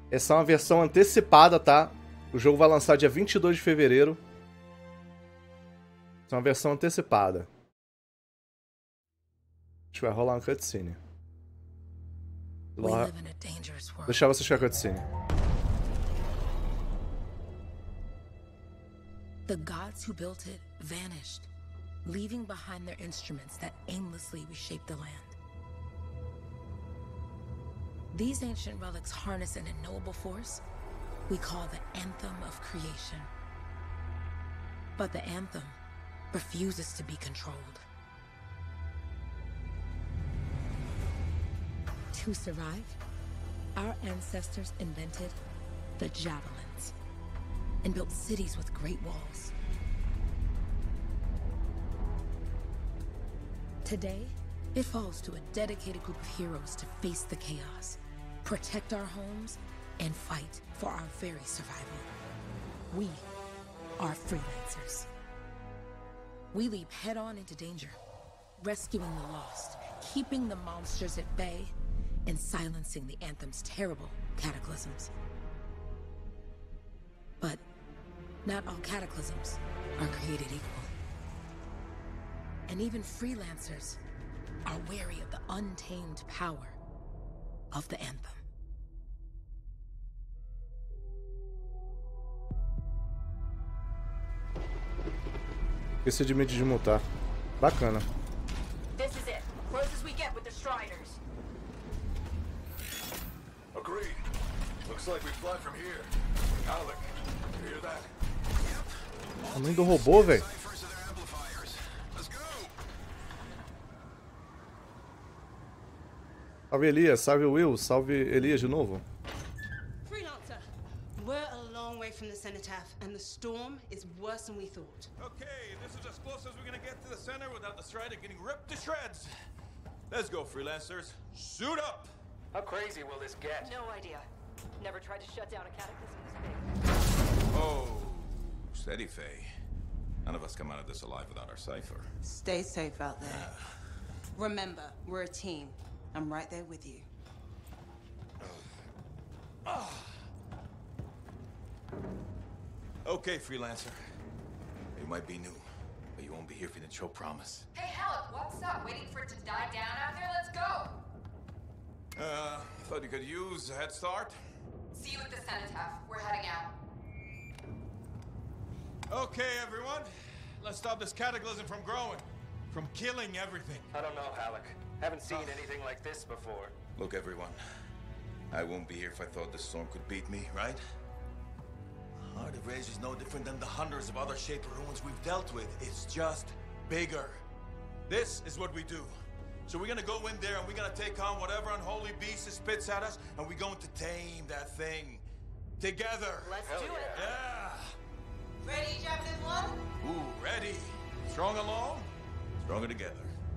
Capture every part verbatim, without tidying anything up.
Essa é uma versão antecipada, tá? O jogo vai lançar dia vinte e dois de fevereiro. Essa é uma versão antecipada. Acho que vai rolar uma cutscene. Vou deixar você chegar a cutscene. The gods who built it vanished, leaving behind their instruments that aimlessly reshaped the land. These ancient relics harness an unknowable force we call the Anthem of Creation. But the Anthem refuses to be controlled. To survive, our ancestors invented the javelins and built cities with great walls. Today, it falls to a dedicated group of heroes to face the chaos, protect our homes, and fight for our very survival. We are freelancers. We leap head-on into danger, rescuing the lost, keeping the monsters at bay, and silencing the Anthem's terrible cataclysms. But not all cataclysms are created equal. And even freelancers are wary of the untamed power of the Anthem. Esqueci de me desmutar. Bacana. This is it. Close as we get with the Striders. Agreed. Looks like we fly from here. Alec, you hear that? Yep. Tamanho do robô, velho. Salve Elias, salve Will, salve Elias de novo. Freelancer, we're a long way from the cenotaph, and the storm is worse than we thought. Okay, this is as close as we're gonna get to the center without the Strider getting ripped to shreds. Let's go, freelancers. Suit up! How crazy will this get? No idea. Never tried to shut down a cataclysm this big. Oh, steady, Faye. None of us come out of this alive without our cipher. Stay safe out there. Remember, we're a team. I'm right there with you. Okay, freelancer. You might be new, but you won't be here if you didn't show promise. Hey, Halleck, what's up? Waiting for it to die down out there? Let's go! Uh, thought you could use a head start. See you at the cenotaph. We're heading out. Okay, everyone. Let's stop this cataclysm from growing. From killing everything. I don't know, Halleck. Haven't seen anything like this before. Look, everyone. I won't be here if I thought this storm could beat me, right? Heart of Rage is no different than the hundreds of other Shaper ruins we've dealt with. It's just bigger. This is what we do. So we're gonna go in there and we're gonna take on whatever unholy beast it spits at us, and we're going to tame that thing. Together. Let's Hell do it. Yeah. Ready, Javelin One? Ooh, ready. Strong alone, stronger together.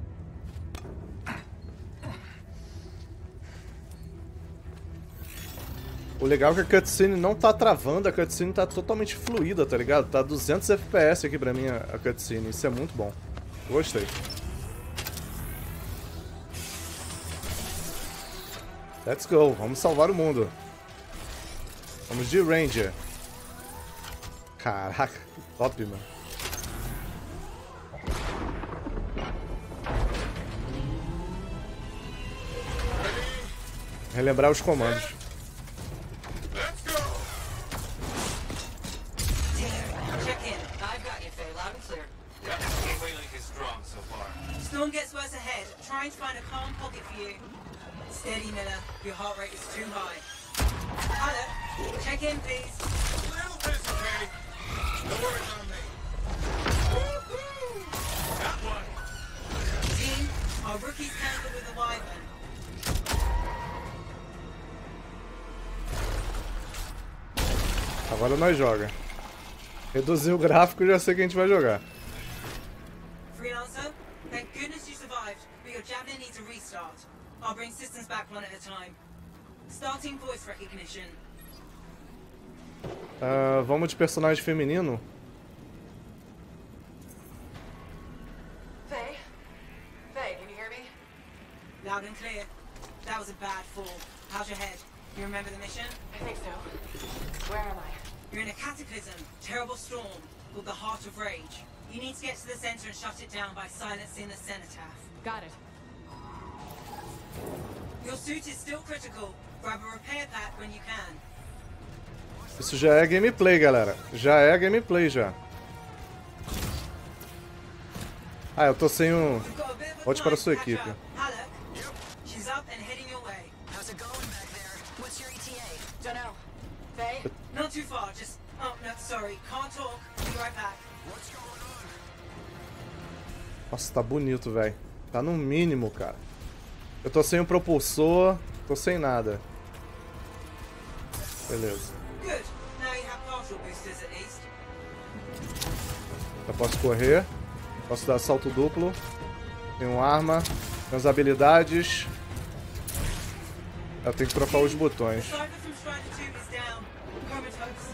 O legal é que a cutscene não tá travando, a cutscene tá totalmente fluida, tá ligado? Tá duzentos F P S aqui pra mim a cutscene, isso é muito bom. Gostei. Let's go, vamos salvar o mundo. Vamos de Ranger. Caraca, top, mano. Relembrar os comandos. Storm gets worse ahead. Trying to find a calm pocket for you. Steady, Miller. Your heart rate is too high. Hello. Check in, please. A little busy, Katie. No worries on me. Got one. Team, our rookies handle with the Wyvern. Agora nós joga. Reduzir o gráfico e já sei que a gente vai jogar. Freelancer, thank goodness you survived, but your Javelin needs a restart. I'll bring systems back one at a time. Starting voice recognition. Uh, vamos de personagem feminino. Faye? Faye, can you hear me? Loud and clear. That was a bad fall. How's your head? You remember the mission? I think so. Where am I? You're in a cataclysm, terrible storm, called the Heart of Rage. You need to get to the center and shut it down by silencing the cenotaph. Got it. Your suit is still critical. Grab a repair pack when you can. Isso já é gameplay, galera. Já é gameplay, já. Ah, eu tô sem um... We've got a bit of a Volte para a climb sua to catch equipe. up. Halleck, she's up and heading your way. How's it going back there? What's your E T A? Don't know. Faye? Not too far, just... Oh, no, sorry. Can't talk. Be right back. Nossa, tá bonito, velho. Tá no mínimo, cara. Eu tô sem o propulsor, tô sem nada. Beleza. Good. Now you have partial boosters at least. Já posso correr. Posso dar salto duplo. Tenho arma. Minhas habilidades. Eu tenho que trocar os botões. The Cypher from Strider two is down. Comatose.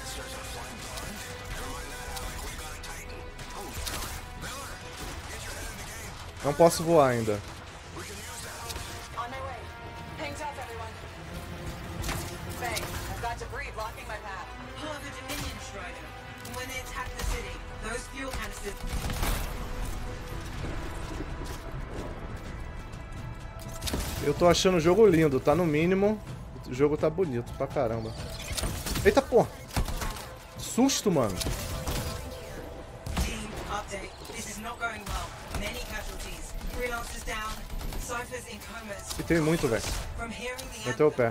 Não posso voar ainda. On my way. Hang tough, everyone. Faye, I've got debris blocking my path. Part of a Dominion Strider. And when they attack the city, those fuel canisters... Eu tô achando o jogo lindo, tá no mínimo. O jogo tá bonito pra caramba. Eita porra! Susto, mano. Team, update. This is not going well. Many casualties. Freelancers down. Cyphers in comas. E tem muito, velho. From hearing the Meteu o anthem. pé.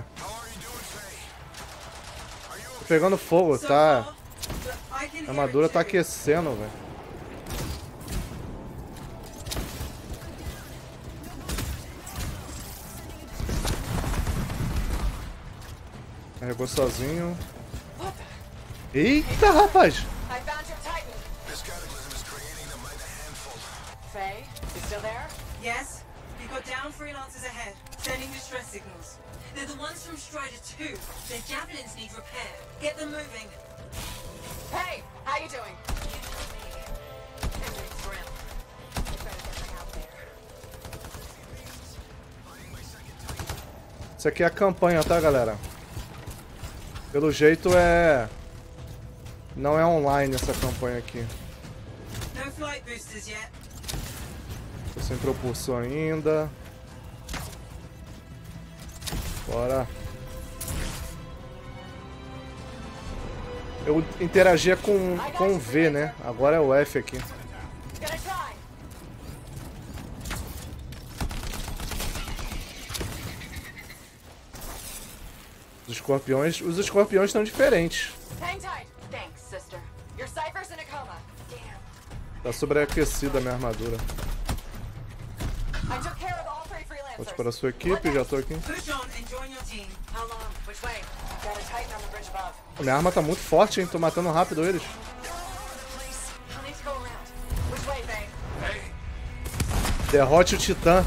Tô pegando fogo, So tá? far, but I can A hear armadura it tá too. aquecendo, velho. Carregou sozinho. Eita, rapaz! I found your Titan. This cataclysm is creating them by the handful. Faye, you still there? Yes, we've got down freelancers ahead, sending distress signals. They're the ones from Strider two. Their javelins need repair. Get them moving. Hey, how you doing? Everything's grim. You better get me out there. Isso aqui é a campanha, tá, galera? Pelo jeito é... Não é online essa campanha aqui. No flight boosters yet. Tô sem propulsor ainda. Bora. Eu interagia com, com o V, né? Agora é o F aqui. Gonna try. Os escorpiões... Os escorpiões estão diferentes. Hang tight. Thanks, sister. Your Cypher's in a coma. Damn. Tá sobreaquecida a minha armadura. I took care of all three freelancers. Volte para a sua equipe, já tô aqui. Push on and join your team. How long? Which way? Got a Titan on the bridge above. A minha arma tá muito forte, hein? Tô matando rápido eles. I'll need to go around. Which way, Faye? Derrote o Titã.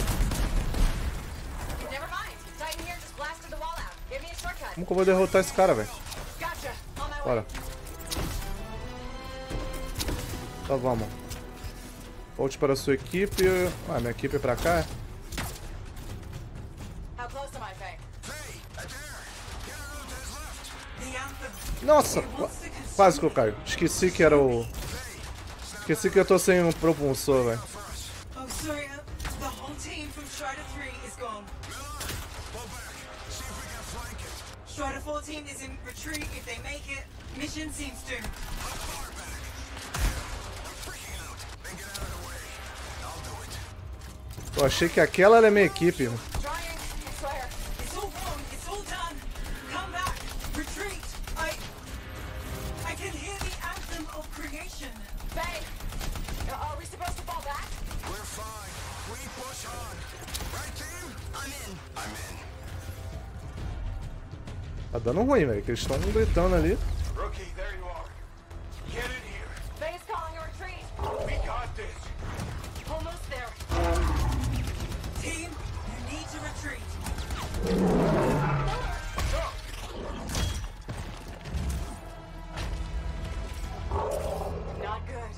Never mind. Titan here just blasted the wall out. Give me a shortcut. Como que eu vou derrotar esse cara, velho? Gotcha. On my way. Bora. Então vamos. Volte para a sua equipe. Ah, minha equipe é pra cá? How close am I, Faye? The anthem. Nossa! qua- Quase que eu caio. Esqueci que era o... Esqueci que eu tô sem um propulsor, velho. Oh, sorry. Uh, the whole team from Strider three is gone. Strider fourteen is in retreat if they make it. Mission seems doomed. Eu achei que aquela era a minha equipe. Trying. I swear. It's all wrong. It's all done. Come back. Retreat. I... I can hear the anthem of creation. Faye! Are we supposed to fall back? We're fine. We push on. Right, team? I'm in. I'm in. Tá dando ruim, velho. Que eles estão gritando ali. Rookie, there you are. Get in here. Faye's calling a retreat. We got this. Almost there. Team, you need to retreat. Not good.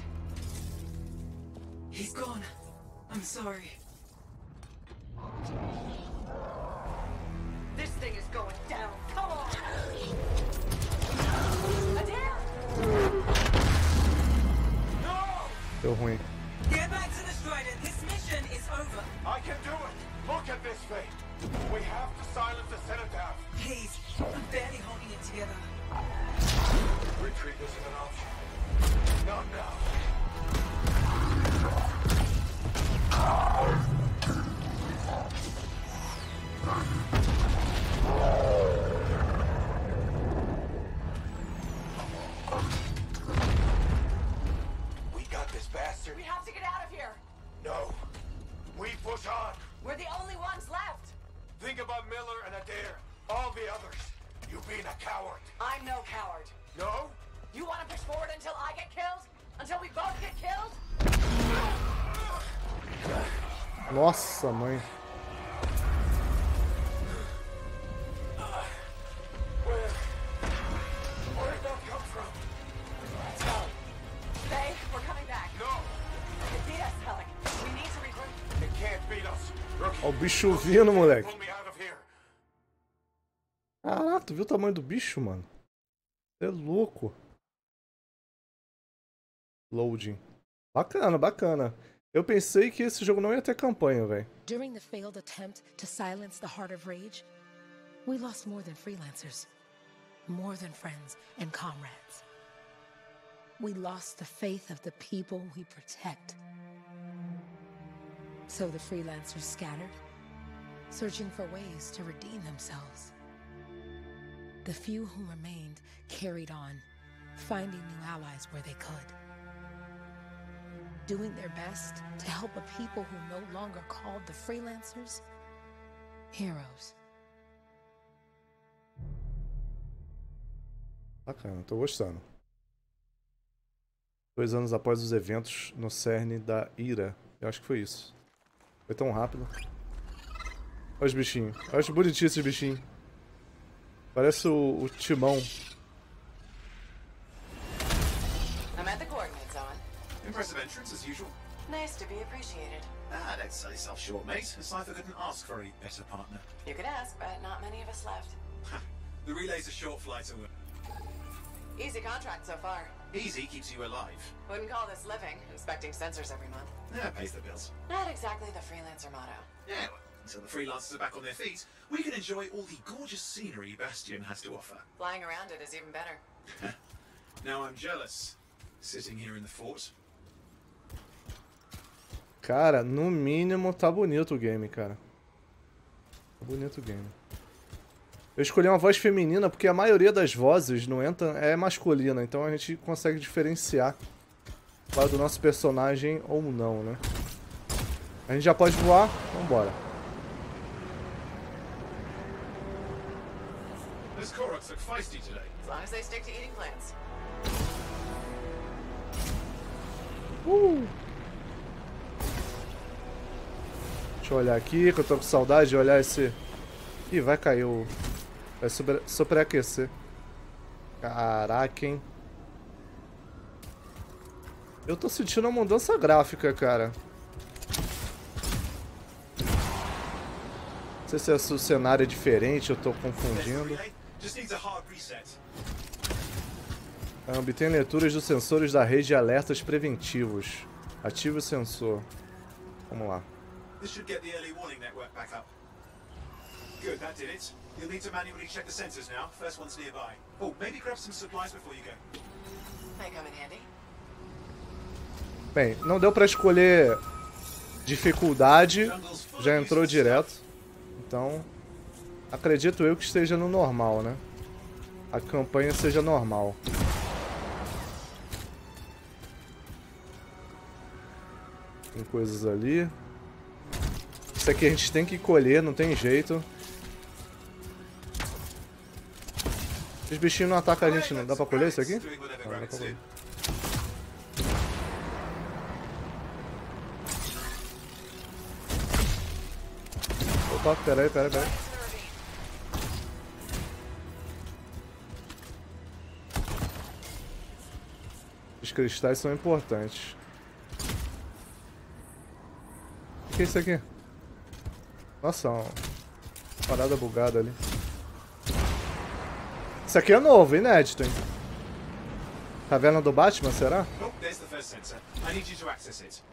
He's gone. I'm sorry. This thing is going Deu ruim. Get back to the Strider. This mission is over. I can do it! Look at this thing! We have to silence the Cenotaph! Please, I'm barely holding it together. Retreat isn't an option. Not now. We got this bastard. We have to get out of here. No. We push on. We're the only ones left. Think about Miller and Adair. All the others. You being a coward. I'm no coward. No? You want to push forward until I get killed? Until we both get killed? Nossa, mãe. Where? Where did that come from? Let's go. Faye, we're coming back. No! They beat us, Alec. We need to regroup. It can't beat us. Rookie. Ó o bicho vindo, moleque. Pull me out of here. Caraca, tu viu o tamanho do bicho, mano? Você é louco. Loading. Bacana, bacana. Eu pensei que esse jogo não ia ter campanha, velho. During the failed attempt to silence the Heart of Rage, we lost more than freelancers, more than friends and comrades. We lost the faith of the people we protect. So the freelancers scattered, searching for ways to redeem themselves. The few who remained carried on, finding new allies where they could. Doing their best to help a people who no longer called the freelancers heroes. Bacana, tô gostando. Dois anos após os eventos no cerne da ira. Eu acho que foi isso. Foi tão rápido. Olha os bichinhos. Eu acho bonitinho esses bichinhos. Parece o, o Timão. I'm at the coordinate zone. Impressive entrance as usual. Nice to be appreciated. Ah, don't sell yourself short, mate. A cipher couldn't ask for a better partner. You could ask, but not many of us left. The relay's a short flight away. Easy contract so far. Easy keeps you alive. Wouldn't call this living, inspecting sensors every month. Yeah, pays the bills. Not exactly the freelancer motto. Yeah, well, until the freelancers are back on their feet, we can enjoy all the gorgeous scenery Bastion has to offer. Flying around it is even better. Now I'm jealous, sitting here in the fort. Cara, no mínimo tá bonito o game, cara. Tá bonito o game. Eu escolhi uma voz feminina porque a maioria das vozes no Anthem é masculina, então a gente consegue diferenciar qual é do nosso personagem ou não, né? A gente já pode voar, vambora. Those Koroks look feisty today. As long as they stick to eating plants. Uh! Deixa eu olhar aqui, que eu tô com saudade de olhar esse... Ih, vai cair o... Vai sobre... sobreaquecer. Caraca, hein? Eu tô sentindo uma mudança gráfica, cara. Não sei se é o cenário é diferente, eu tô confundindo. Obtém leituras dos sensores da rede de alertas preventivos. Ative o sensor. Vamos lá. This should get the early warning network back up. Good, that did it. You'll need to manually check the sensors now. First one's nearby. Oh, maybe grab some supplies before you go. May come in handy. Bem, não deu pra escolher dificuldade, já entrou direto. Então, acredito eu que esteja no normal, né? A campanha seja normal. Tem coisas ali. Isso aqui a gente tem que colher, não tem jeito. Os bichinhos não atacam a gente não. Dá pra colher isso aqui? Não, dá pra colher. Opa, peraí, peraí, peraí. Os cristais são importantes. O que é isso aqui? Nossa, uma parada bugada ali. Isso aqui é novo, inédito, hein? Caverna do Batman, será? Oh, there's the first sensor. I need you to access it.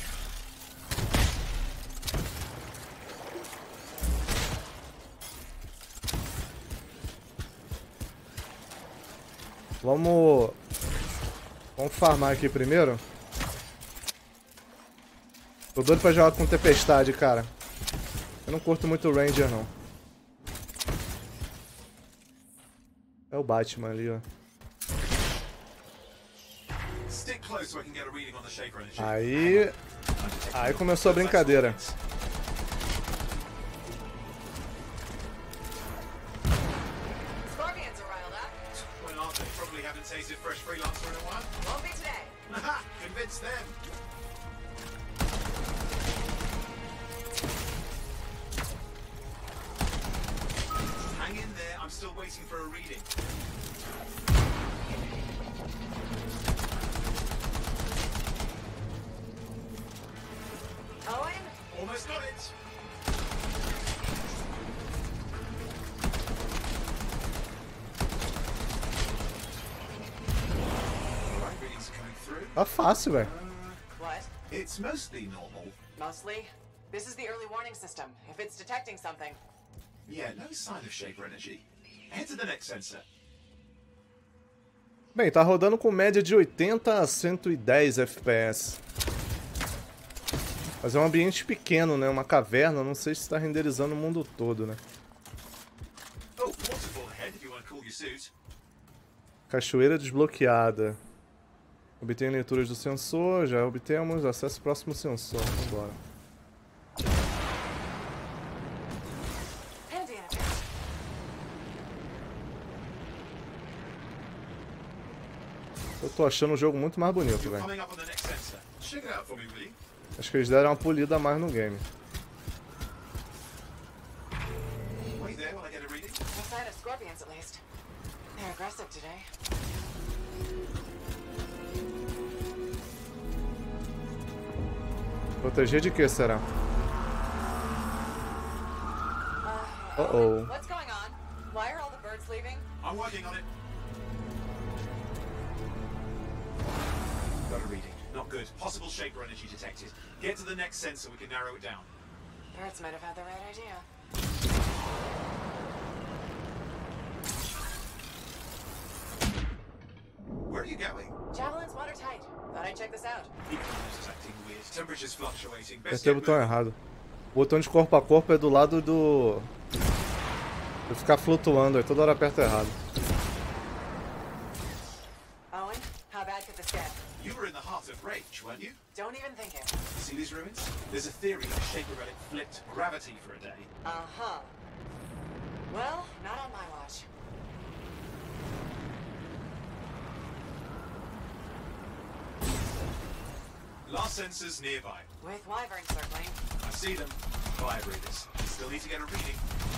Vamos... Vamos farmar aqui primeiro. Tô doido pra jogar com Tempestade, cara. Eu não curto muito o Ranger, não. É o Batman ali, ó. Stick close so I can get a reading on the Shaper energy. Aí... Aí começou a brincadeira. Scorpions are riled up. When aren't they? Probably haven't tasted fresh freelancer in a while. Won't be today. Aha! Convince them. Hang in there. I'm still waiting for a reading. Owen? Almost got it. Alright, readings are coming through. Tá fácil, velho. What? It's mostly normal. Mostly. This is the early warning system. If it's detecting something. Yeah, no sign of Shaper energy. Head to the next sensor. Bem, tá rodando com média de oitenta a cento e dez F P S. Mas é um ambiente pequeno, né? Uma caverna, não sei se está renderizando o mundo todo, né? Oh, waterfall ahead if you want to cool your suit. Cachoeira desbloqueada. Obtenha leituras do sensor, já obtemos. Acesso ao próximo sensor. Vambora. Handy in a bit. Eu tô achando o jogo muito mais bonito, You're velho. coming up on the next sensor. Check it out for me, will you? Acho que eles deram uma polida a mais no game. Wait there while I get a reading. No sign of scorpions, at least. They're aggressive today. Proteger de que será? Uh, Uh-oh. What's going on? Why are all the birds leaving? I'm working on it. Got a reading. Not good. Possible Shaper energy detected. Get to the next sensor, we can narrow it down. Birds might have had the right idea. Where are you going? Javelin's watertight. Thought I'd check this out. Economist is acting weird. Temperature's fluctuating. Best Apertei o get botão moving. errado. O botão de corpo a corpo é do lado do... De ficar flutuando, aí toda hora aperta errado. Owen, how bad could this get? You were in the heart of Rage, weren't you? Don't even think it. See these ruins? There's a theory the Shaper relic flipped gravity for a day. Uh-huh. Well, not on my watch. Last sensor's nearby. With wyverns circling. I see them. Fire breathers. Still need to get a reading.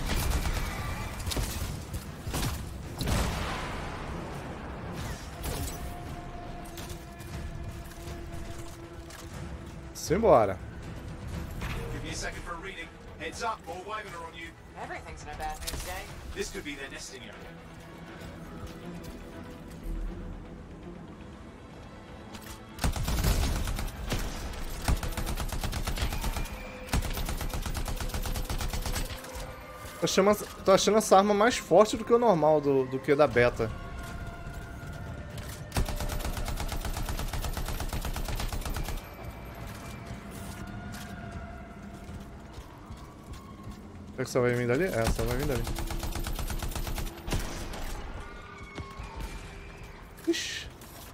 Simbora. Give me a second for a reading. Heads up, more wyvern are on you. Everything's in a bad mood today. This could be their nesting area. Tô achando, tô achando essa arma mais forte do que o normal, do, do que da beta. Será que você vai vir dali? É, você vai vir dali. Ixi.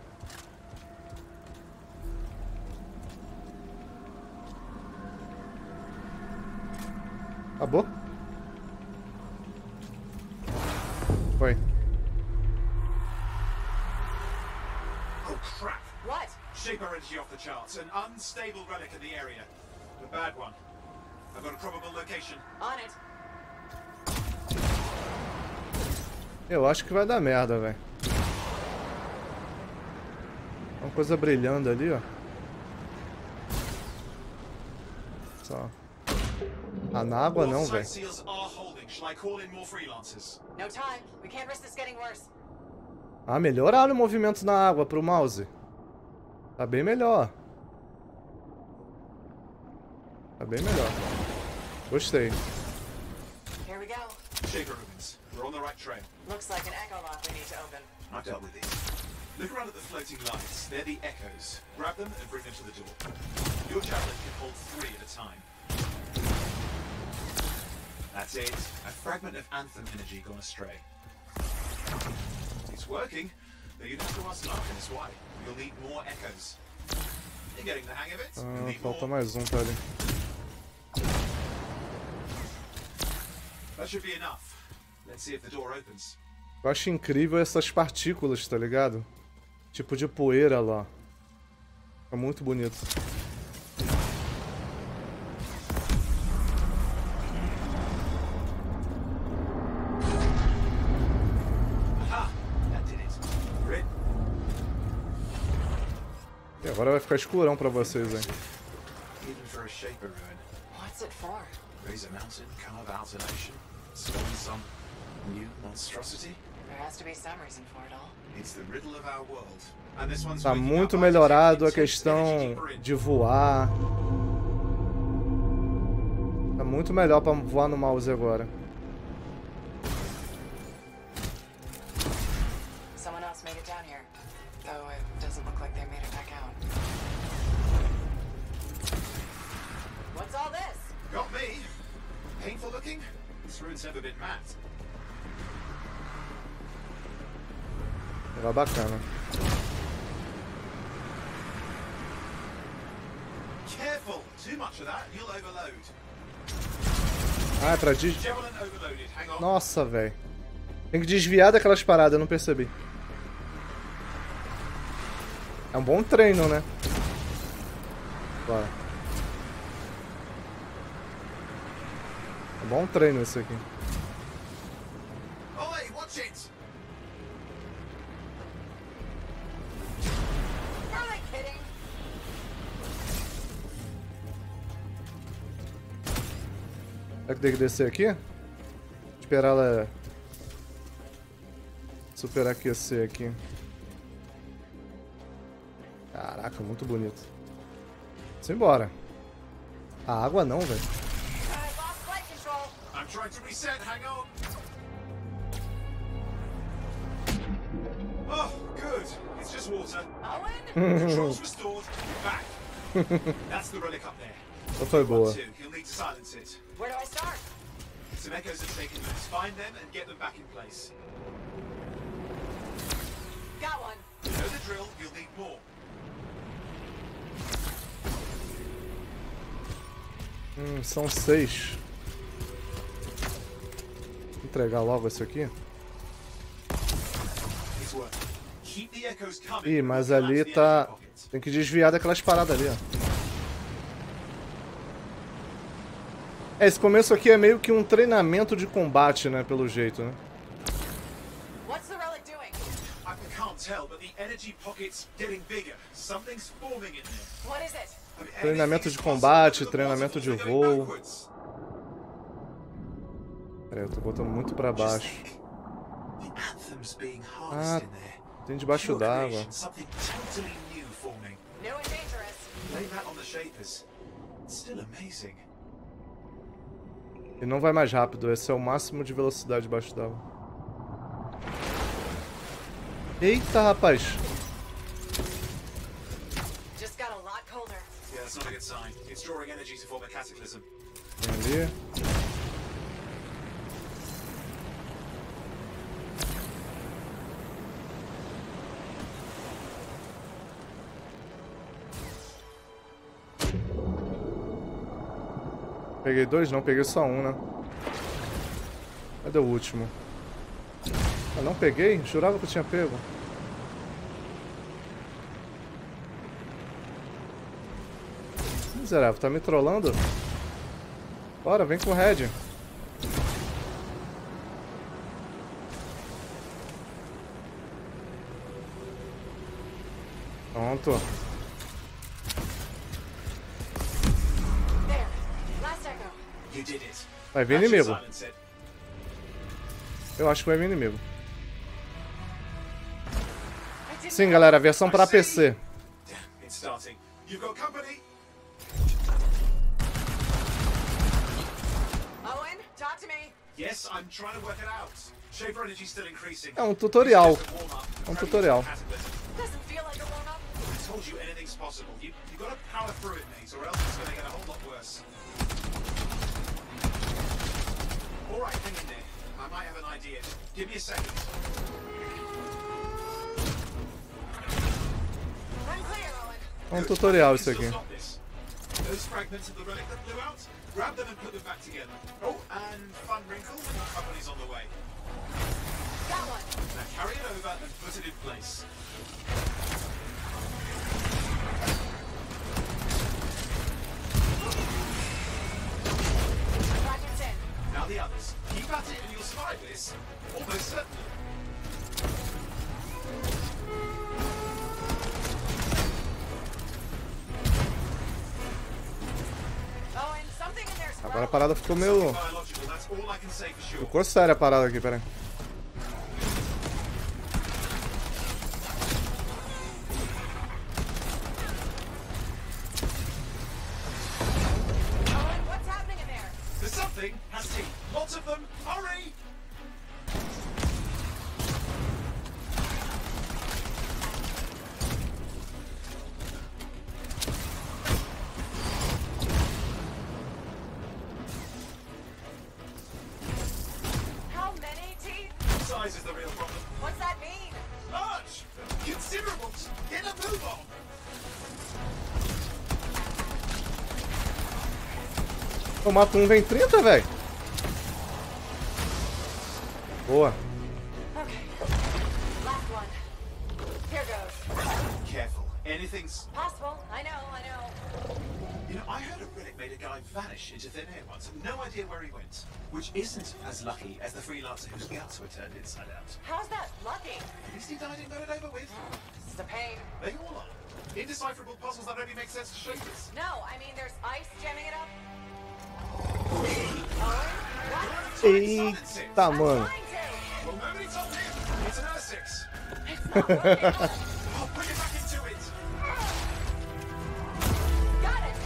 Acabou? Foi. Oh crap! What? Shaper energy off the charts. An unstable relic in the area. The bad one. I've got a probable location. On it. Eu acho que vai dar merda, velho. Uma coisa brilhando ali, ó. Só. Ah, na água não, velho. Site seals are holding. Shall I call in more freelancers? No time. We can't risk this getting worse. Ah, melhoraram o movimento na água pro mouse. Tá bem melhor. Tá bem melhor. Gostei. Here we go. Shaper ruins. We're on the right trail. Looks like an echo lock we need to open. I've dealt with these. Look around at the floating lights. They're the echoes. Grab them and bring them to the door. Your javelin can hold three at a time. That's it. A fragment of Anthem energy gone astray. It's working, but you'd have to ask Larkinus why. You'll need more echoes. You're getting the hang of it? You'll Ah, need falta more. mais um, tá ali. That should be enough. Let's see if the door opens. Eu acho incrível essas partículas, tá ligado? Tipo de poeira lá. É muito bonito. Aha! That did it. We're in. E agora vai ficar escurão pra vocês, hein? Even for a Shaper ruin. What's it for? Raise a mountain, carve out a nation, spawn some new monstrosity. There has to be some reason for it all. It's the riddle of our world. And this one's Tá waking muito up melhorado a intense questão energy deeper in. de voar. Tá muito melhor pra voar no mouse agora. Someone else made it down here. Though it doesn't look like they made it back out. What's all this? Got me. Painful looking? This ruin's never been matte. Era bacana. Careful! Too much of that, and you'll overload. Ah, é pra des... Javelin overloaded. Hang on. Nossa, velho. Tem que desviar daquelas paradas, eu não percebi. É um bom treino, né? Bora. É um bom treino esse aqui. Oi, watch it! Are they kidding? Será que tem que descer aqui? Esperar ela superaquecer aqui. Caraca, muito bonito. Simbora. A água não, velho. I lost flight control. I'm trying to reset, hang on! Oh, good. It's just water. Owen? Controls restored. Back. That's the relic up there. Essa foi boa. One, two. You'll need to silence it. Where do I start? Some echoes have taken loose. Find them and get them back in place. Got one. You know the drill. You'll need more. Hum, são seis. Vou entregar logo esse aqui. It's working. Keep the echoes coming. Ih, mas ali tá... Tem que desviar daquelas paradas ali, ó. É, esse começo aqui é meio que um treinamento de combate, né? Pelo jeito, né? What's the relic doing? I can't tell, but the energy pocket's getting bigger. Something's forming in there. What is it? I mean, Treinamento anything's de combate, possible, treinamento de but the particles are voo. going backwards. Pera aí, eu tô botando muito pra Just baixo. think. The anthem's being Ah, harnessed in there. tem debaixo Pure d'água. creation, something totally new forming. New and dangerous. Blame that on the Shapers. It's still amazing. E não vai mais rápido, esse é o máximo de velocidade debaixo d'água. Eita, rapaz! Just got a lot colder. Yeah, that's not a good sign. It's drawing energy to form a cataclysm. Tem ali. Peguei dois? Não, peguei só um, né? Cadê o último? Ah, não peguei? Jurava que eu tinha pego. Miserável, tá me trollando? Bora, vem com o Red. Pronto. There. Last echo. You did it. Vai vir That should inimigo. silence it. Eu acho que vai vir inimigo. Sim, galera, versão para P C. Damn, it's starting. You've got company. Owen, talk to me. Yes, I'm trying to work it out. Shaper energy's still increasing. É um tutorial. It's just a warm-up. É um tutorial. Doesn't feel like a warm-up. I told you anything's possible. You you got to power through it, mate, or else it's going to get a whole lot worse. All right, hang in there. I might have an idea. Give me a second. I'm clear, Owen. É um tutorial isso aqui. Stop this. Those fragments of the relic that blew out, grab them and put them back together. Oh, and fun wrinkle, more company's on the way. Got one. Now carry it over and put it in place. Fragments in. Now the others. Keep at it and you'll survive this. Almost certainly. Owen, something in there's Agora a parada ficou meio... Biological, that's all I can say for sure. Ficou séria a parada aqui, peraí. Owen, what's happening in there? There's something, has teeth. Lots of them. Hurry! How many teeth? Size is the real problem. What's that mean? Large! Considerable! Get a move on! Eu mato um, vem trinta, velho. Boa. Okay. Last one. Here goes. Careful. Anything's... Possible. I know, I know. You know, I heard a relic made a guy vanish into thin air once. No idea where he went. Which isn't as lucky as the freelancer whose guts were turned inside out. How's that lucky? At least he died and got it over with. This is a pain. They all are. Indecipherable puzzles that only make sense to shapers. No, I mean there's ice jamming it up. Owen, what? Eita, I'm mano. trying to. Well, nobody told him. It's an Ursix. It's not working. I'll put it back into it. Got it.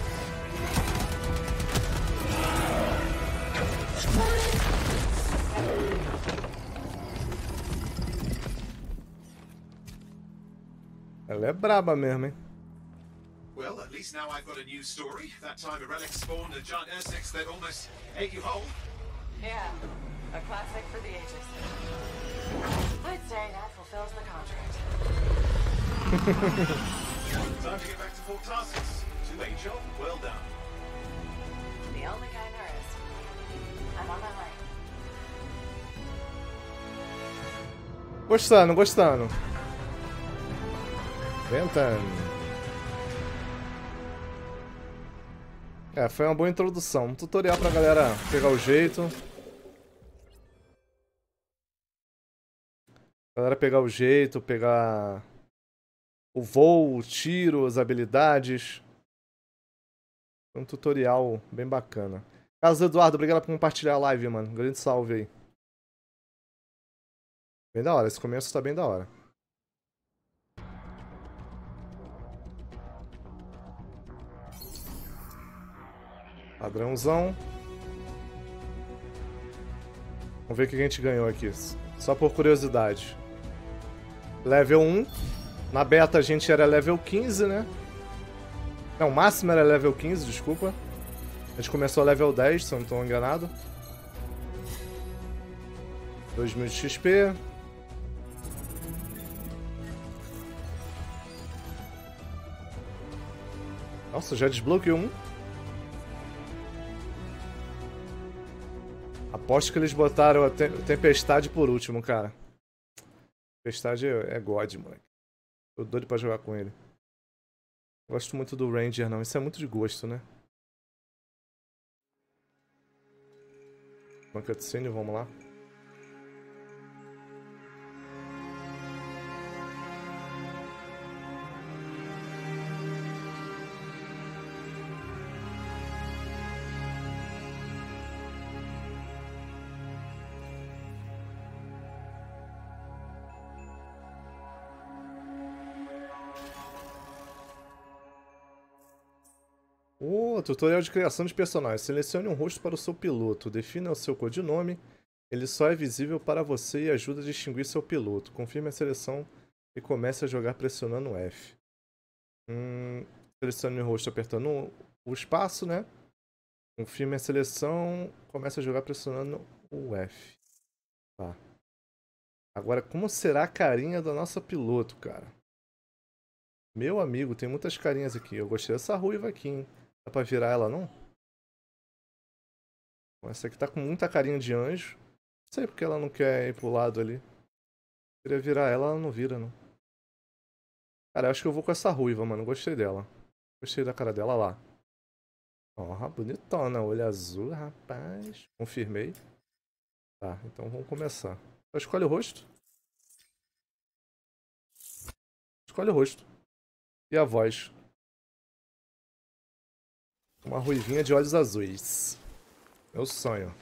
Ela é braba mesmo, hein? Well, at least now I've got a new story. That time a relic spawned a giant Ursix that almost ate you whole. Yeah, a classic for the ages. I'd say that fulfills the contract. Time to get back to Fort Tarsus. Two-way job, well done. The only kind there is. I'm on my way. Gostando, gostando. Tentando. É, foi uma boa introdução. Um tutorial pra galera pegar o jeito. Galera pegar o jeito, pegar o voo, o tiro, as habilidades. Foi um tutorial bem bacana. Carlos Eduardo, obrigado por compartilhar a live, mano. Grande salve aí. Bem da hora, esse começo tá bem da hora. Padrãozão. Vamos ver o que a gente ganhou aqui. Só por curiosidade. Level um. Na beta a gente era level quinze, né? Não, o máximo era level quinze, desculpa. A gente começou a level dez, se eu não estou enganado. dois mil de X P. Nossa, já desbloqueou um. Aposto que eles botaram a Tempestade por último, cara. Tempestade é God, moleque. Tô doido pra jogar com ele. Gosto muito do Ranger, não. Isso é muito de gosto, né? Uma cutscene, vamos lá. O tutorial de criação de personagens. Selecione um rosto para o seu piloto. Defina o seu codinome. Ele só é visível para você e ajuda a distinguir seu piloto. Confirme a seleção e comece a jogar pressionando F. Hum, selecione o rosto apertando o espaço, né? Confirme a seleção. Comece a jogar pressionando o F. Tá. Agora, como será a carinha da nossa piloto, cara? Meu amigo, tem muitas carinhas aqui. Eu gostei dessa ruiva aqui, hein? Dá pra virar ela, não? Essa aqui tá com muita carinha de anjo. Não sei porque ela não quer ir pro lado ali. Queria virar ela, ela não vira, não. Cara, eu acho que eu vou com essa ruiva, mano. Gostei dela. Gostei da cara dela lá. Ó, bonitona. Olho azul, rapaz. Confirmei. Tá, então vamos começar. Então, escolhe o rosto. Escolhe o rosto. E a voz. Uma ruivinha de olhos azuis. Meu sonho.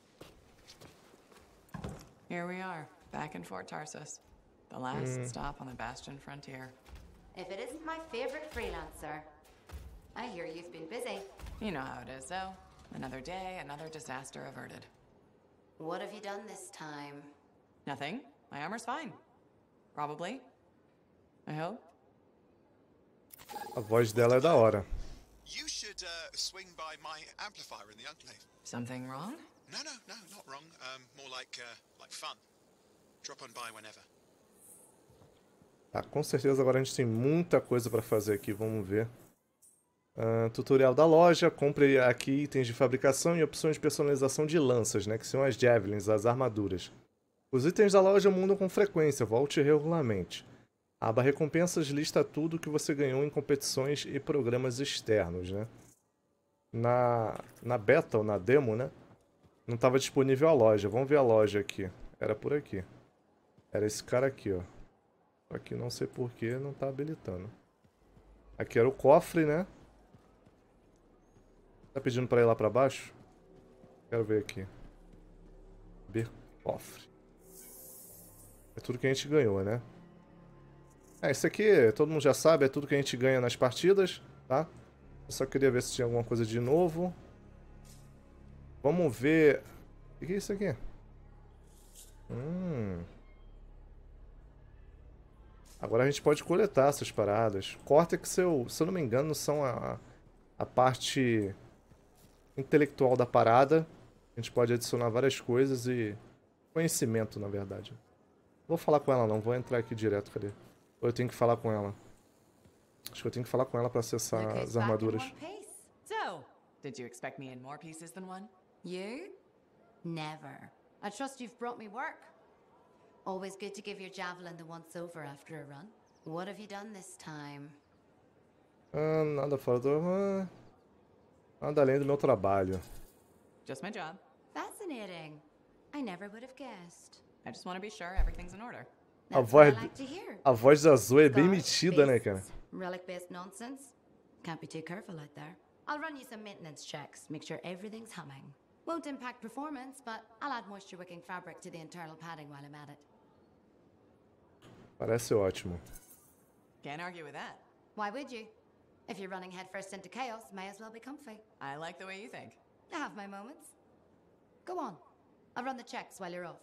Here we are, back in Fort Tarsus. The last stop on the Bastion frontier. If it isn't my favorite freelancer. I hear you've been busy. You know how it is, though. Another day, another disaster averted. What have you done this time? Nothing. My armor's fine. Probably. I hope. A voz dela é da hora. You should uh, swing by my amplifier in the Enclave. Something wrong? No, no, no, not wrong. Um, more like, uh, like fun. Drop on by whenever. Tá, com certeza agora a gente tem muita coisa pra fazer aqui, vamos ver. Uh, tutorial da loja, compre aqui itens de fabricação e opções de personalização de lanças, né, que são as javelins, as armaduras. Os itens da loja mudam com frequência, volte regularmente. A aba recompensas lista tudo que você ganhou em competições e programas externos, né. Na, na beta ou na demo, né, não estava disponível a loja. Vamos ver a loja aqui. Era por aqui. Era esse cara aqui, ó. Aqui não sei porquê, não tá habilitando. Aqui era o cofre, né? Tá pedindo pra ir lá pra baixo? Quero ver aqui. Ver cofre. É tudo que a gente ganhou, né? É, isso aqui, todo mundo já sabe, é tudo que a gente ganha nas partidas, tá? Eu só queria ver se tinha alguma coisa de novo. Vamos ver... O que é isso aqui? Hum... Agora a gente pode coletar essas paradas. Cortex, se eu, se eu não me engano, são a, a parte intelectual da parada. A gente pode adicionar várias coisas e... Conhecimento, na verdade. Vou falar com ela não, vou entrar aqui direto, cadê? Ou eu tenho que falar com ela? Acho que eu tenho que falar com ela pra acessar as armaduras. So, did you expect me in more pieces than one? You? Never. I trust you've brought me work. Always good to give your javelin the once-over after a run. What have you done this time? Ah, nada fora do... Ah, nada além do meu trabalho. Just my job. Fascinating. I never would have guessed. I just want to be sure everything's in order. A That's what I voz, like to hear. a voz azul é bem Scars, metida, né, cara? beasts, relic-based nonsense. Can't be too careful out there. I'll run you some maintenance checks, make sure everything's humming. Won't impact performance, but I'll add moisture-wicking fabric to the internal padding while I'm at it. Parece ótimo. Can't argue with that. Why would you? If you're running headfirst into chaos, may as well be comfy. I like the way you think. I have my moments. Go on. I'll run the checks while you're off.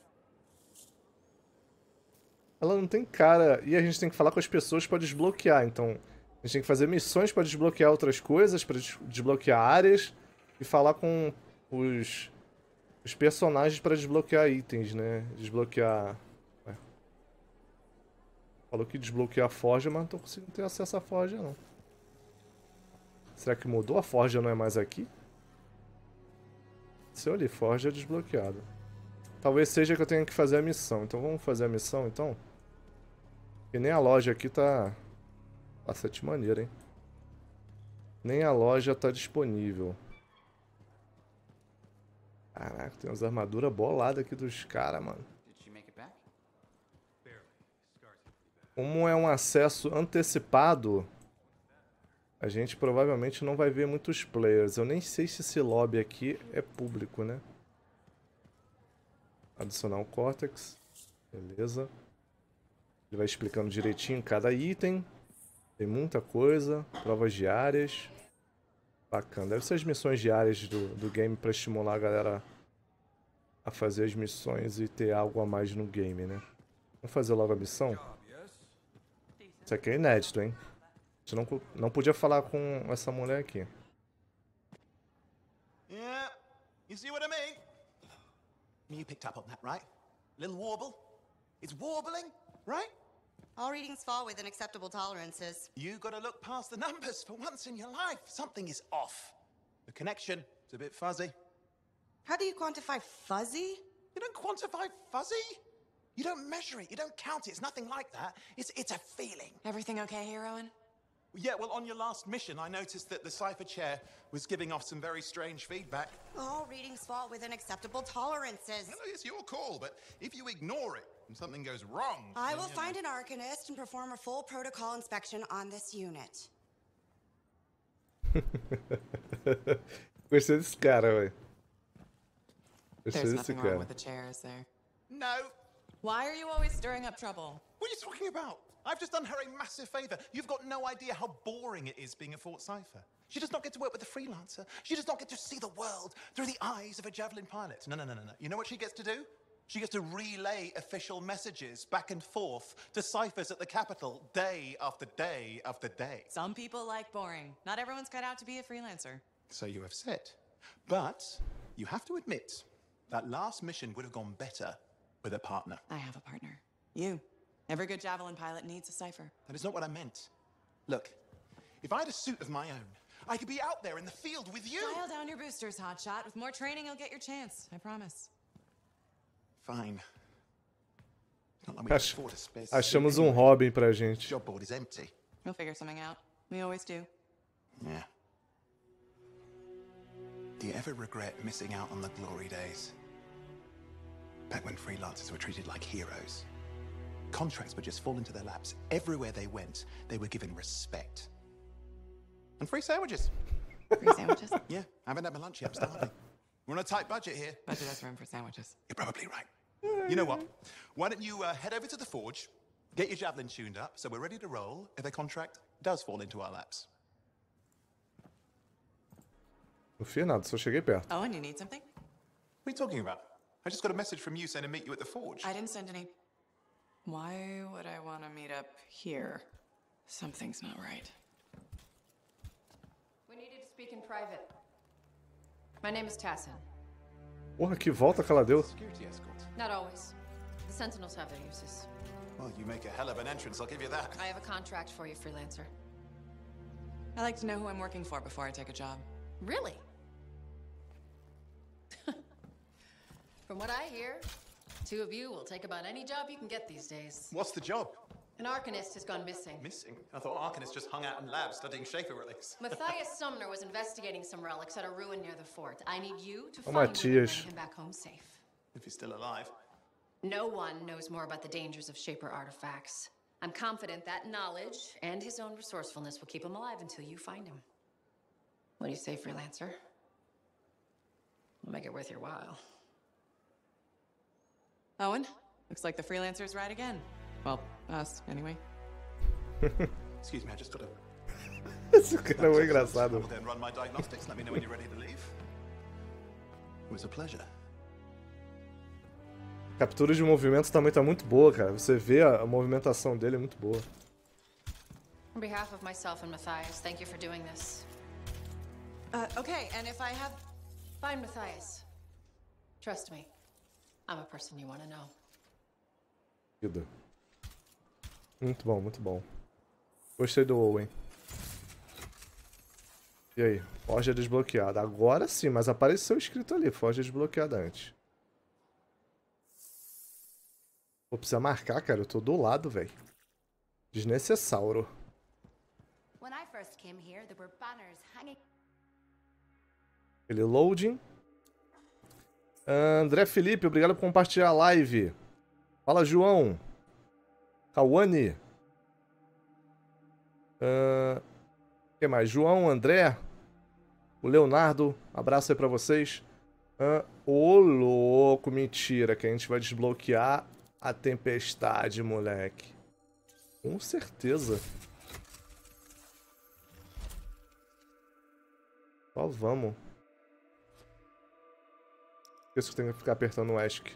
Ela não tem cara... E a gente tem que falar com as pessoas para desbloquear, então... A gente tem que fazer missões para desbloquear outras coisas, para des desbloquear áreas. E falar com os, os personagens para desbloquear itens, né? Desbloquear... Ué. Falou que desbloquear a forja, mas não tô conseguindo ter acesso à forja, não. Será que mudou? A forja não é mais aqui? Se eu olhei, forja é desbloqueada. Talvez seja que eu tenha que fazer a missão. Então vamos fazer a missão, então? E nem a loja aqui tá... Nossa, de maneira, hein? Nem a loja tá disponível. Caraca, tem umas armaduras boladas aqui dos caras, mano. Como é um acesso antecipado, a gente provavelmente não vai ver muitos players. Eu nem sei se esse lobby aqui é público, né? Adicionar um Cortex. Beleza. Ele vai explicando direitinho cada item. Tem muita coisa. Provas diárias. Bacana. Deve ser as missões diárias do, do game pra estimular a galera a fazer as missões e ter algo a mais no game, né? Vamos fazer logo a missão? Isso aqui é inédito, hein? A gente não, não podia falar com essa mulher aqui. Yeah, you see what I mean? You picked up on that, right? Little warble? It's warbling, right? All readings fall within acceptable tolerances. You gotta look past the numbers for once in your life. Something is off. The connection is a bit fuzzy. How do you quantify fuzzy? You don't quantify fuzzy? You don't measure it, you don't count it, it's nothing like that. It's it's a feeling. Everything okay here, Owen? Yeah, well, on your last mission, I noticed that the Cypher Chair was giving off some very strange feedback. All readings fall within acceptable tolerances. Well, it's your call, but if you ignore it and something goes wrong... I then, will you find know... an Arcanist and perform a full protocol inspection on this unit. Gostei desse cara, velho. Gostei There's desse nothing cara. wrong with the chair, is there? No. Why are you always stirring up trouble? What are you talking about? I've just done her a massive favor. You've got no idea how boring it is being a Fort Cypher. She does not get to work with a freelancer. She does not get to see the world through the eyes of a Javelin pilot. No, no, no, no, no. You know what she gets to do? She gets to relay official messages back and forth to Cyphers at the capital day after day after day. Some people like boring. Not everyone's cut out to be a freelancer. So you have said. But you have to admit, that last mission would have gone better with a partner. I have a partner. You. Every good Javelin pilot needs a Cypher. That is not what I meant. Look, if I had a suit of my own, I could be out there in the field with you. Dial down your boosters, Hotshot. With more training, you'll get your chance. I promise. Fine. It's not like we can Ach afford a spare achamos suit um anyway. Robin pra gente. Job board is empty. We'll figure something out. We always do. Yeah. Do you ever regret missing out on the glory days? Back when freelancers were treated like heroes. Contracts would just fall into their laps. Everywhere they went, they were given respect. And free sandwiches. Free sandwiches? Yeah, I haven't had my lunch yet, I'm starving. We're on a tight budget here. Budget has room for sandwiches. You're probably right. You know what? Why don't you uh, head over to the forge, get your Javelin tuned up, so we're ready to roll if a contract does fall into our laps. Não fiz nada, só cheguei perto. Oh, and you need something? What are you talking about? I just got a message from you saying to meet you at the forge. I didn't send any. Why would I want to meet up here? Something's not right. We needed to speak in private. My name is Tassin. Porra, que volta que ela deu. Security escort. Not always. The Sentinels have their uses. Well, you make a hell of an entrance, I'll give you that. I have a contract for you, freelancer. I like to know who I'm working for before I take a job. Really? From what I hear, two of you will take about any job you can get these days. What's the job? An Arcanist has gone missing. Missing? I thought Arcanist just hung out in labs studying Schaefer relics. Matthias Sumner was investigating some relics at a ruin near the fort. I need you to Oh, find him and Matthias. bring him back home safe. If he's still alive. No one knows more about the dangers of Shaper artifacts. I'm confident that knowledge and his own resourcefulness will keep him alive until you find him. What do you say, freelancer? We'll make it worth your while. Owen, looks like the freelancer's right again. Well, us, anyway. Excuse me, I just got to... Esse cara é muito I engraçado. will then run my diagnostics. Let me know when you're ready to leave. It was a pleasure. A captura de movimento também tá muito boa, cara. Você vê a, a movimentação dele é muito boa. On behalf of myself and Matthias, thank you for doing this. Uh, okay, and if I have... Fine, Matthias. Trust me. I'm a person you want to know. Vida. Muito bom, muito bom. Gostei do Owen. E aí? Forja desbloqueada. Agora sim, mas apareceu escrito ali. Forja desbloqueada antes. Vou precisar marcar, cara. Eu tô do lado, velho. Desnecessário. When I first came here, there were banners hanging. Ele loading. André Felipe, obrigado por compartilhar a live. Fala, João. Kawane. Uh, quem mais? João, André. O Leonardo. Abraço aí pra vocês. Uh, Ô, louco, mentira. Que a gente vai desbloquear a tempestade, moleque. Com certeza. Só vamos. Por isso que tem que ficar apertando o ESC.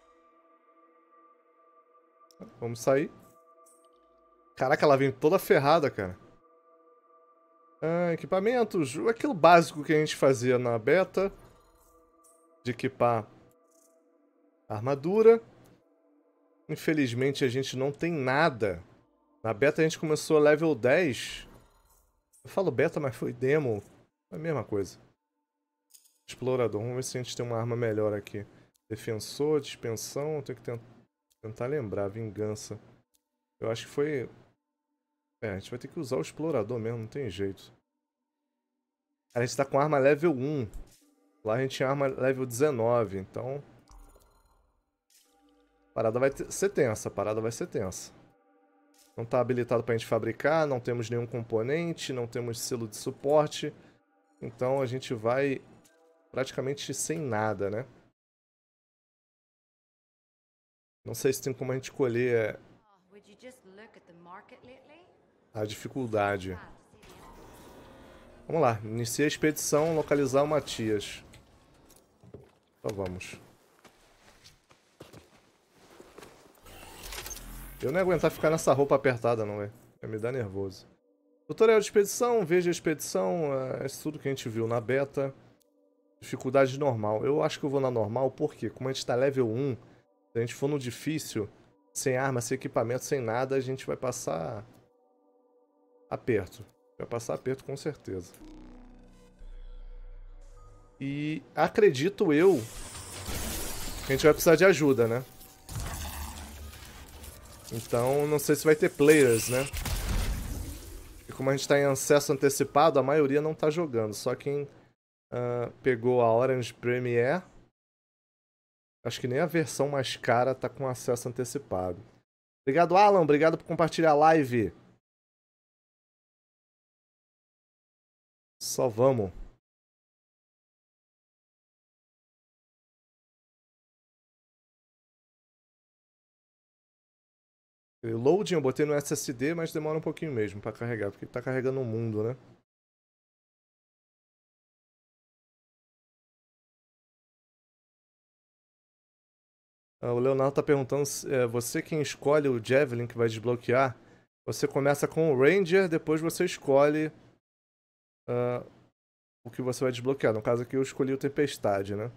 Vamos sair. Caraca, ela vem toda ferrada, cara. Ah, equipamentos. Aquilo básico que a gente fazia na beta. De equipar a armadura. Infelizmente a gente não tem nada. Na beta a gente começou level dez. Eu falo beta, mas foi demo. É a mesma coisa. Explorador. Vamos ver se a gente tem uma arma melhor aqui. Defensor, dispensão. Tem que tentar, tentar lembrar. Vingança. Eu acho que foi... É, a gente vai ter que usar o explorador mesmo. Não tem jeito. A gente tá com arma level um. Lá a gente tinha arma level dezenove. Então... A parada vai ter... ser tensa. A parada vai ser tensa. Não tá habilitado pra gente fabricar. Não temos nenhum componente. Não temos selo de suporte. Então a gente vai... praticamente sem nada, né? Não sei se tem como a gente escolher a dificuldade. Vamos lá, inicia a expedição, localizar o Matias. Então vamos. Eu não ia aguentar ficar nessa roupa apertada não, velho. Vai me dar nervoso. Tutorial de expedição, veja a expedição, é isso tudo que a gente viu na beta. Dificuldade normal. Eu acho que eu vou na normal, porque como a gente tá level um, se a gente for no difícil, sem arma, sem equipamento, sem nada, a gente vai passar aperto. Vai passar aperto com certeza. E acredito eu que a gente vai precisar de ajuda, né? Então, não sei se vai ter players, né? E como a gente tá em acesso antecipado, a maioria não tá jogando. Só quem... Uh, pegou a Orange Premiere. Acho que nem a versão mais cara tá com acesso antecipado. Obrigado, Alan. Obrigado por compartilhar a live. Só vamos. Loading eu botei no S S D, mas demora um pouquinho mesmo pra carregar, porque tá carregando o mundo, né? O Leonardo tá perguntando se é você quem escolhe o Javelin que vai desbloquear. Você começa com o Ranger, depois você escolhe uh, o que você vai desbloquear. No caso aqui eu escolhi o Tempestade, né?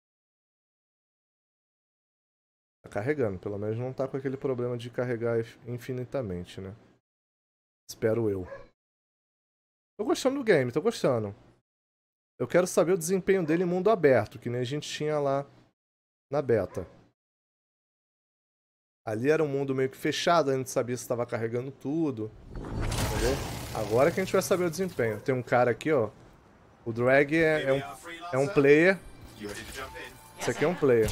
Tá carregando, pelo menos não tá com aquele problema de carregar infinitamente, né? Espero eu. Tô gostando do game, tô gostando. Eu quero saber o desempenho dele em mundo aberto, que nem a gente tinha lá na beta. Ali era um mundo meio que fechado, a gente sabia se estava carregando tudo. Entendeu? Agora que a gente vai saber o desempenho. Tem um cara aqui, ó. O Drag é, é, um, é um player. Esse aqui é um player.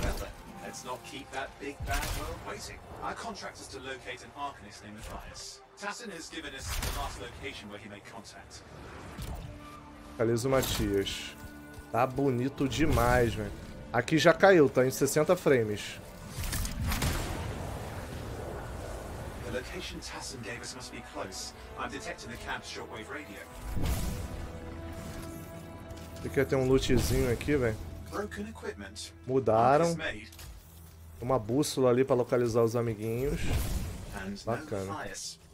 Localiza o Matias. Tá bonito demais, velho. Aqui já caiu, tá em sessenta frames. The location Tassin gave us must be close. I'm detecting the cab's shortwave radio. Aqui tem um lootzinho aqui, velho. Mudaram. Uma bússola ali pra localizar os amiguinhos. Bacana.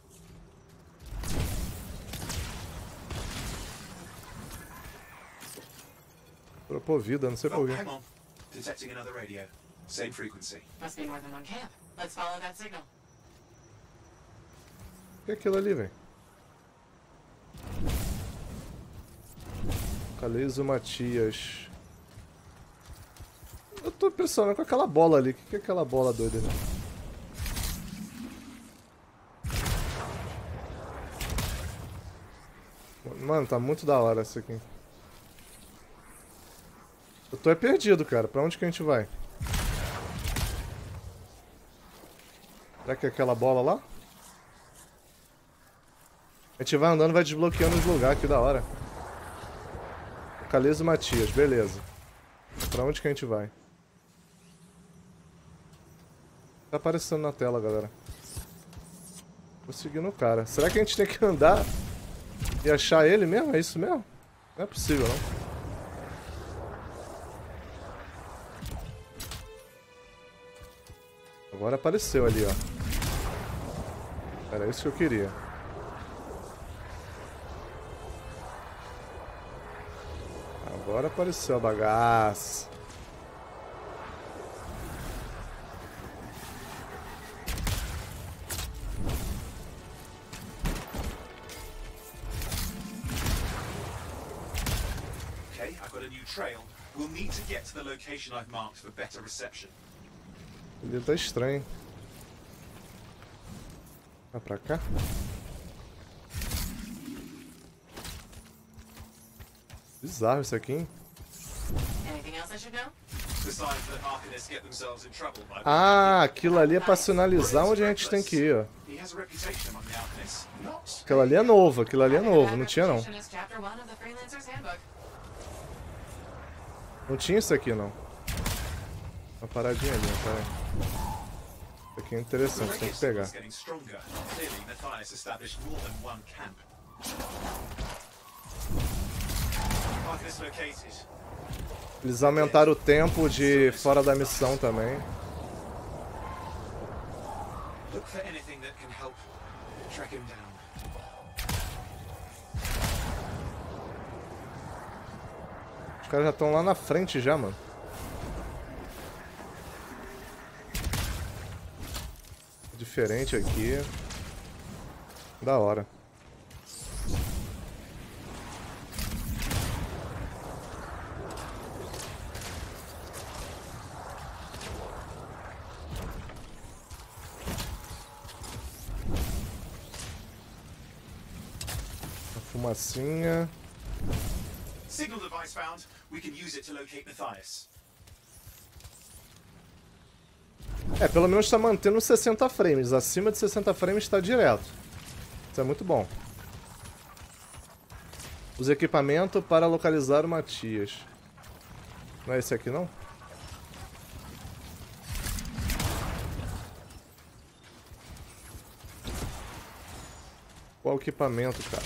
Propor vida, não sei por quê. Detecting another radio. Same frequency. Must be more than one camp. Let's follow that signal. O que é aquilo ali, velho? Localiza o Matias. Eu tô impressionado com aquela bola ali. O que é aquela bola doida ali? Mano, tá muito da hora isso aqui. Eu tô é perdido, cara. Pra onde que a gente vai? Será que é aquela bola lá? A gente vai andando, vai desbloqueando os lugares, que da hora. Localiza o Matias, beleza. Pra onde que a gente vai? Tá aparecendo na tela, galera. Tô seguindo o cara. Será que a gente tem que andar e achar ele mesmo? É isso mesmo? Não é possível, não. Agora apareceu ali, ó. Era isso que eu queria. Agora apareceu a bagaça. Okay, I've got a new trail. We'll need to get to the location I've marked for better reception. Ele tá estranho. Vai pra cá. Bizarro isso aqui, hein? Ah, aquilo ali é pra sinalizar onde a gente tem que ir, ó. Aquilo ali é novo, aquilo ali é novo, não tinha não. Não tinha isso aqui não. Uma paradinha ali, peraí. Isso aqui é interessante, tem que pegar. Eles aumentaram o tempo de fora da missão também. Os caras já estão lá na frente já, mano. Diferente aqui. Da hora. Fumacinha. Signal device found. We can use it to locate Matthias. É, pelo menos está mantendo sessenta frames. Acima de sessenta frames está direto. Isso é muito bom. Usa equipamento para localizar o Matias. Não é esse aqui não? Qual equipamento, cara?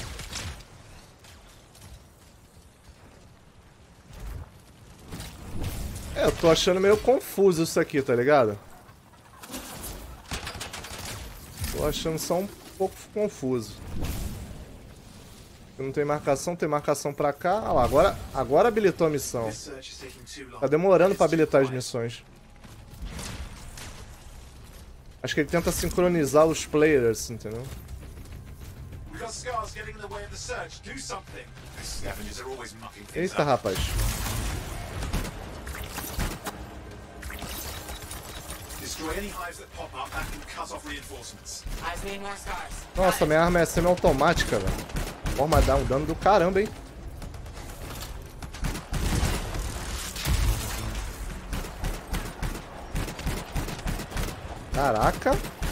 É, eu tô achando meio confuso isso aqui, tá ligado? Tô achando só um pouco confuso. Não tem marcação, tem marcação pra cá. Ah lá, agora, agora habilitou a missão. Tá demorando pra habilitar as missões. Acho que ele tenta sincronizar os players, entendeu? Eita, rapaz. Nossa, minha arma é semi-automática, velho. Pô, mas dá um dano do caramba, hein? Caraca.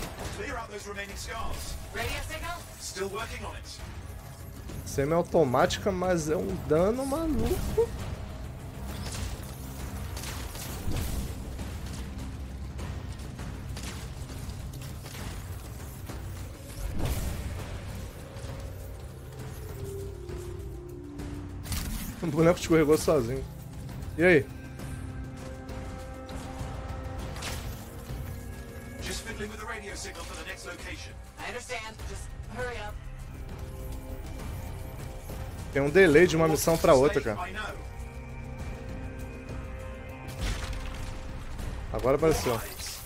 Semi-automática, mas é um dano maluco. O boneco escorregou sozinho. E aí? Tem um delay de uma missão pra outra, cara. Agora apareceu.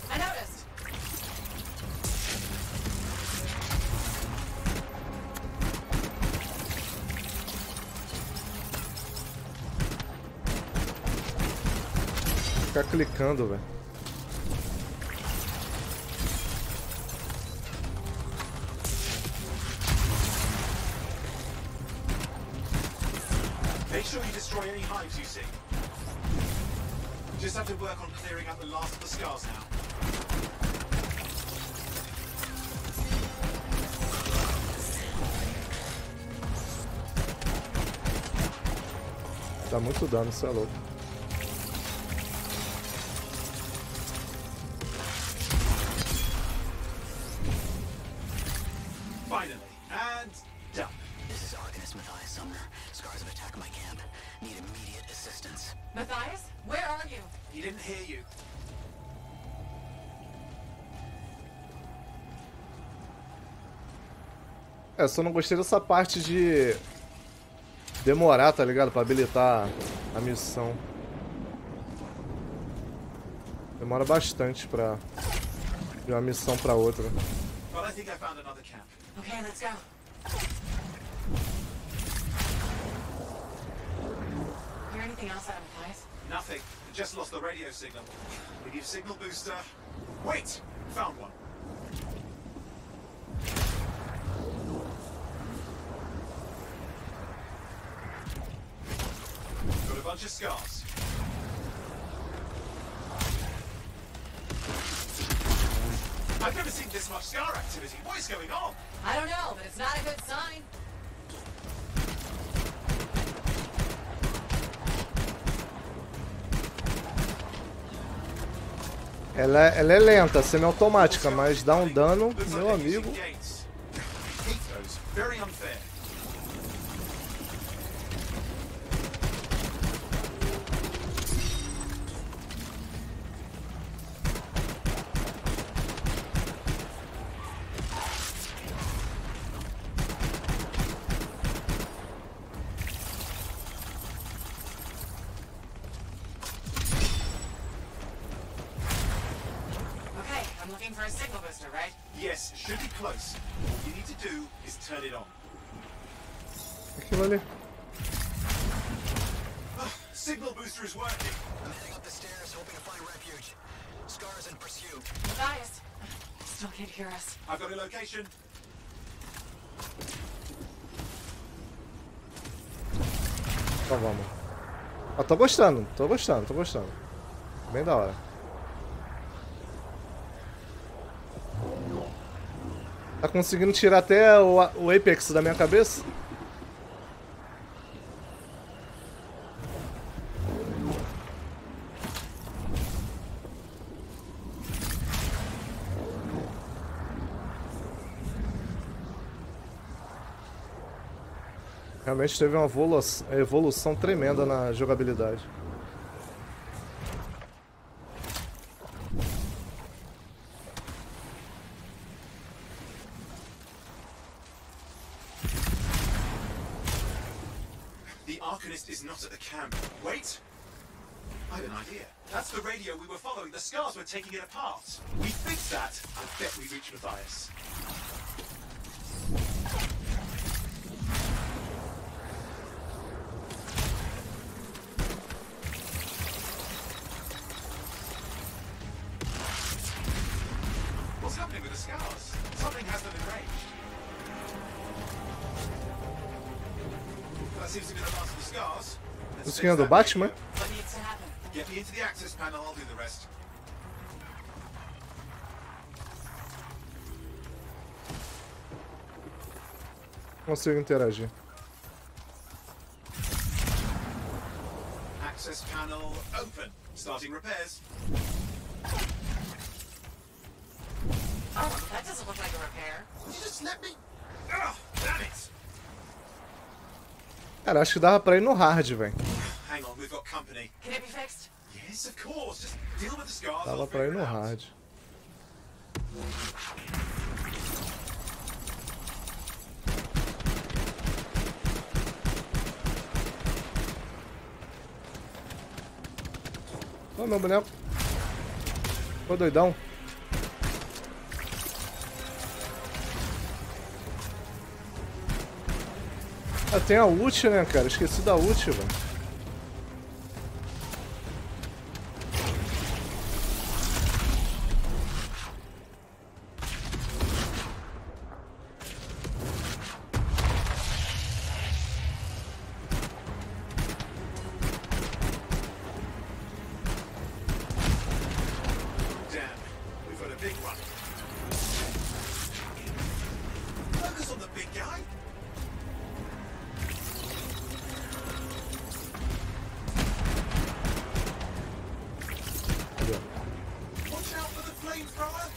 Ficar clicando, velho. Make sure you destroy any hives you see. You just have to work on clearing up the last of the scars now. Dá muito dano, isso é louco. Finally, and done. This is Arcanist Matthias Sumner. Scars have attacked my camp. Need immediate assistance. Matthias, where are you? He didn't hear you. É, só não gostei dessa parte de demorar, tá ligado? Pra habilitar a missão. Demora bastante pra de uma missão pra outra. Well, I think I found another camp. Okay, let's go. Hear anything else out of place? Nothing. Just lost the radio signal. We need a signal booster. Wait! Found one. Got a bunch of scars. I've never seen this much scar activity. What is going on? I don't know, but it's not a good sign. Ela é, ela é lenta, semi-automática, mas dá um dano, meu amigo. Very unfair. For a signal booster, right? Yes, should be close. All you need to do is turn it on. Aquilo ali. Oh, signal booster is working. I'm heading up the stairs, hoping to find refuge. Scars in pursuit. Matthias, still can't hear us. I've got a location. Então vamos. Ah, tô gostando, tô gostando, tô gostando. Bem da hora. Tá conseguindo tirar até o, o Apex da minha cabeça? Realmente teve uma evolução, evolução tremenda na jogabilidade. The Arcanist is not at the camp. Wait! I have an idea. That's the radio we were following. The scars were taking it apart. We fixed that. I bet we reach Matthias. What's happening with the scars? Something has them enraged. That seems to be the last of the scars. Musiquinha do Batman. What needs to happen? Get me into the access panel, I'll do the rest. Consigo interagir. Access panel open. Starting repairs. Oh, that doesn't look like a repair. Would you just let me? Ugh, damn it! Cara, acho que dava pra ir no hard, velho. Hang on, we've got company. Can it be fixed? Yes, of course. Just deal with the scars. Dava I'll pra ir figure no it out. hard. Ô, meu boneco. Ô, doidão. Ah, tem a ult, né, cara? Esqueci da ult, velho. Damn, we've got a big one. Focus on the big guy. Watch out for the flamethrower.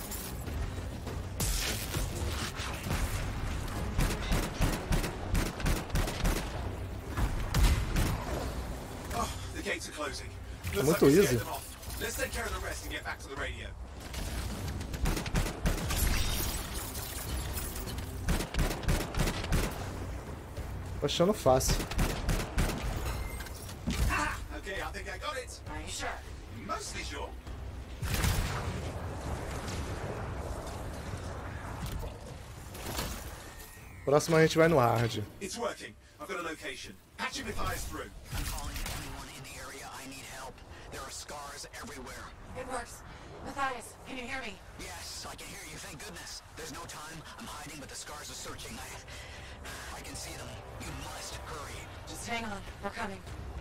Oh, the gates are closing. Looks like Muito we scared easy. them off. Let's take care of the rest and get back to the radio. Tô achando fácil. Okay, I think I got it. Are you sure? Mostly sure. Próximo a gente vai no hard. It's working. I've got a location. Patching Matthias through. I'm calling anyone in the area. I need help. There are scars everywhere. It works. Matthias, can you hear me? Yes, I can hear you. Thank goodness. There's no time. I'm hiding, but the scars are searching. I, I can see them. You must hurry. Just hang on. We're coming.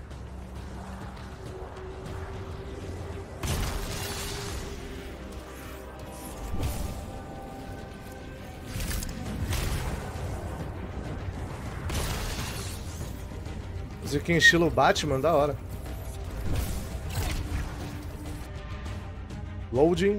Musiquinha estilo Batman, da hora. Loading.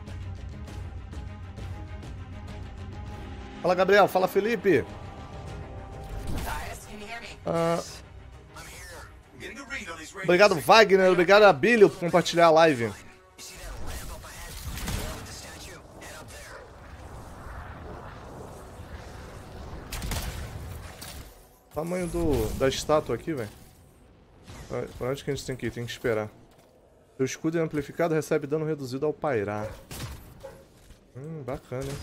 Fala, Gabriel. Fala, Felipe. Matthias, can you hear me? Ah, I'm getting a read on his radio. obrigado, Wagner. Obrigado, Abílio, por compartilhar a live. You see that ramp up ahead? Along with the statue? Head up there. Tamanho do, da estátua aqui, velho. Pra pra onde que a gente tem que ir? Tem que esperar. Seu escudo é amplificado, recebe dano reduzido ao pairar. Hum, bacana, hein?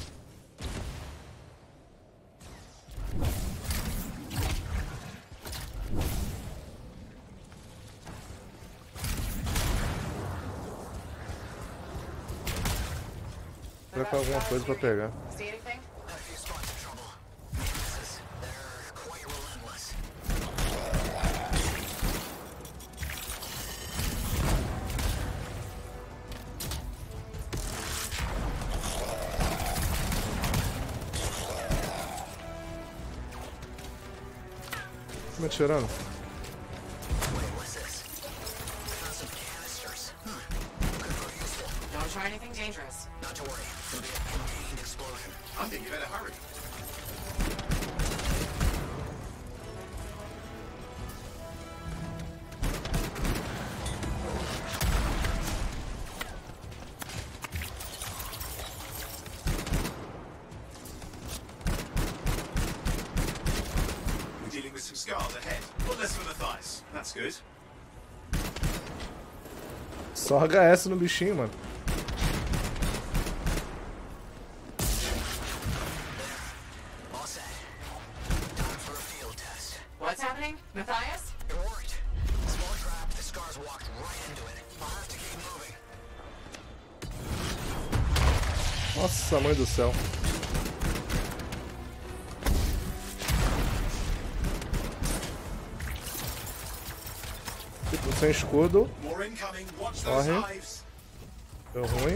Vou colocar alguma coisa pra pegar. See anything? A few spots of trouble. Misses. They're quite relentless. Tô me atirando. Wait, what's this? Found some canisters. Hmm. Could prove useful. Don't try anything dangerous. Not to worry. It'll be a contained explosion. I think you better hurry. We're dealing with some scars ahead. One less for Matthias. That's good. Só H S no bichinho, mano. All set. Time for a field test. What's happening? Matthias? It worked. Small trap. The scars walked right into it. I'll have to keep moving. Nossa, mãe do céu. Tipo, sem escudo. More incoming. Watch those Corre. hives. Deu ruim.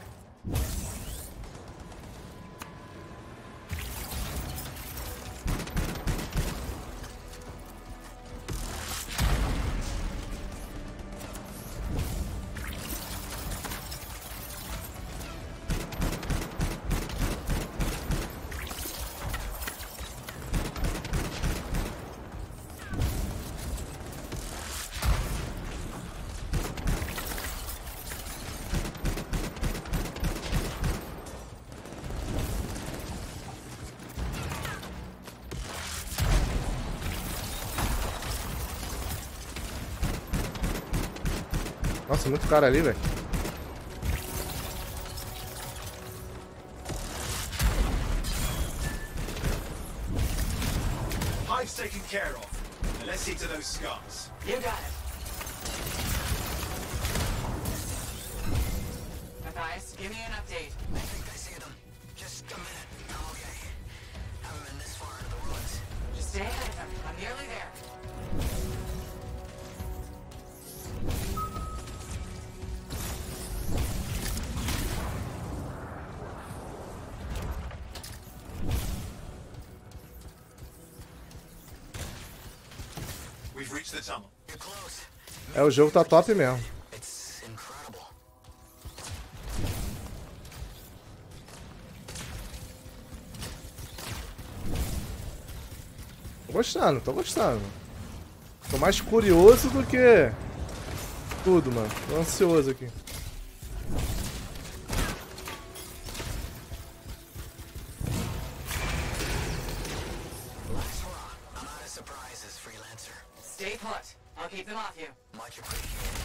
Nossa, muito cara ali, velho. Hives taken care of. Now let's see to those scars. You got it. Matthias, give me an update. I think I see them. Just a minute. I'm okay. Haven't been this far into the woods. Just stay ahead of them. I'm nearly there. We've reached the tunnel. You're close. É, o jogo tá top mesmo. It's incredible. Tô gostando, tô gostando. Tô mais curioso do que tudo, mano. Tô ansioso aqui. Last hurrah. I'm out of surprise. Stay put. I'll keep them off you. Much appreciated.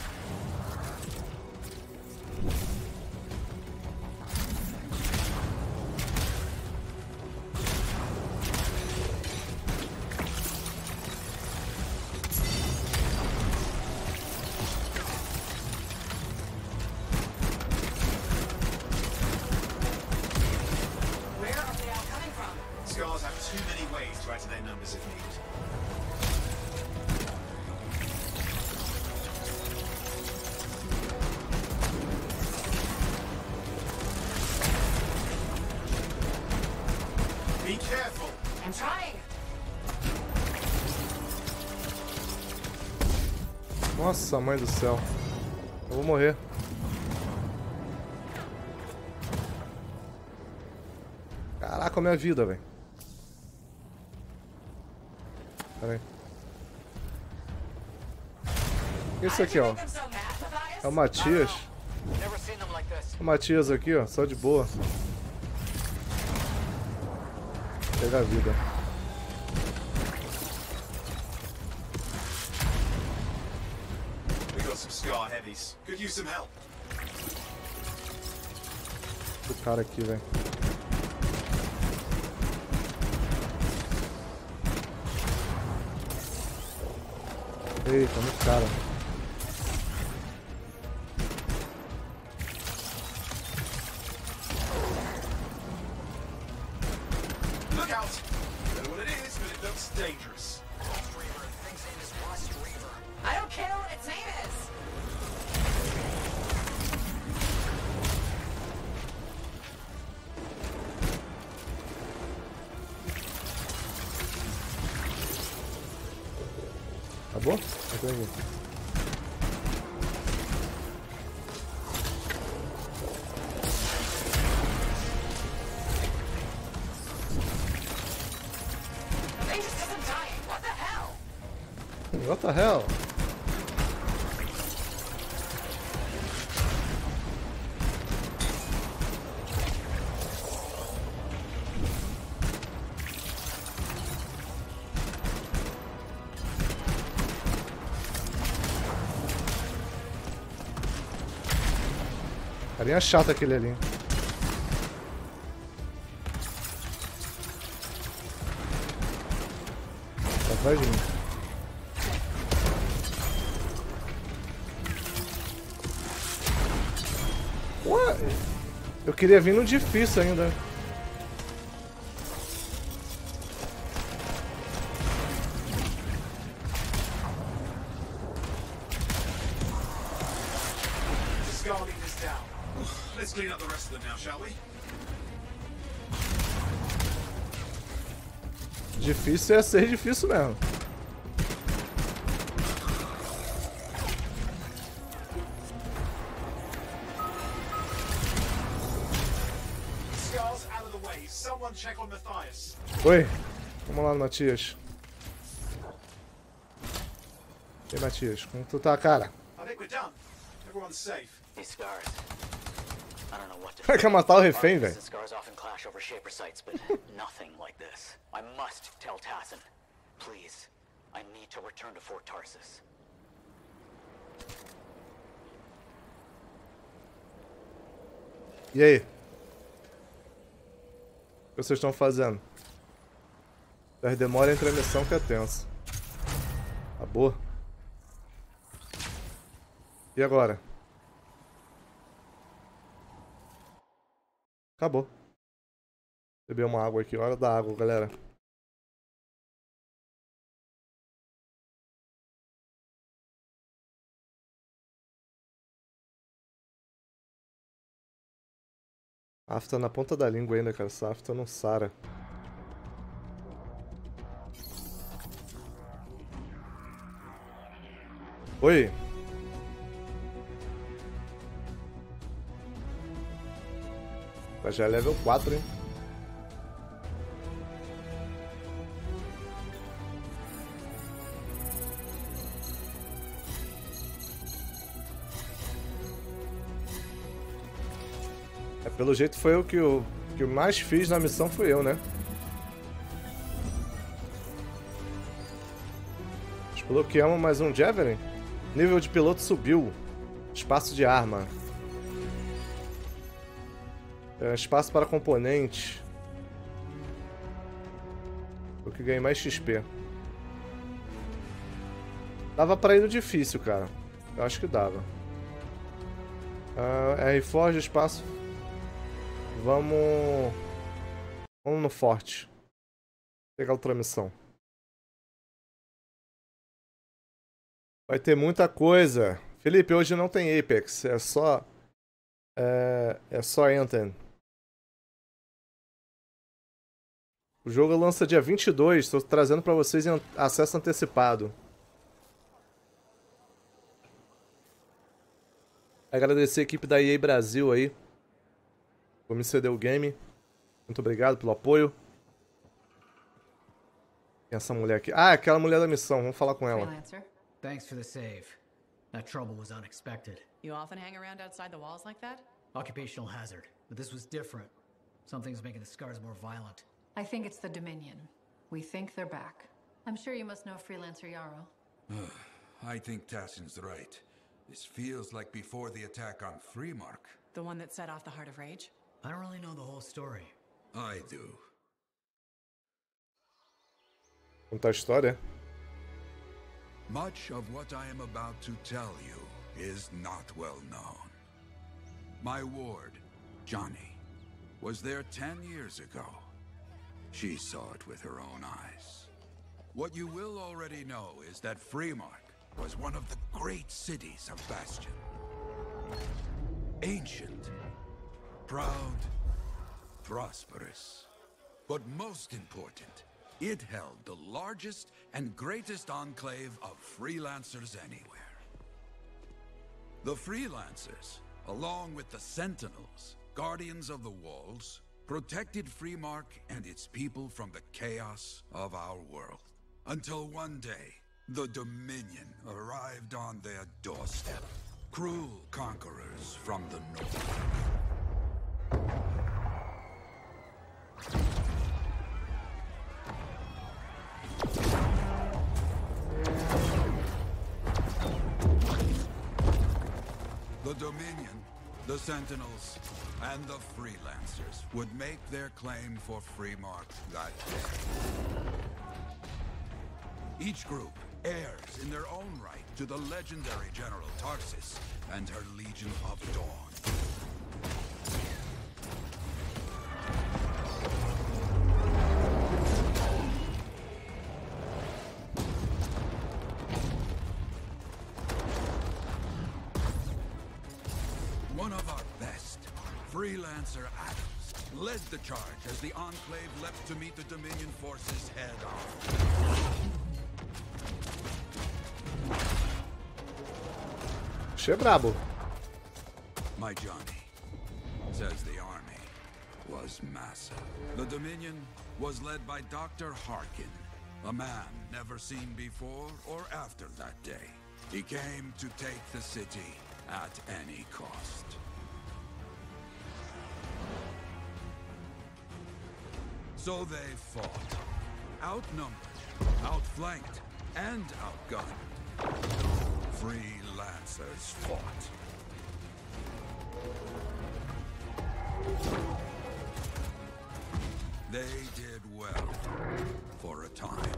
Where are they all coming from? Scars have too many ways to add to their numbers if needed. Be careful. I'm trying. Nossa, mãe do céu. Eu vou morrer. Caraca, a minha vida, velho. Pera aí. Esse aqui, ó. É o Matias. O Matias aqui, ó. Só de boa. Pega a vida. We got some Scar heavies. Could use some help. O cara aqui, velho. Eita, muito cara. Look out! Don't know what it is, but it looks dangerous. Lost Reaver. Thing's name is Lost Reaver. I don't care what its name is. Acabou? Entendi. The thing just isn't dying. What the hell? What the hell? Carinha chata aquele ali. Tá atrás de mim. Ué, eu queria vir no difícil ainda. Discarding this down. Let's clean up the rest of them now, shall we? Difícil é ser difícil mesmo. Scars out of the way. Someone check on Matthias. Oi, vamos lá, Matias. E aí, Matias, como tu tá, cara? I think we're done. Everyone's safe. These Scars. I don't know what to Quer matar o refém, velho? The Scars often clash over Shaper sites, but nothing like this. I must tell Tassin. Please. I need to return to Fort Tarsus. E aí? O que vocês estão fazendo? Das demora entre a missão que é tenso. Acabou. E agora? Acabou. Beber uma água aqui. Hora da água, galera. Afta na ponta da língua ainda, cara. Essa afta não sara. Oi. Já é level quatro, hein? É, pelo jeito foi o que eu que eu mais fiz na missão fui eu, né? Bloqueamos mais um Javelin. Nível de piloto subiu. Espaço de arma. É, espaço para componente. Eu que ganhei mais X P. Dava pra ir no difícil, cara. Eu acho que dava. Uh, R Forge, espaço. Vamos... Vamos no forte. Vou pegar outra missão. Vai ter muita coisa. Felipe, hoje não tem Apex. É só... É, é só Anthem. O jogo lança dia vinte e dois. Estou trazendo pra vocês em acesso antecipado. Agradecer a equipe da E A Brasil aí por me ceder o game. Muito obrigado pelo apoio. Quem é essa mulher aqui? Ah, aquela mulher da missão. Vamos falar com ela. Freelancer. Thanks for the save. That trouble was unexpected. You often hang around outside the walls like that? Occupational hazard. But this was different. Something's making the scars more violent. I think it's the Dominion. We think they're back. I'm sure you must know Freelancer Yarrow. I think Tassin's right. This feels like before the attack on Freemark. The one that set off the Heart of Rage? I don't really know the whole story. I do. Conta a história. Much of what I am about to tell you is not well known. My ward, Johnny, was there ten years ago. She saw it with her own eyes. What you will already know is that Freemark was one of the great cities of Bastion. Ancient, proud, prosperous. But most important, it held the largest and greatest enclave of freelancers anywhere. The freelancers, along with the Sentinels, guardians of the walls, protected Freemark and its people from the chaos of our world. Until one day, the Dominion arrived on their doorstep. Cruel conquerors from the north. The Dominion, the Sentinels, and the Freelancers would make their claim for Freemark that day. Each group heirs in their own right to the legendary General Tarsis and her Legion of Dawn. One of our best, Freelancer Adams, led the charge as the Enclave leapt to meet the Dominion forces head-on. Che brabo. My Johnny says the army was massive. The Dominion was led by Doctor Harkin, a man never seen before or after that day. He came to take the city at any cost. So they fought, outnumbered, outflanked, and outgunned. Freelancers fought. They did well for a time.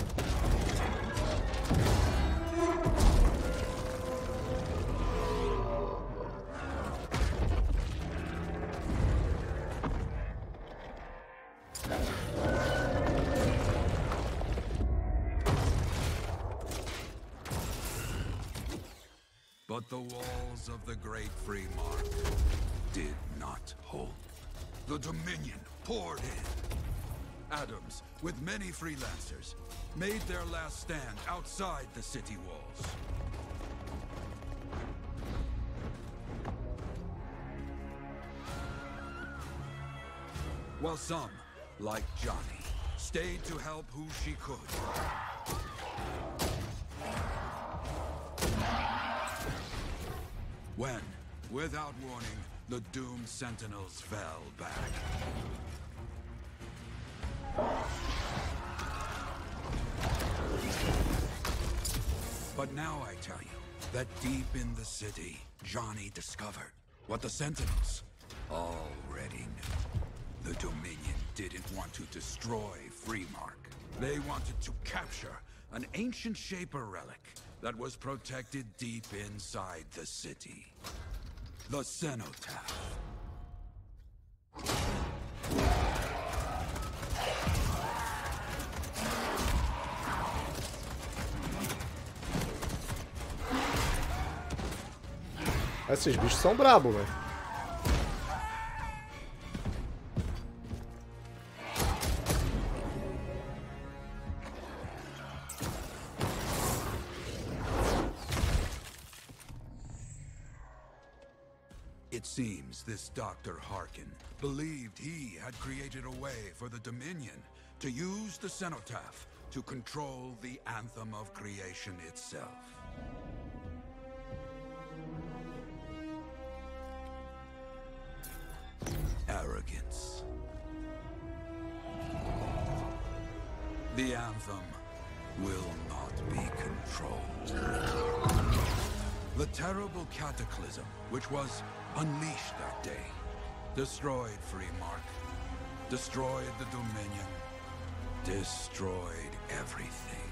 But the walls of the Great Freemark did not hold. The Dominion poured in. Adams, with many freelancers, made their last stand outside the city walls. While some, like Johnny, stayed to help who she could. When, without warning, the doomed Sentinels fell back. But now I tell you that deep in the city, Johnny discovered what the Sentinels already knew. The Dominion didn't want to destroy Freemark. They wanted to capture an ancient Shaper relic that was protected deep inside the city. The Cenotaph. Esses bichos são brabos, velho. It seems this Doctor Harkin believed he had created a way for the Dominion to use the Cenotaph to control the Anthem of Creation itself. Arrogance. The Anthem will not be controlled. The terrible cataclysm, which was unleashed that day, destroyed Freemark, destroyed the Dominion, destroyed everything.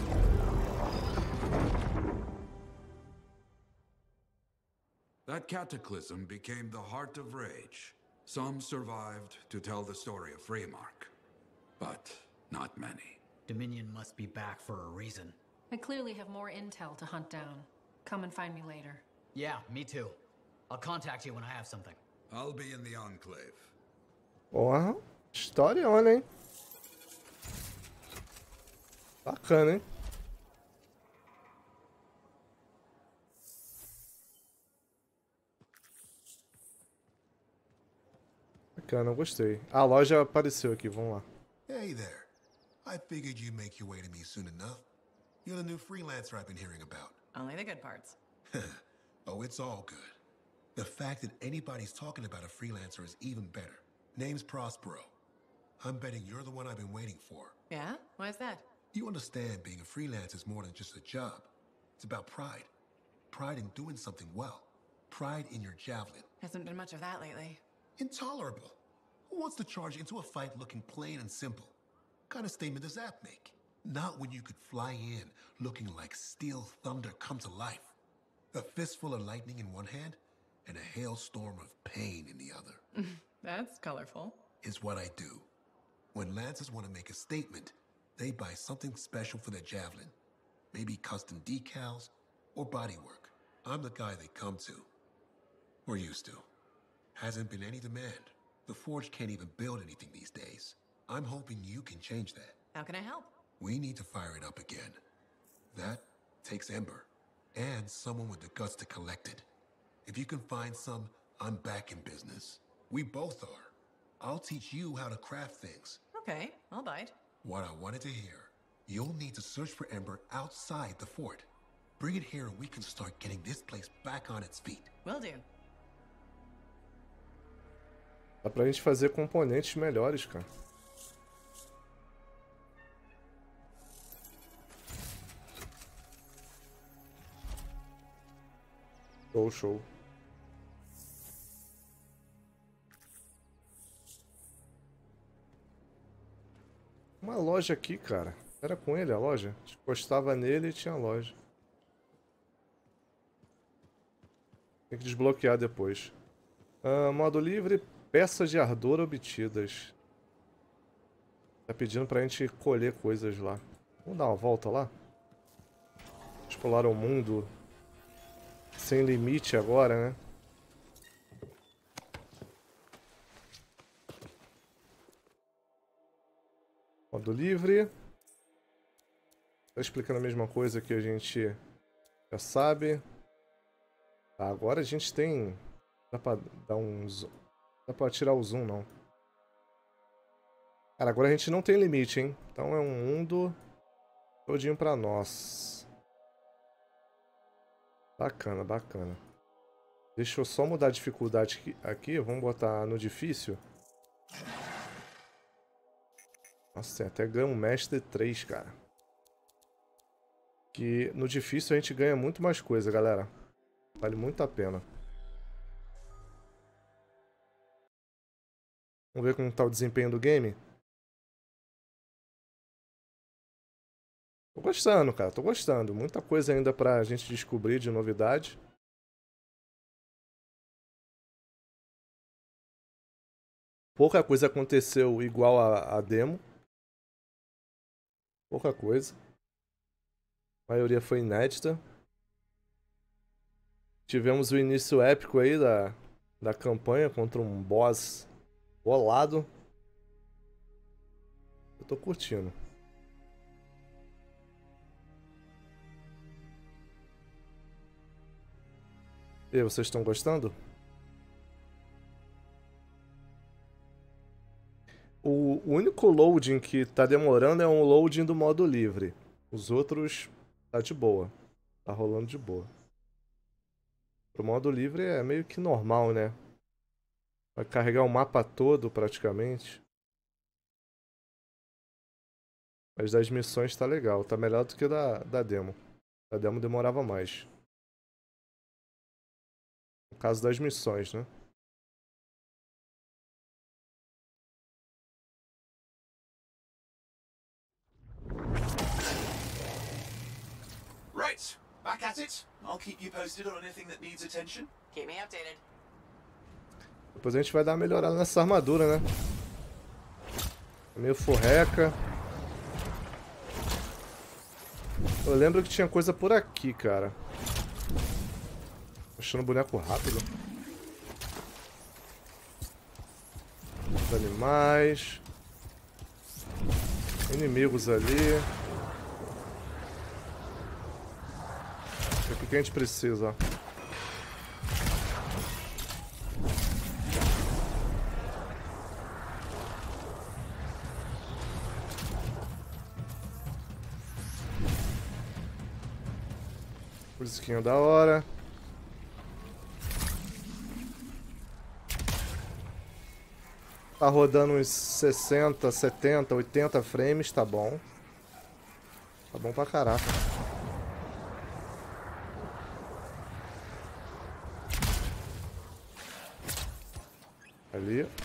That cataclysm became the Heart of Rage. Some survived to tell the story of Freemark, but not many. Dominion must be back for a reason. I clearly have more intel to hunt down. Come and find me later. Yeah, me too. I'll contact you when I have something. I'll be in the Enclave. Porra, historiona, hein? Bacana, hein? Bacana, eu gostei. A loja apareceu aqui, vamos lá. Hey there. I figured you'd make your way to me soon enough. You're the new freelancer I've been hearing about. Only the good parts. Oh, it's all good. The fact that anybody's talking about a freelancer is even better. Name's Prospero. I'm betting you're the one I've been waiting for. Yeah? Why is that? You understand being a freelancer is more than just a job. It's about pride. Pride in doing something well. Pride in your javelin. Hasn't been much of that lately. Intolerable. Who wants to charge into a fight looking plain and simple? What kind of statement does that make? Not when you could fly in looking like steel thunder come to life. A fistful of lightning in one hand and a hailstorm of pain in the other. That's colorful. Is what I do. When Lancers want to make a statement, they buy something special for their javelin. Maybe custom decals or bodywork. I'm the guy they come to. We're used to. Hasn't been any demand. The Forge can't even build anything these days. I'm hoping you can change that. How can I help? We need to fire it up again. That takes Ember. And someone with the guts to collect it. If you can find some, I'm back in business. We both are. I'll teach you how to craft things. Okay, I'll bite. What I wanted to hear. You'll need to search for Ember outside the fort. Bring it here and we can start getting this place back on its feet. Will do. Dá pra gente fazer componentes melhores, cara. Show, show. Uma loja aqui, cara. Era com ele a loja? Encostava nele e tinha loja. Tem que desbloquear depois. Ah, modo livre, peças de ardor obtidas. Tá pedindo pra gente colher coisas lá. Vamos dar uma volta lá? Explorar o mundo sem limite agora, né? Modo livre. Tá explicando a mesma coisa que a gente já sabe. Tá, agora a gente tem... Dá pra dar um zoom. Dá pra tirar o zoom, não. Cara, agora a gente não tem limite, hein? Então é um mundo todinho pra nós. Bacana, bacana. Deixa eu só mudar a dificuldade aqui. Vamos botar no difícil. Nossa, tem até ganho um mestre três, cara. Que no difícil a gente ganha muito mais coisa, galera. Vale muito a pena. Vamos ver como tá o desempenho do game. Tô gostando, cara. Tô gostando. Muita coisa ainda pra gente descobrir de novidade. Pouca coisa aconteceu igual a, a demo. Pouca coisa. A maioria foi inédita. Tivemos o início épico aí da, da campanha contra um boss bolado. Eu tô curtindo. E aí, vocês estão gostando? O único loading que tá demorando é um loading do modo livre. Os outros tá de boa. Tá rolando de boa. Pro modo livre é meio que normal, né? Vai carregar o mapa todo praticamente. Mas das missões tá legal. Tá melhor do que da, da demo. A demo demorava mais. No caso das missões, né? Right, back at it. I'll keep you posted on anything that needs attention. Keep me updated. Depois a gente vai dar uma melhorada nessa armadura, né? É meio forreca. Eu lembro que tinha coisa por aqui, cara. Achando boneco rápido. Os animais. Inimigos ali. O que a gente precisa? Musiquinha da hora. Tá rodando uns sessenta, setenta, oitenta frames, tá bom. Tá bom pra caraca. Ali.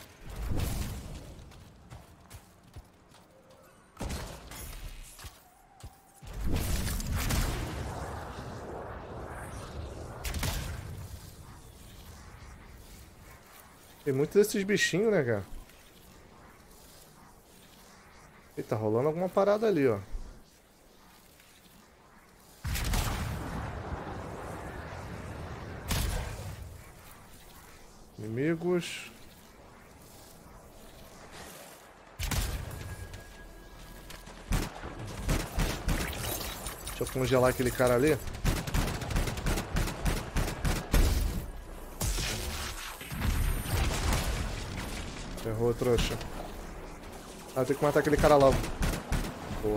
Tem muitos desses bichinhos, né, cara? E tá rolando alguma parada ali, ó. Inimigos. Deixa eu congelar aquele cara ali. Errou, trouxa. Ah, tem que matar aquele cara logo. Boa.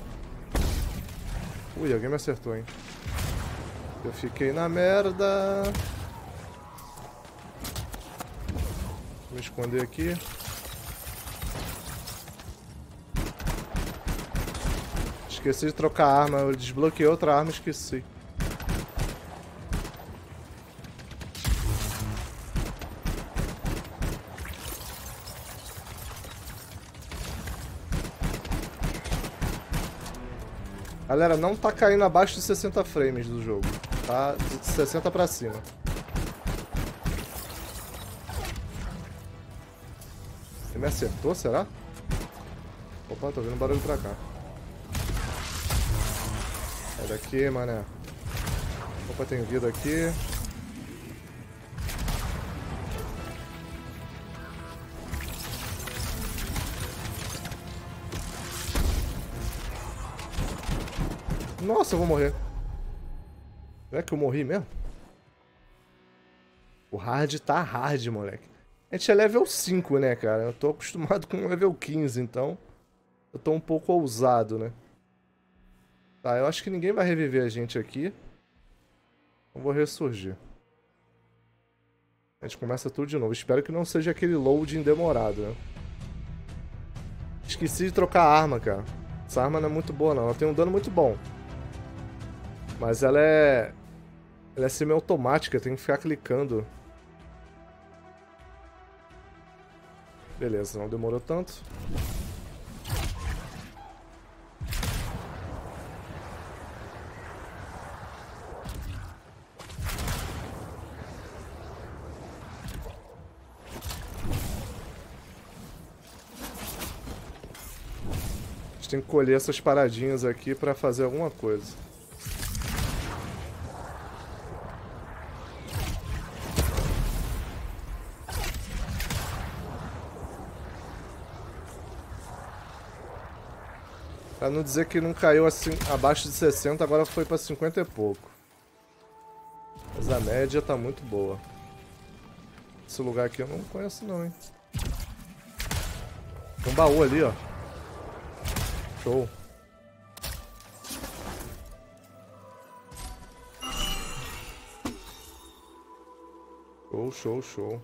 Ui, alguém me acertou, hein. Eu fiquei na merda. Vou me esconder aqui. Esqueci de trocar a arma. Eu desbloqueei outra arma e esqueci. Galera, não tá caindo abaixo de sessenta frames do jogo. Tá de sessenta pra cima. Ele me acertou, será? Opa, tô vendo barulho pra cá. Sai daqui, mané. Opa, tem vida aqui. Nossa, eu vou morrer. Não é que eu morri mesmo? O hard tá hard, moleque. A gente é level cinco, né, cara? Eu tô acostumado com level quinze, então... eu tô um pouco ousado, né? Tá, eu acho que ninguém vai reviver a gente aqui. Eu vou ressurgir. A gente começa tudo de novo. Espero que não seja aquele loading demorado, né? Esqueci de trocar a arma, cara. Essa arma não é muito boa, não. Ela tem um dano muito bom. Mas ela é... Ela é semi-automática, tem que ficar clicando. Beleza, não demorou tanto. A gente tem que colher essas paradinhas aqui pra fazer alguma coisa. Pra não dizer que não caiu assim abaixo de sessenta, agora foi pra cinquenta e pouco. Mas a média tá muito boa. Esse lugar aqui eu não conheço não, hein. Tem um baú ali, ó. Show. Show, show, show.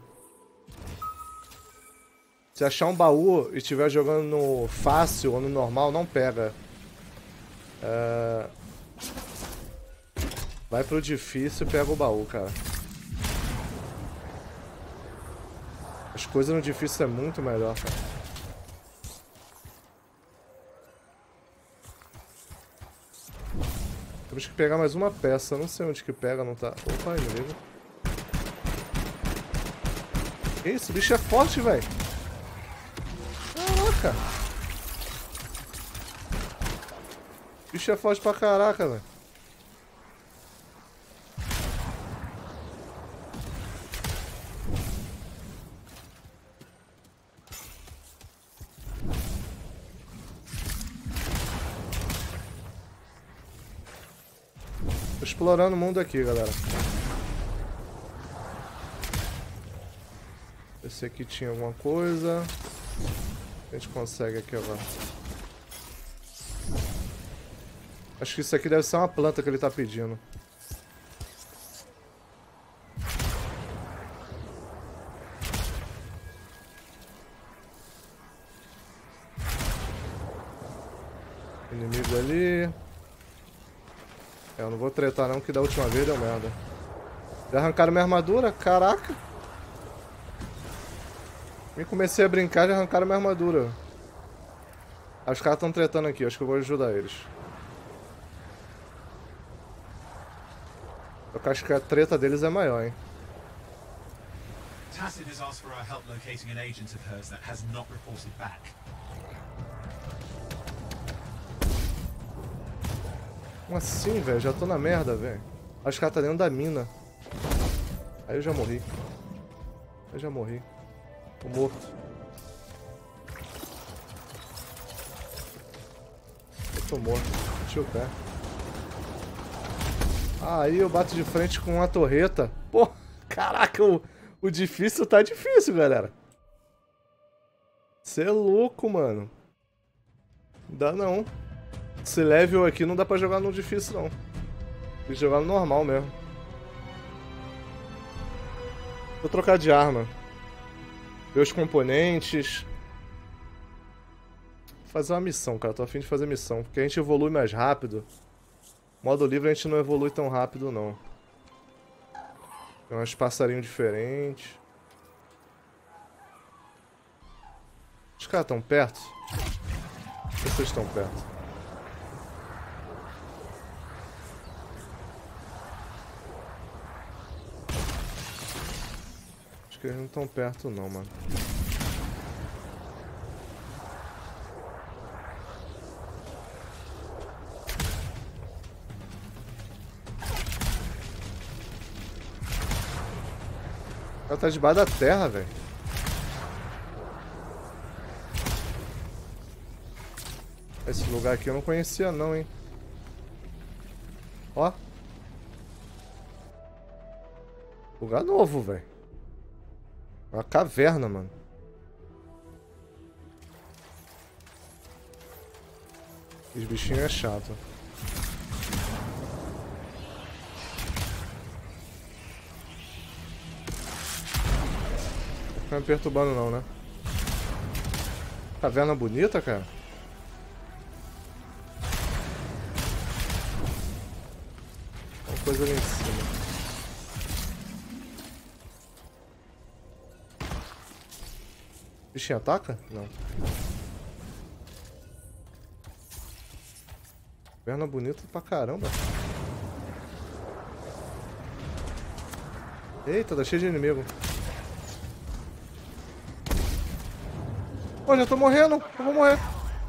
Se achar um baú e estiver jogando no fácil ou no normal, não pega. É... Vai pro difícil e pega o baú, cara. As coisas no difícil é muito melhor, cara. Temos que pegar mais uma peça. Não sei onde que pega, não tá. Opa, inimigo. Que isso? O bicho é forte, velho. Caraca. O bicho é forte pra caraca, velho. Tô explorando o mundo aqui, galera. Esse aqui tinha alguma coisa. A gente consegue aqui agora. Acho que isso aqui deve ser uma planta que ele tá pedindo. Inimigo ali. É, eu não vou tretar não, que da última vez deu merda. Já arrancaram minha armadura? Caraca! Me comecei a brincar e já arrancaram minha armadura. Ah, os caras estão tretando aqui, acho que eu vou ajudar eles. Eu acho que a treta deles é maior, hein. Tacit has asked for our help locating an agent of hers that has not reported back. Como assim, velho? Já tô na merda, velho. Acho que ela tá dentro da mina. Aí eu já morri. Aí eu já morri. Tô morto. Eu tô morto. Deixa eu pé. Ah, aí eu bato de frente com uma torreta. Pô, caraca, o, o difícil tá difícil, galera. Cê é louco, mano. Não dá não. Esse level aqui não dá pra jogar no difícil, não. Tem que jogar no normal mesmo. Vou trocar de arma. Ver os componentes. Vou fazer uma missão, cara. Tô a fim de fazer missão. Porque a gente evolui mais rápido. Modo livre a gente não evolui tão rápido, não. Tem uns passarinhos diferentes. Os caras estão perto? Vocês estão perto. Acho que eles não estão perto, não, mano. Ela tá debaixo da terra, velho. Esse lugar aqui eu não conhecia não, hein. Ó. Lugar novo, velho. Uma caverna, mano. Os bichinhos é chato. Não tá me perturbando não, né? Caverna bonita, cara. coisa ali em cima. O bichinho ataca? Não. Perna bonita pra caramba. Eita, tá cheio de inimigo. Pô, já tô morrendo. Eu vou morrer.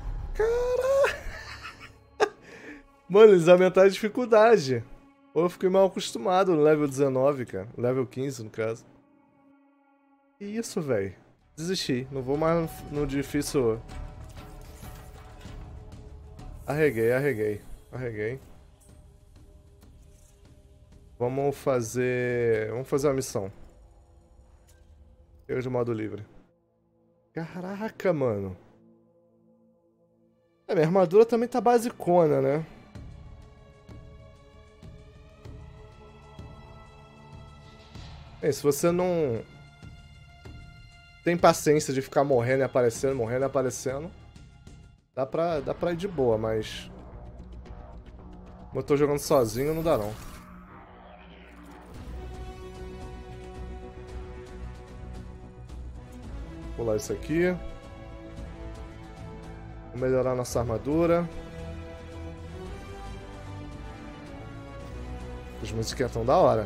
Caralho. Mano, eles aumentaram a dificuldade. Pô, eu fiquei mal acostumado no level dezenove, cara. Level quinze, no caso. Que isso, velho? Desisti. Não vou mais no, no difícil. Arreguei, arreguei. Arreguei. Vamos fazer... Vamos fazer uma missão. Eu de modo livre. Caraca, mano. A minha armadura também tá basicona, né? Bem, se você não... tem paciência de ficar morrendo e aparecendo, morrendo e aparecendo, dá pra, dá pra ir de boa, mas... como eu tô jogando sozinho, não dá não. Vou pular isso aqui. Vou melhorar nossa armadura. As musiquinhas tão da hora.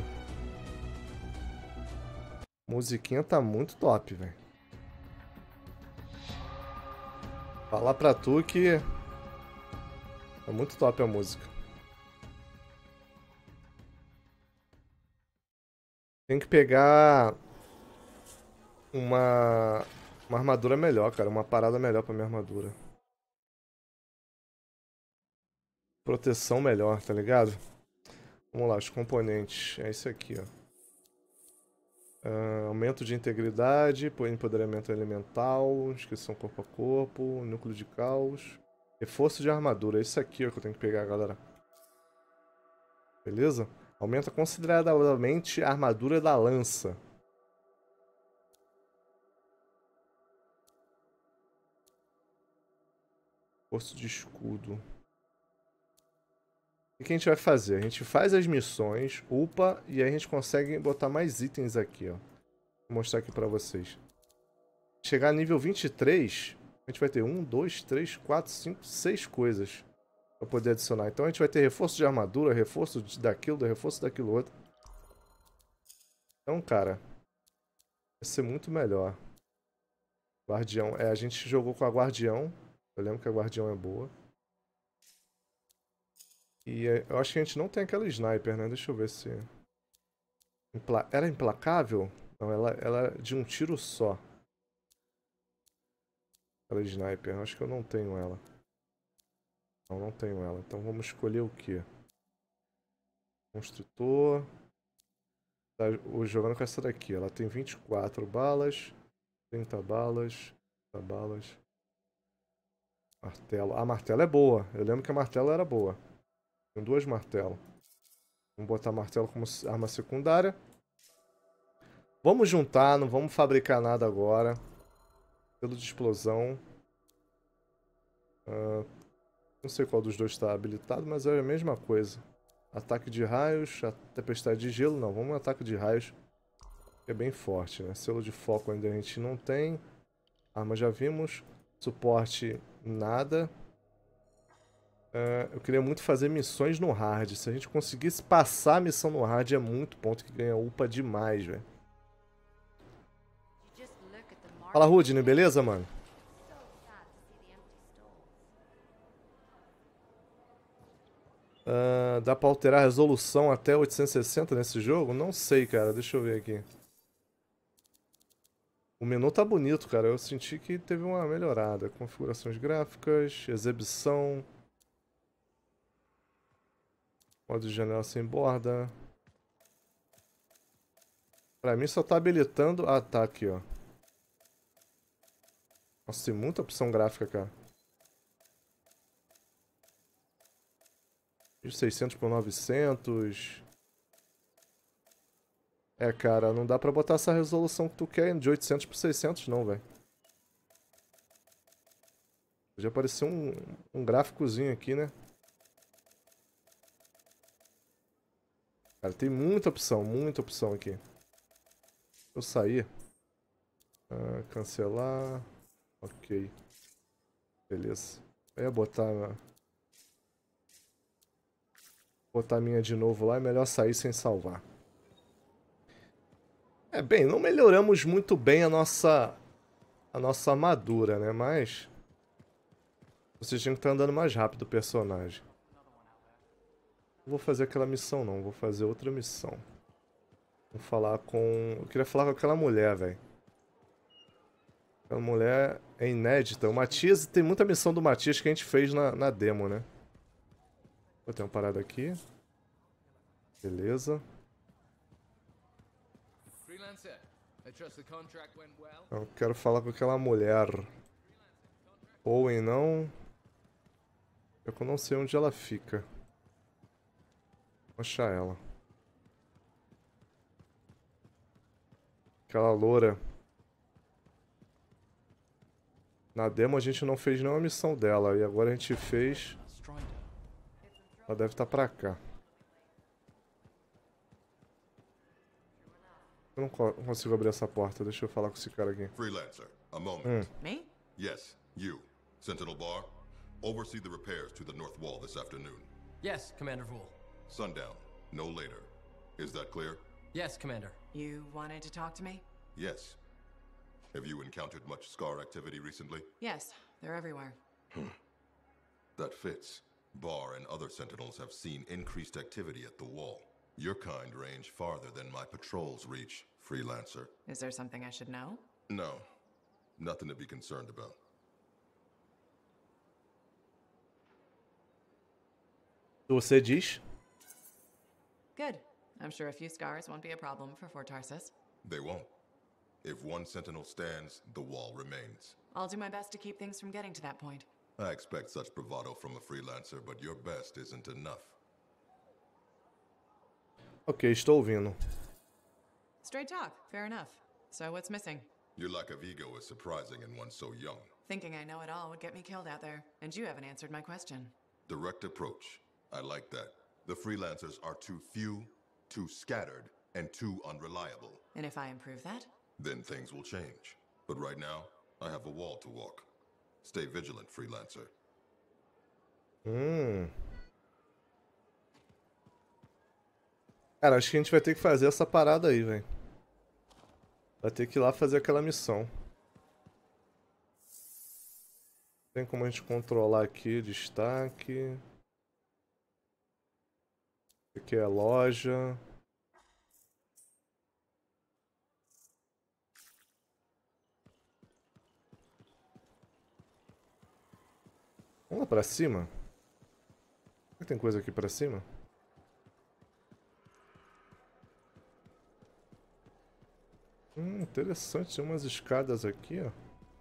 A musiquinha tá muito top, velho. Falar pra tu que é muito top a música. Tem que pegar uma, uma armadura melhor, cara. Uma parada melhor pra minha armadura. Proteção melhor, tá ligado? Vamos lá, os componentes. É isso aqui, ó. Uh, aumento de integridade, empoderamento elemental, inscrição corpo a corpo, núcleo de caos, reforço de armadura. É isso aqui ó, que eu tenho que pegar, galera. Beleza? Aumenta consideravelmente a armadura da lança. Reforço de escudo. O que a gente vai fazer? A gente faz as missões, upa, e aí a gente consegue botar mais itens aqui, ó. Vou mostrar aqui pra vocês. Chegar a nível vinte e três, a gente vai ter um, dois, três, quatro, cinco, seis coisas pra poder adicionar. Então a gente vai ter reforço de armadura, reforço daquilo, reforço daquilo outro. Então, cara, vai ser muito melhor. Guardião. É, a gente jogou com a Guardião. Eu lembro que a Guardião é boa. E eu acho que a gente não tem aquela sniper, né? Deixa eu ver se... Impla... Era implacável? Não, ela, ela é de um tiro só. Aquela sniper. Eu acho que eu não tenho ela. Não, não tenho ela. Então vamos escolher o quê? Construtor. Tá jogando com essa daqui. Ela tem vinte e quatro balas. trinta balas. trinta balas. Martelo. Ah, martelo é boa. Eu lembro que a martelo era boa. Tem duas martelos. Vamos botar martelo como arma secundária. Vamos juntar, não vamos fabricar nada agora. Selo de explosão. Uh, não sei qual dos dois está habilitado, mas é a mesma coisa. Ataque de raios, a tempestade de gelo. Não, vamos ataque de raios. É bem forte, né? Selo de foco ainda a gente não tem. Arma já vimos. Suporte, nada. Uh, eu queria muito fazer missões no hard. Se a gente conseguisse passar a missão no hard, é muito ponto que ganha upa demais, velho. Fala, Rudney, beleza, mano? Uh, dá pra alterar a resolução até oitocentos e sessenta nesse jogo? Não sei, cara. Deixa eu ver aqui. O menu tá bonito, cara. Eu senti que teve uma melhorada. Configurações gráficas, exibição... Modo de janela sem borda. Pra mim só tá habilitando... Ah, tá aqui, ó. Nossa, tem muita opção gráfica, cara. De seiscentos por novecentos. É, cara, não dá pra botar essa resolução que tu quer de oitocentos por seiscentos, não, velho. Podia aparecer um, um gráficozinho aqui, né? Cara, tem muita opção, muita opção aqui. Eu sair. Ah, cancelar. Ok. Beleza. Eu ia botar... Botar a minha de novo lá, é melhor sair sem salvar. É, bem, não melhoramos muito bem a nossa... A nossa armadura, né? Mas... Vocês tinham que estar andando mais rápido o personagem. Não vou fazer aquela missão não, vou fazer outra missão. Vou falar com... Eu queria falar com aquela mulher, velho. Aquela mulher é inédita. O Matias, tem muita missão do Matias que a gente fez na, na demo, né? Vou ter uma parada aqui. Beleza. Eu quero falar com aquela mulher. Owen não. Eu não sei onde ela fica. Vou achar ela. Aquela loura. Na demo a gente não fez nenhuma missão dela. E agora a gente fez. Ela deve estar pra cá. Eu não co- consigo abrir essa porta. Deixa eu falar com esse cara aqui. Freelancer, a moment. Hum. Me? Yes, you. Sentinel Bar. Oversee the repairs to the north wall this afternoon. Yes, Commander Vool. Sundown, no later. Is that clear? Yes, Commander. You wanted to talk to me? Yes. Have you encountered much Scar activity recently? Yes, they're everywhere. That fits. Bar and other Sentinels have seen increased activity at the wall. Your kind range farther than my patrols reach, Freelancer. Is there something I should know? No. Nothing to be concerned about. Você diz? Good. I'm sure a few scars won't be a problem for Fort Tarsus. They won't. If one Sentinel stands, the wall remains. I'll do my best to keep things from getting to that point. I expect such bravado from a Freelancer, but your best isn't enough. Ok, estou ouvindo. Straight talk, fair enough. So what's missing? Your lack of ego is surprising in one so young. Thinking I know it all would get me killed out there, and you haven't answered my question. Direct approach. I like that. The Freelancers are too few, too scattered, and too unreliable. And if I improve that? Then things will change. But right now, I have a wall to walk. Stay vigilant, Freelancer. Hum. Cara, acho que a gente vai ter que fazer essa parada aí, velho. Vai ter que ir lá fazer aquela missão. Tem como a gente controlar aqui, destaque. Aqui é a loja. Vamos lá pra cima? Será que tem coisa aqui pra cima? Hum, interessante. Tem umas escadas aqui, ó.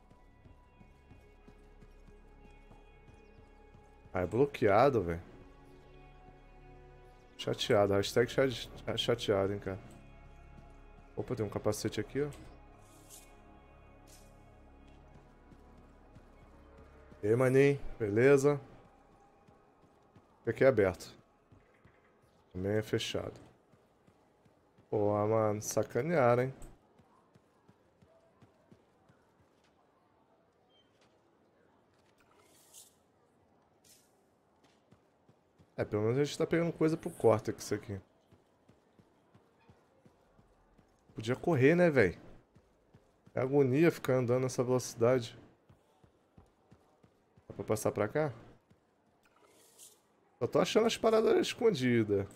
Ah, é bloqueado, velho. Chateado. Hashtag chate- chateado, hein, cara. Opa, tem um capacete aqui, ó. E aí, maninho. Beleza? Aqui é aberto. Também é fechado. Pô, mano. Sacanearam, hein. É, pelo menos a gente tá pegando coisa pro Cortex aqui. Podia correr, né, velho? É agonia ficar andando nessa velocidade. Dá pra passar pra cá? Só tô achando as paradas escondidas.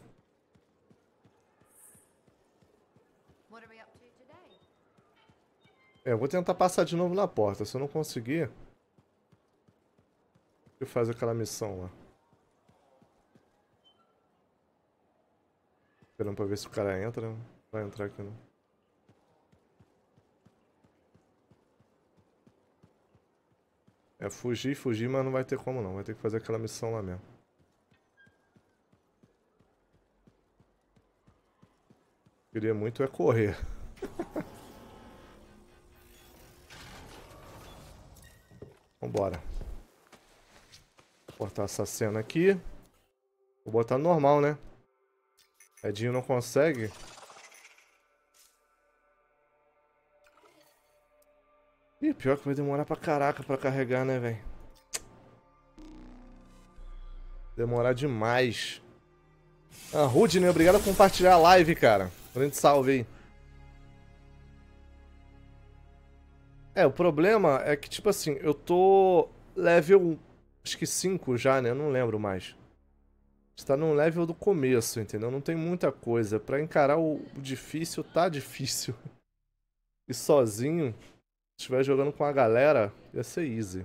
É, eu vou tentar passar de novo na porta. Se eu não conseguir, eu faço aquela missão lá. Esperando pra ver se o cara entra. Não vai entrar aqui não. É fugir, fugir, mas não vai ter como não. Vai ter que fazer aquela missão lá mesmo. Queria muito é correr. Vambora. Vou cortar essa cena aqui. Vou botar no normal, né? Edinho não consegue? Ih, pior que vai demorar pra caraca pra carregar, né, velho? Demorar demais. Ah, Rudney, obrigado por compartilhar a live, cara. Grande salve aí. É, o problema é que, tipo assim, eu tô level, acho que cinco já, né? Eu não lembro mais. Está no level do começo, entendeu? Não tem muita coisa. Pra encarar o, o difícil, tá difícil. E sozinho, se estiver jogando com a galera, ia ser easy.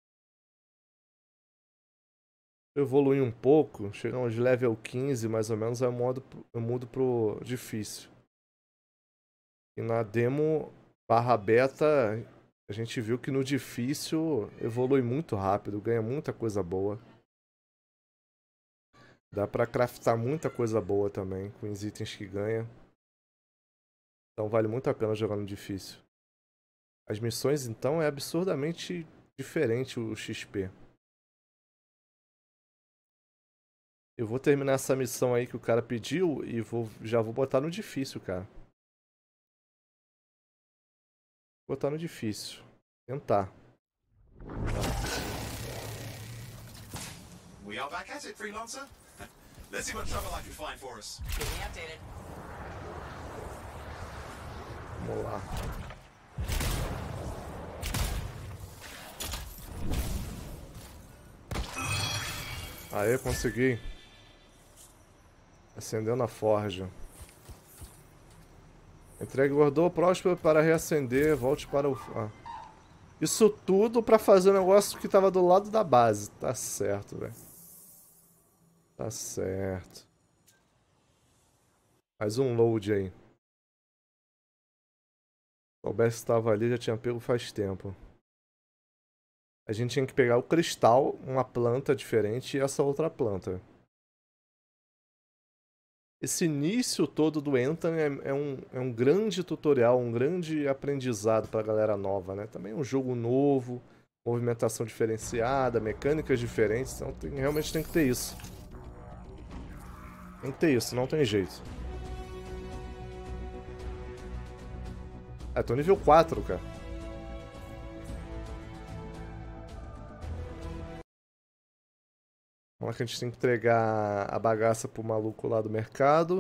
Eu evoluir um pouco, chegar uns level quinze mais ou menos, aí eu, modo, eu mudo pro difícil. E na demo barra beta, a gente viu que no difícil evolui muito rápido, ganha muita coisa boa. Dá pra craftar muita coisa boa também, com os itens que ganha. Então vale muito a pena jogar no difícil. As missões, então, é absurdamente diferente o X P. Eu vou terminar essa missão aí que o cara pediu e vou, já vou botar no difícil, cara. Vou botar no difícil. Tentar. We are back at it, Freelancer. Let's see what trouble I can find for us. Keep me updated. Vamos lá. Aê, consegui. Acendendo a forja. Entregue o Gordô Próspero para reacender. Volte para o... Ah. Isso tudo pra fazer um negócio que tava do lado da base. Tá certo, velho. Tá certo. Mais um load aí. Se soubesse que tava ali, já tinha pego faz tempo. A gente tinha que pegar o cristal, uma planta diferente e essa outra planta. Esse início todo do Anthem é, é, um, é um grande tutorial, um grande aprendizado pra galera nova, né? Também é um jogo novo, movimentação diferenciada, mecânicas diferentes, então tem, realmente tem que ter isso. Tem que ter isso, não tem jeito. Ah, tô nível quatro, cara. Vamos lá que a gente tem que entregar a bagaça pro maluco lá do mercado.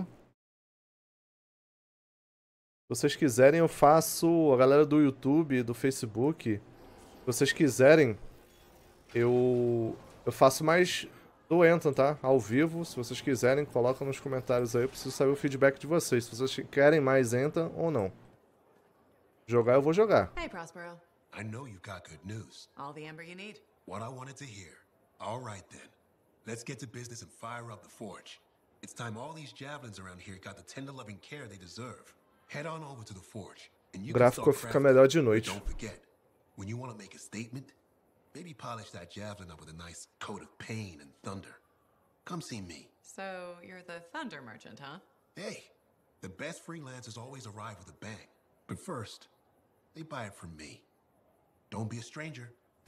Se vocês quiserem, eu faço... A galera do YouTube, do Facebook, se vocês quiserem, eu, eu faço mais do Anthem, tá? Ao vivo, se vocês quiserem, coloca nos comentários aí. Eu preciso saber o feedback de vocês, se vocês querem mais Anthem ou não. Jogar, eu vou jogar. Hey, Prospero. I know you've got good news. All the amber you need. What I wanted to hear. All right then. Let's get to business and fire up the forge. It's time all these javelins around here got the tender-loving care they deserve. Head on over to the forge, and you O gráfico fica melhor de noite. Don't forget, when you want to make a statement, maybe polish that javelin up with a nice coat of pain and thunder. Come see me. So, you're the thunder merchant, huh? Hey, the best freelancers always arrive with a bang. But first, they buy it from me. Don't be a stranger.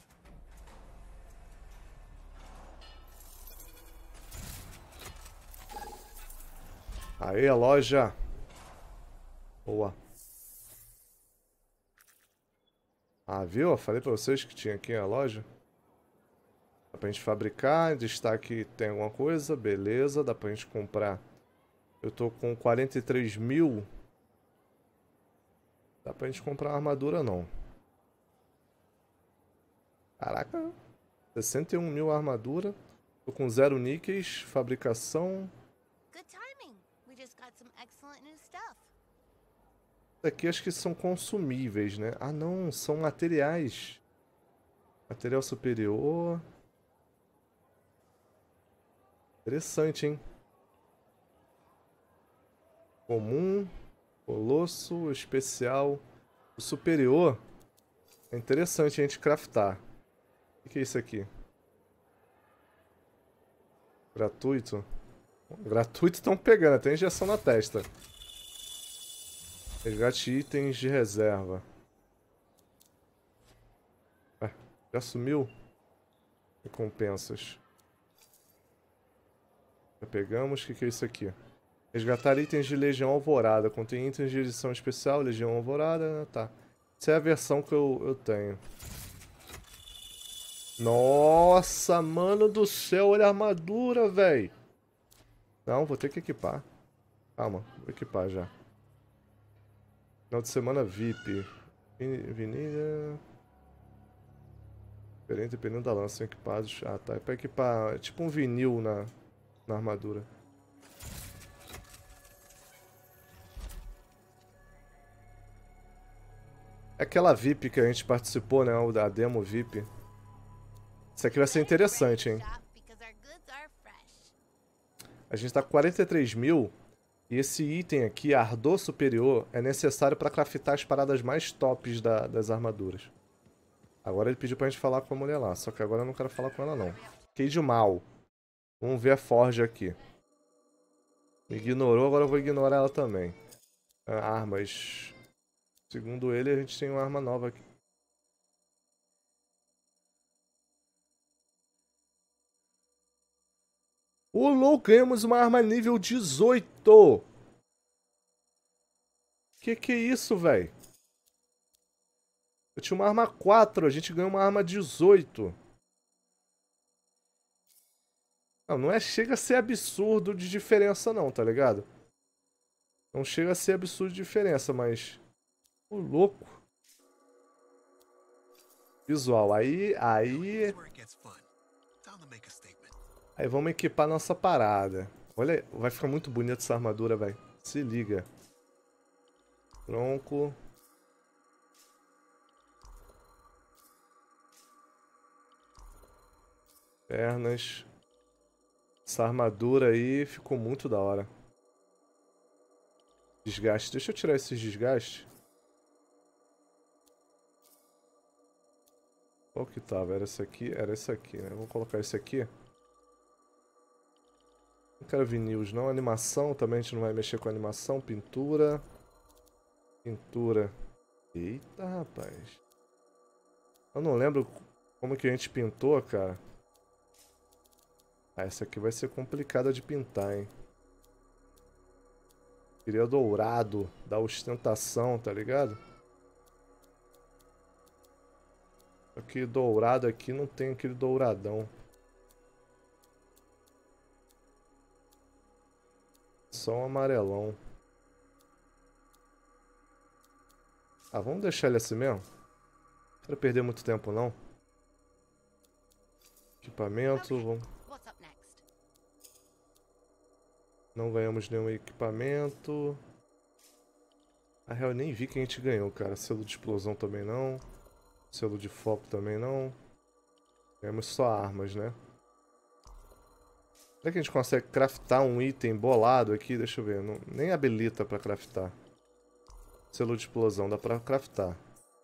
Aí, a loja. Boa. Ah, viu? Eu falei pra vocês que tinha aqui a loja. Dá pra gente fabricar. Em destaque tem alguma coisa. Beleza, dá pra gente comprar. Eu tô com quarenta e três mil. Dá pra gente comprar uma armadura, não. Caraca. sessenta e um mil armadura. Tô com zero níqueis. Fabricação. Aqui acho que são consumíveis, né? Ah, não, são materiais. Material superior. Interessante, hein? Comum, colosso, especial. O superior é interessante a gente craftar. O que é isso aqui? Gratuito? Gratuito estão pegando, tem injeção na testa. Resgate itens de reserva. Ah, já sumiu? Recompensas. Já pegamos. O que, que é isso aqui? Resgatar itens de Legião Alvorada. Contém itens de edição especial, Legião Alvorada. Tá. Essa é a versão que eu, eu tenho. Nossa, mano do céu, olha a armadura, velho. Não, vou ter que equipar. Calma, vou equipar já. Final de semana V I P. Vinilha. Diferente dependendo da lança, são equipados. Ah, tá. É pra equipar. É tipo um vinil na, na armadura. É aquela V I P que a gente participou, né? O da demo V I P. Isso aqui vai ser interessante, hein? A gente tá com quarenta e três mil. E esse item aqui, Ardor Superior, é necessário para craftar as paradas mais tops da, das armaduras. Agora ele pediu pra gente falar com a mulher lá. Só que agora eu não quero falar com ela, não. Fiquei de mal. Vamos ver a Forge aqui. Me ignorou, agora eu vou ignorar ela também. Ah, armas. Segundo ele, a gente tem uma arma nova aqui. Ô, louco, ganhamos uma arma nível dezoito. Que que é isso, velho? Eu tinha uma arma quatro, a gente ganhou uma arma dezoito. Não, não é, chega a ser absurdo de diferença não, tá ligado? Não chega a ser absurdo de diferença, mas... Ô, louco. Visual, aí, aí... Aí vamos equipar nossa parada. Olha, vai ficar muito bonita essa armadura, velho. Se liga. Tronco. Pernas. Essa armadura aí ficou muito da hora. Desgaste. Deixa eu tirar esses desgastes. Qual que tava? Era esse aqui? Era esse aqui, né? Vou colocar esse aqui. Não quero vinils não. Animação também a gente não vai mexer com animação. Pintura. Pintura. Eita, rapaz. Eu não lembro como que a gente pintou, cara. Ah, essa aqui vai ser complicada de pintar, hein. Queria dourado, da ostentação, tá ligado? Só que dourado aqui não tem aquele douradão. Só um amarelão. Ah, vamos deixar ele assim mesmo? Não quero perder muito tempo, não. Equipamento, vamos... Não ganhamos nenhum equipamento. Na real, eu nem vi que a gente ganhou, cara. Selo de explosão também não. Selo de foco também não. Ganhamos só armas, né? Será que a gente consegue craftar um item bolado aqui? Deixa eu ver. Não, nem habilita pra craftar. Selo de explosão dá pra craftar.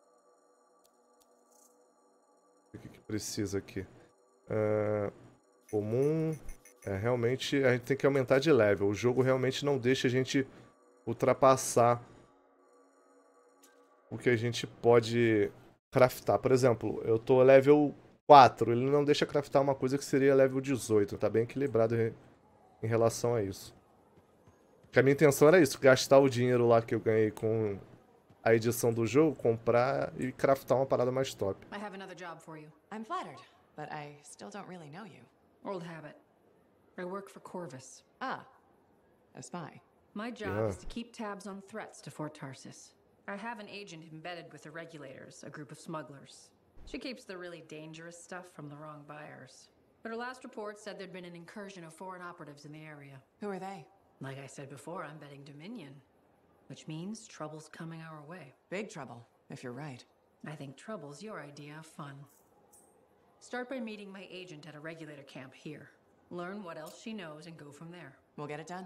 O que, que precisa aqui? Uh, comum. É, realmente a gente tem que aumentar de level. O jogo realmente não deixa a gente ultrapassar o que a gente pode craftar. Por exemplo, eu tô level quatro. Ele não deixa craftar uma coisa que seria level dezoito. Tá bem equilibrado em relação a isso. Porque a minha intenção era isso. Gastar o dinheiro lá que eu ganhei com a edição do jogo. Comprar e craftar uma parada mais top. I have another job for you. I'm flattered, but I still don't really know you. Old habit. I work for Corvus. Ah, a spy. My job Yeah. is to keep tabs on threats to Fort Tarsis. I have an agent embedded with the Regulators, a group of smugglers. She keeps the really dangerous stuff from the wrong buyers. But her last report said there'd been an incursion of foreign operatives in the area. Who are they? Like I said before, I'm betting Dominion. Which means trouble's coming our way. Big trouble, if you're right. I think trouble's your idea of fun. Start by meeting my agent at a Regulator camp here. Learn what else she knows and go from there. We'll get it done.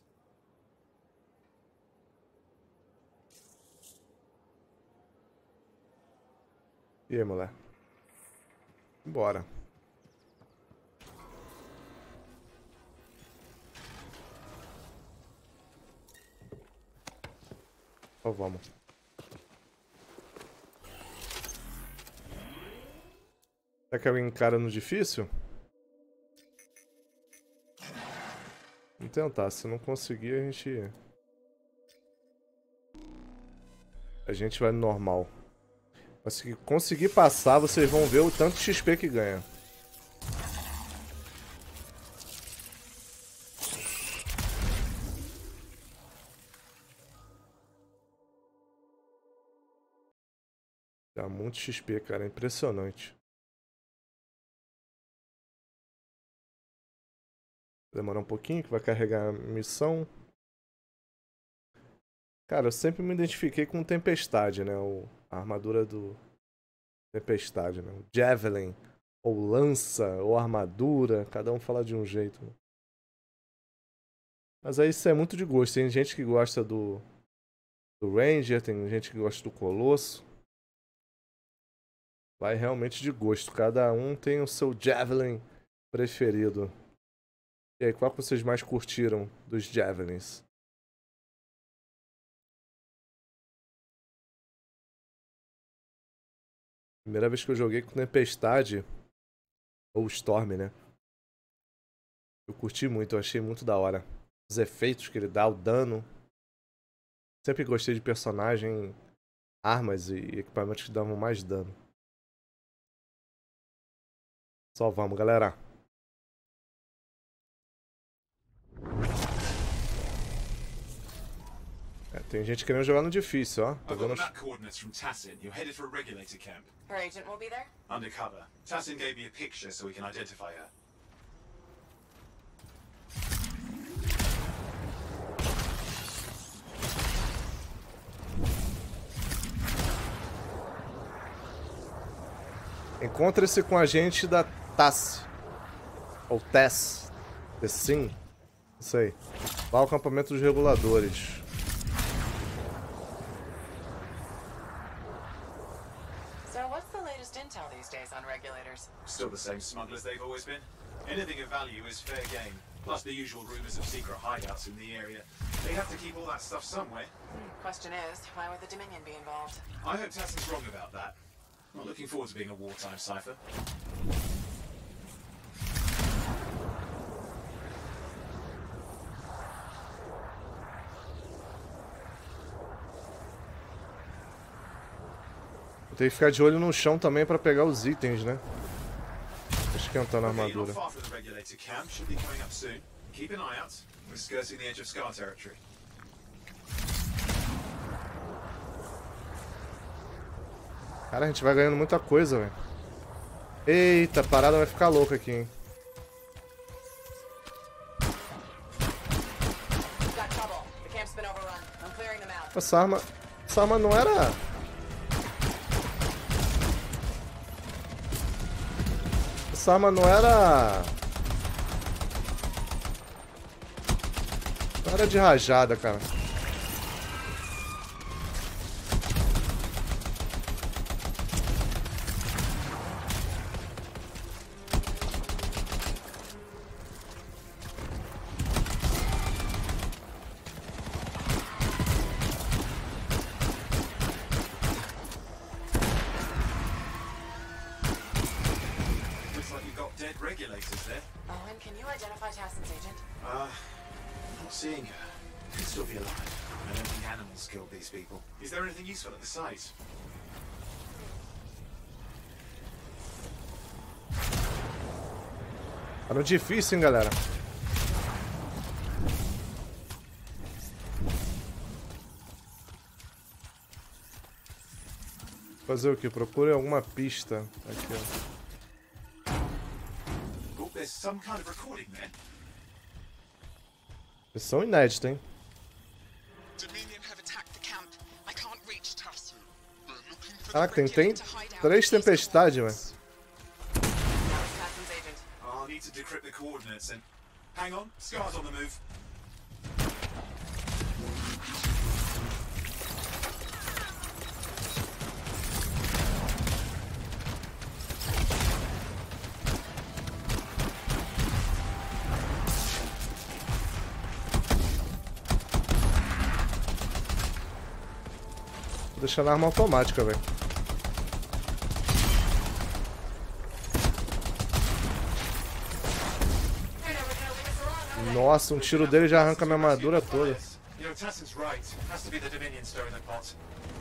E aí, mulher? Bora. Ó, vamos. Será que alguém encara no difícil? Vamos tentar, se não conseguir a gente... A gente vai no normal. Mas se conseguir passar, vocês vão ver o tanto de X P que ganha. Dá muito X P, cara. É impressionante. Demora um pouquinho que vai carregar a missão. Cara, eu sempre me identifiquei com Tempestade, né? O, a armadura do Tempestade, né? O Javelin, ou lança, ou armadura. Cada um fala de um jeito. Mas aí isso é muito de gosto. Tem gente que gosta do, do Ranger, tem gente que gosta do Colosso. Vai realmente de gosto. Cada um tem o seu Javelin preferido. E aí, qual que vocês mais curtiram dos Javelins? Primeira vez que eu joguei com Tempestade, ou Storm, né? Eu curti muito, eu achei muito da hora. Os efeitos que ele dá, o dano. Sempre gostei de personagem, armas e equipamentos que davam mais dano. Só vamos, galera. É, tem gente querendo jogar no difícil, ó. Tô I've got vendo... map coordinates from Tassin. You're headed for a regulator camp. Her agent will be there? Undercover. Tassin gave me a picture so we can identify her. Encontre-se com a gente da T A S. Ou T E S. Tessin. Isso aí. Vá ao acampamento dos reguladores. So what's the latest intel these days on regulators? Still the same smugglers they've always been. Anything of value is fair game. Plus the usual rumors of secret hideouts in the area. They have to keep all that stuff somewhere. Question is, why would the Dominion be involved? I hope Tassin's wrong about that. Not looking forward to being a wartime cipher. Eu tenho que ficar de olho no chão também pra pegar os itens, né? Tô esquentando a Okay, you're armadura. not far from the regulator camp. Should be coming up soon. Keep an eye out. We're skirting the edge of Scar territory. Cara, a gente vai ganhando muita coisa, velho. Eita, a parada vai ficar louca aqui, hein? Got trouble. The camp's been overrun. I'm clearing them out. Essa arma... Essa arma não era... Essa arma não era... Não era de rajada, cara. Looks like you've got dead regulators there. Owen, can you identify Tassin's agent? Uh, not seeing her. Could still be alive. I don't think animals killed these people. Is there anything useful at the site? Tá no difícil, hein, galera. Fazer o que? Procure alguma pista. Aqui, ó. Oh, there's some kind of recording there. Missão inédita, hein? Caraca, tem, tem três tempestades, velho. Tassin's agent. I'll need to decrypt the coordinates and... Hang on, Scar's on the move. Tô deixando a arma automática, velho. Nossa, um tiro dele já arranca minha armadura toda. You know, Tassin's right. It has to be the Dominion stirring the pot.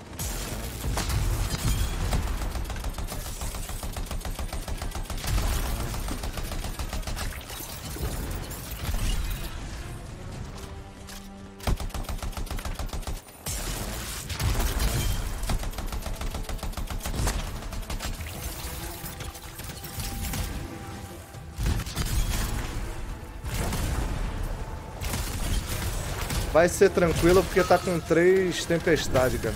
Vai ser tranquilo porque tá com três tempestades, cara.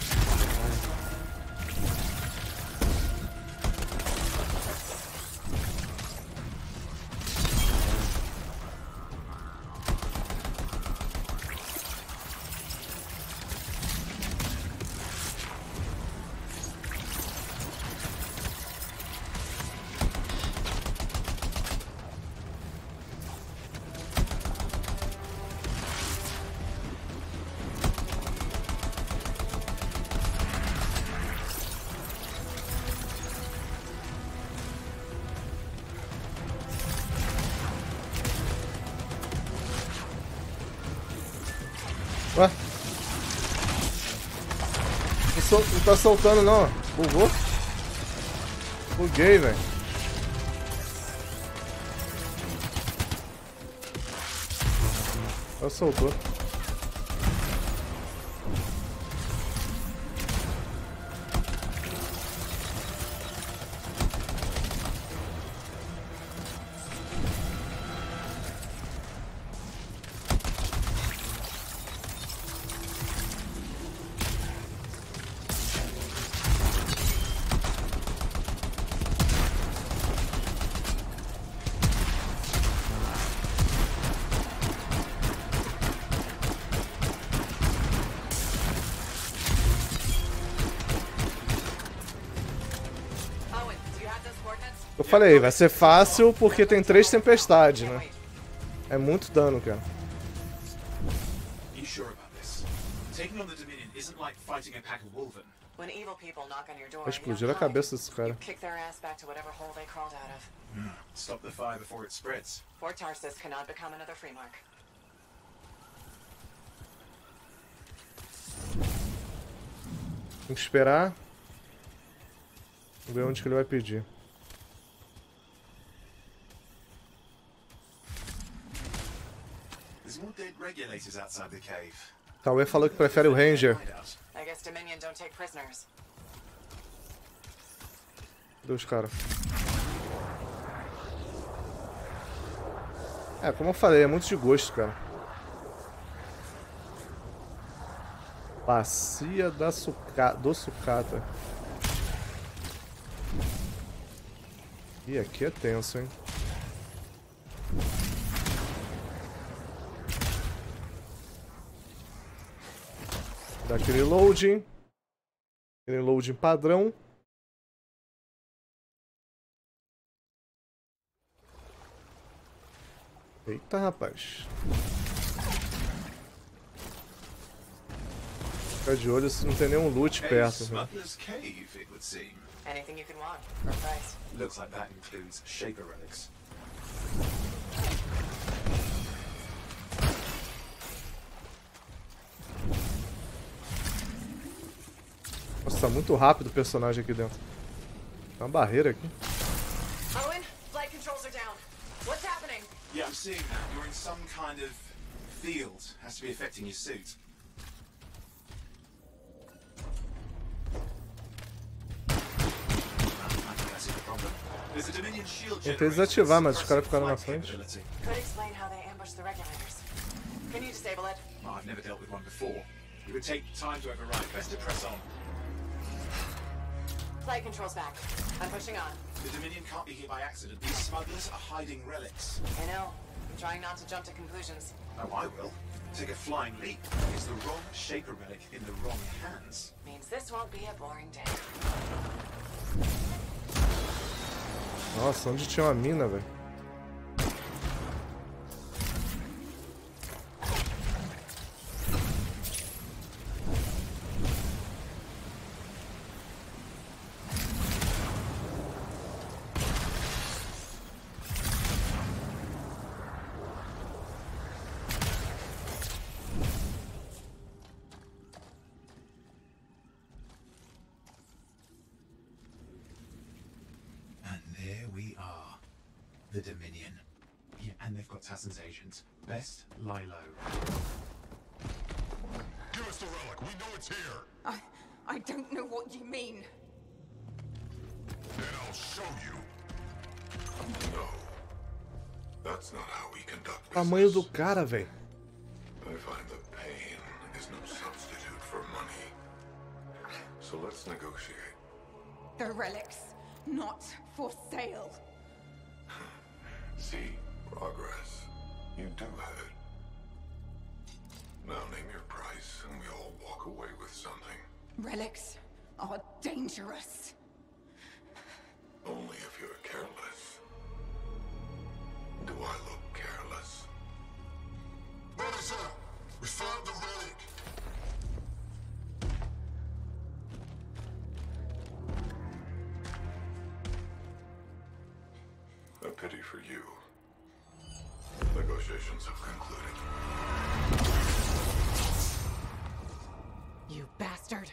Ué? Não, sol... não tá soltando não. Bugou? Buguei, velho. Só soltou. Eu falei, vai ser fácil porque tem três tempestades, né? É muito dano, cara. You sure about this? Taking on the Dominion isn't like fighting a pack of wolven. When evil people knock on your door, Vai explodir a cabeça desse cara. kick their ass back to whatever hole they crawled out of. Hmm. Stop the fire before it spreads. Fort Tarsus cannot become another Freemark. Tem que esperar. Vamos ver onde que ele vai pedir. There's more dead regulators outside the cave. Tauê falou que prefere o Ranger. I guess Dominion don't take prisoners. Cadê os caras? É, como eu falei, é muito de gosto, cara. Bacia da suca... do sucata. Ih, aqui é tenso, hein? Dá aquele loading. Aquele loading padrão. Eita, rapaz. Fica de olho se não tem nenhum loot perto. Né? Smuggler's Cave, it would seem. Anything you can want, for a price. Looks like that includes Shaper relics. Nossa, tá muito rápido o personagem aqui dentro. Tem uma barreira aqui. Owen, flight controls are down. What's happening? Yeah, I'm seeing that. You're in some kind of field. Has to be affecting your suit. Tentei desativar, mas os caras ficaram na frente. Could explain how they ambushed the regulators. Can you disable it? Oh, I've never dealt with one before. It would take time to override. Best to press on. Flight controls back. I'm pushing on. The Dominion can't be here by accident. These smugglers are hiding relics. I know. I'm trying not to jump to conclusions. Oh, I will. Take a flying leap. It's the wrong Shaper relic in the wrong hands. Means this won't be a boring day. Nossa, onde tinha uma mina, velho? they've got Tassin's agent. Best lie low. Give us the relic. We know it's here. I, I don't know what you mean. Then I'll show you. No. That's not how we conduct business. Tamanho do cara, velho. I find that pain is no substitute for money. So let's negotiate. The relics, not for sale. See, progress. You do have it. Now name your price and we all walk away with something. Relics are dangerous. Only if you're careless. Do I look careless? Melissa, we found the relic. A pity for you. Negotiations have concluded. You bastard.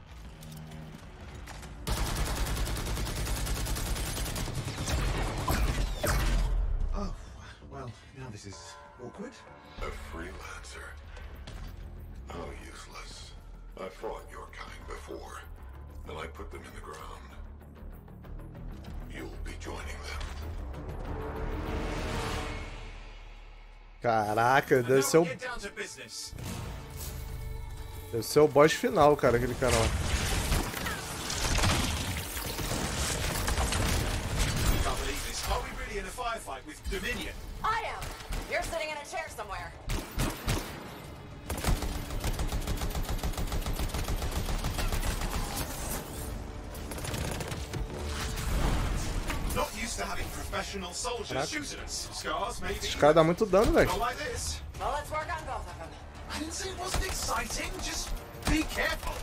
Oh, well, now this is awkward. A freelancer. How useless. I fought your kind before, and I put them in the ground. You'll be joining them. Caraca, deve ser o... Get down to business. Deve ser o boss final, cara, aquele cara lá. Can't believe this. Are we really in a firefight with Dominion? I am. You're sitting in a chair somewhere. Not used to having professional soldiers Caraca. shooting us. Scars, maybe. Esse cara dá muito dano, velho. Not like this. Well, let's work on both of them. I didn't say it wasn't exciting. Just be careful.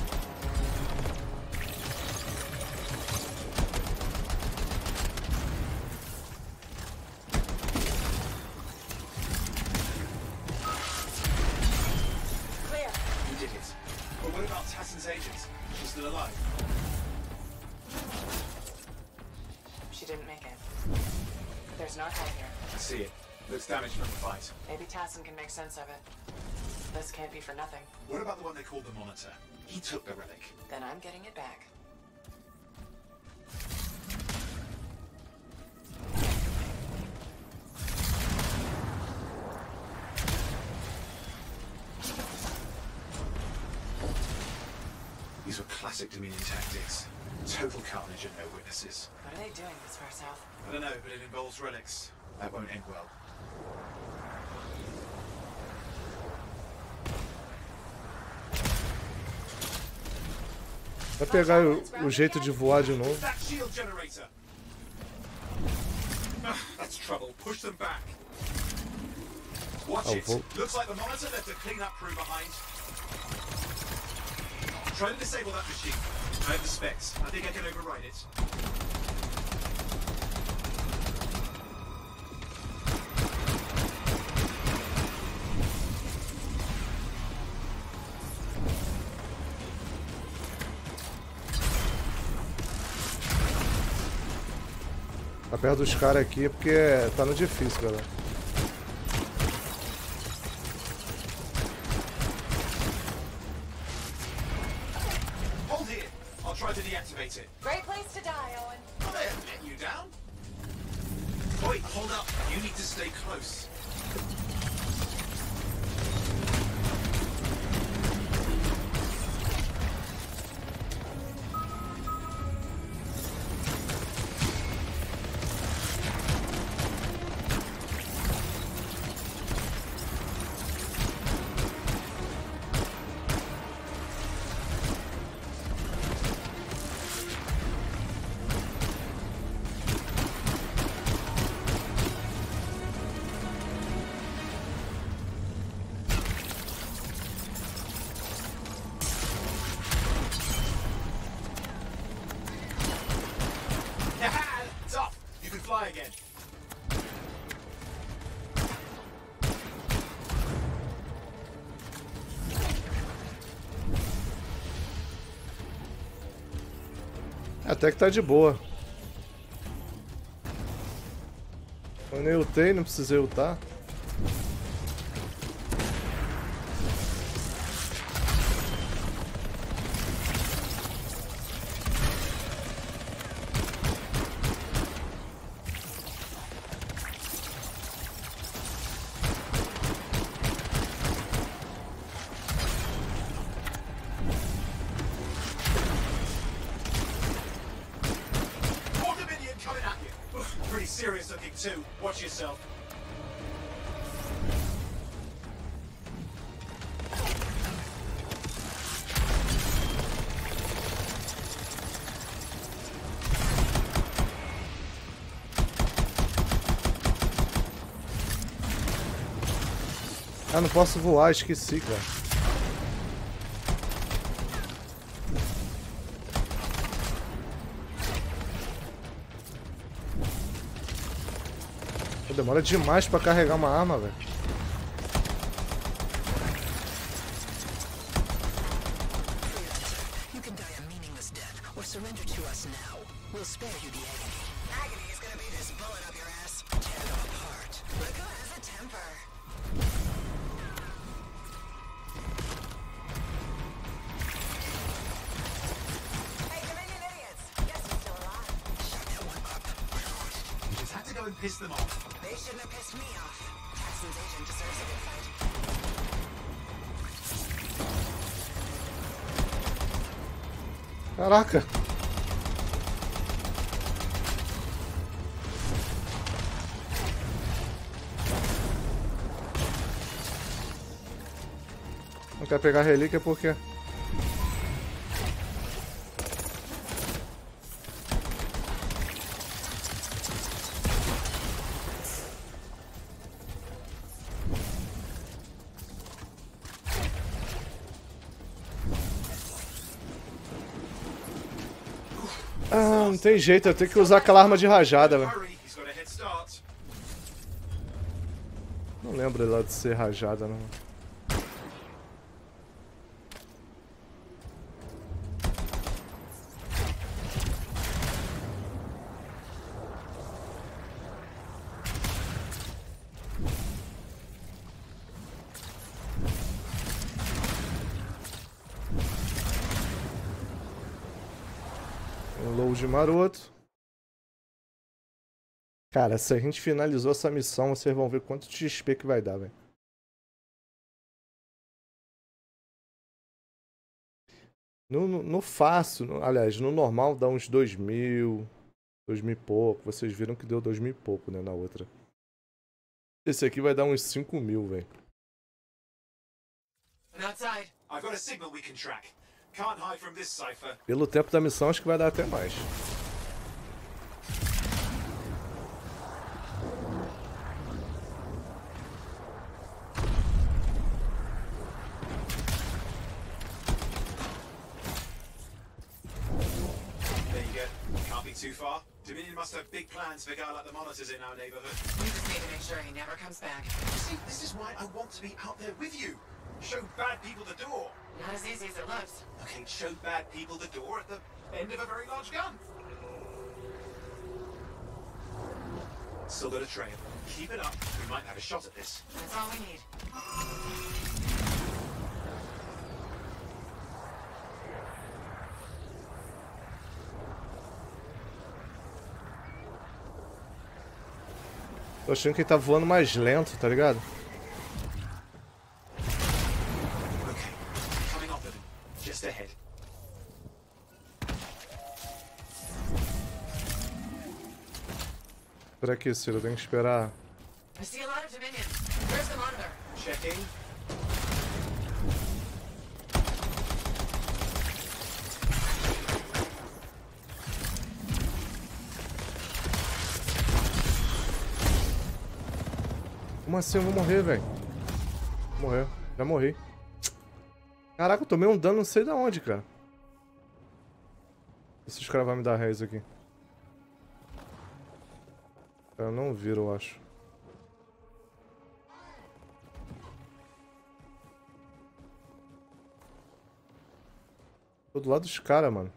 Clear. We did it. But what about Tassin's agent? She's still alive. She didn't make it. There's an archive here. I see it. Looks damaged from the fight. Maybe Tassin can make sense of it. This can't be for nothing. What about the one they called the Monitor? He took the relic. Then I'm getting it back. These were classic Dominion tactics. Total carnage and no witnesses. What are they doing this far south? I don't know, but it involves relics. That won't end well. Vai pegar o, o jeito de voar de novo. That shield generator. Ah, that's trouble. Push them back. Watch Oh, it. whoa. Looks like the Monitor left a cleanup crew behind. Try to disable that machine. I have the specs. I think I can override it. Tá perto dos caras aqui porque tá no difícil, galera. Hold here. I'll try to deactivate it. Great place to die, Owen. Oh, they haven't let you down. Wait, hold up. You need to stay close. It's off. You can fly again. Até que tá de boa. Então Eu nem ultei, não precisei ultar. Too. Watch yourself. Ah, não posso voar, esqueci, cara. Demora demais pra carregar uma arma, velho. You can die a meaningless death or surrender to us now. We'll spare you the agony. Agony is gonna be this bullet up your ass. Tear them apart. Look who has a temper. Hey, Dominion idiots! Guess you're still alive. Shut that one up. You just had to go and piss them off. They shouldn't have pissed me off. Jackson's agent deserves a good fight. Caraca. Não quer pegar a relíquia por quê? Ah, não tem jeito, eu tenho que usar aquela arma de rajada, velho. Não lembro lá de ser rajada, não. Load maroto. Cara, se a gente finalizou essa missão, vocês vão ver quanto de X P que vai dar, velho. No, no, no fácil, no, aliás, no normal dá uns dois mil, dois mil e pouco. Vocês viram que deu dois mil e pouco, né, na outra. Esse aqui vai dar uns cinco mil, velho. Outside. I've got a signal we can track. Can't hide from this cipher. Pelo tempo da missão, acho que vai dar até mais. There you go. Can't be too far. Dominion must have big plans for a guy like the monitors in our neighborhood. We just need to make sure he never comes back. See, this is why I want to be out there with you. Show bad people the door. Not as easy as it looks. Okay, show bad people the door at the end of a very large gun. Still got a trail. Keep it up. We might have a shot at this. That's all we need. Tô achando que ele tá voando mais lento, tá ligado? Just ahead. Por aqui, Ciro, eu tenho que esperar. I see a lot of Dominion. Where's the monitor? Checking. Como assim eu vou morrer, velho? Vou morrer. Já morri. Caraca, eu tomei um dano não sei da onde, cara. Se os caras vão me dar raise aqui. Eu não viro, eu acho. Tô do lado dos caras, mano.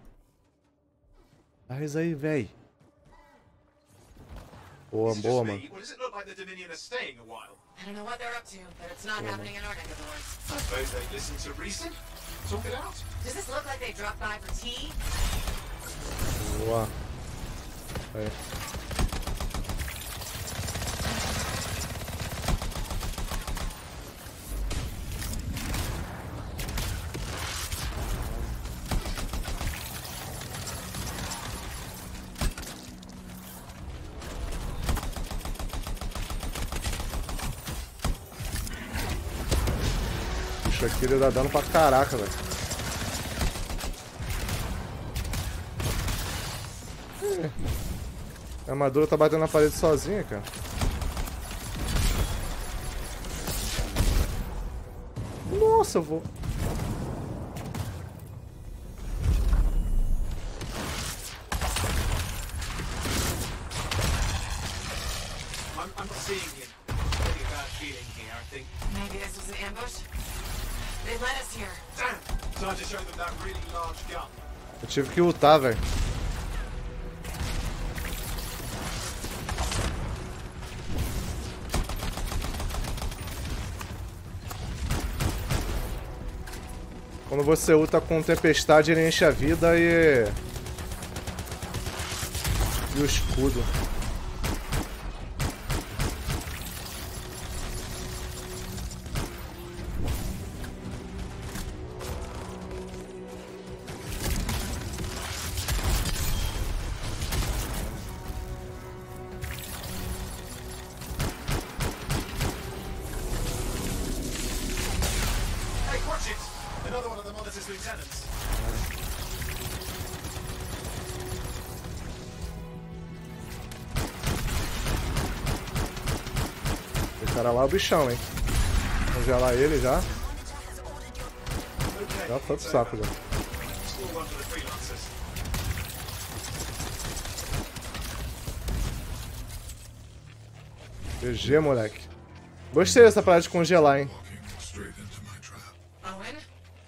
Dá raise aí, véi. Boa, boa, mano. What does it look like like the Dominion are staying a while. I don't know what they're up to, but it's not happening in our neck of the woods. I suppose they listen to Reason? Talk it out. Does this look like they dropped by for tea? Boa. Aí. Bicho aqui ele dá dano pra caraca, velho. A armadura tá batendo na parede sozinha, cara. Nossa, eu vou. I'm, I'm seeing you. Getting a bad feeling here, I think. Maybe this was an ambush? They led us here. Damn! Time to show them that really large gun. Eu tive que lutar, velho. Quando você luta com tempestade, ele enche a vida e... E o escudo. Hey, watch it! Another one of the Monitor's lieutenants. Esse cara lá é o bichão, hein? Congelar ele já. Já foi pro saco já. Score one for the freelancers. G G, moleque. Gostei dessa parada de congelar, hein? Owen?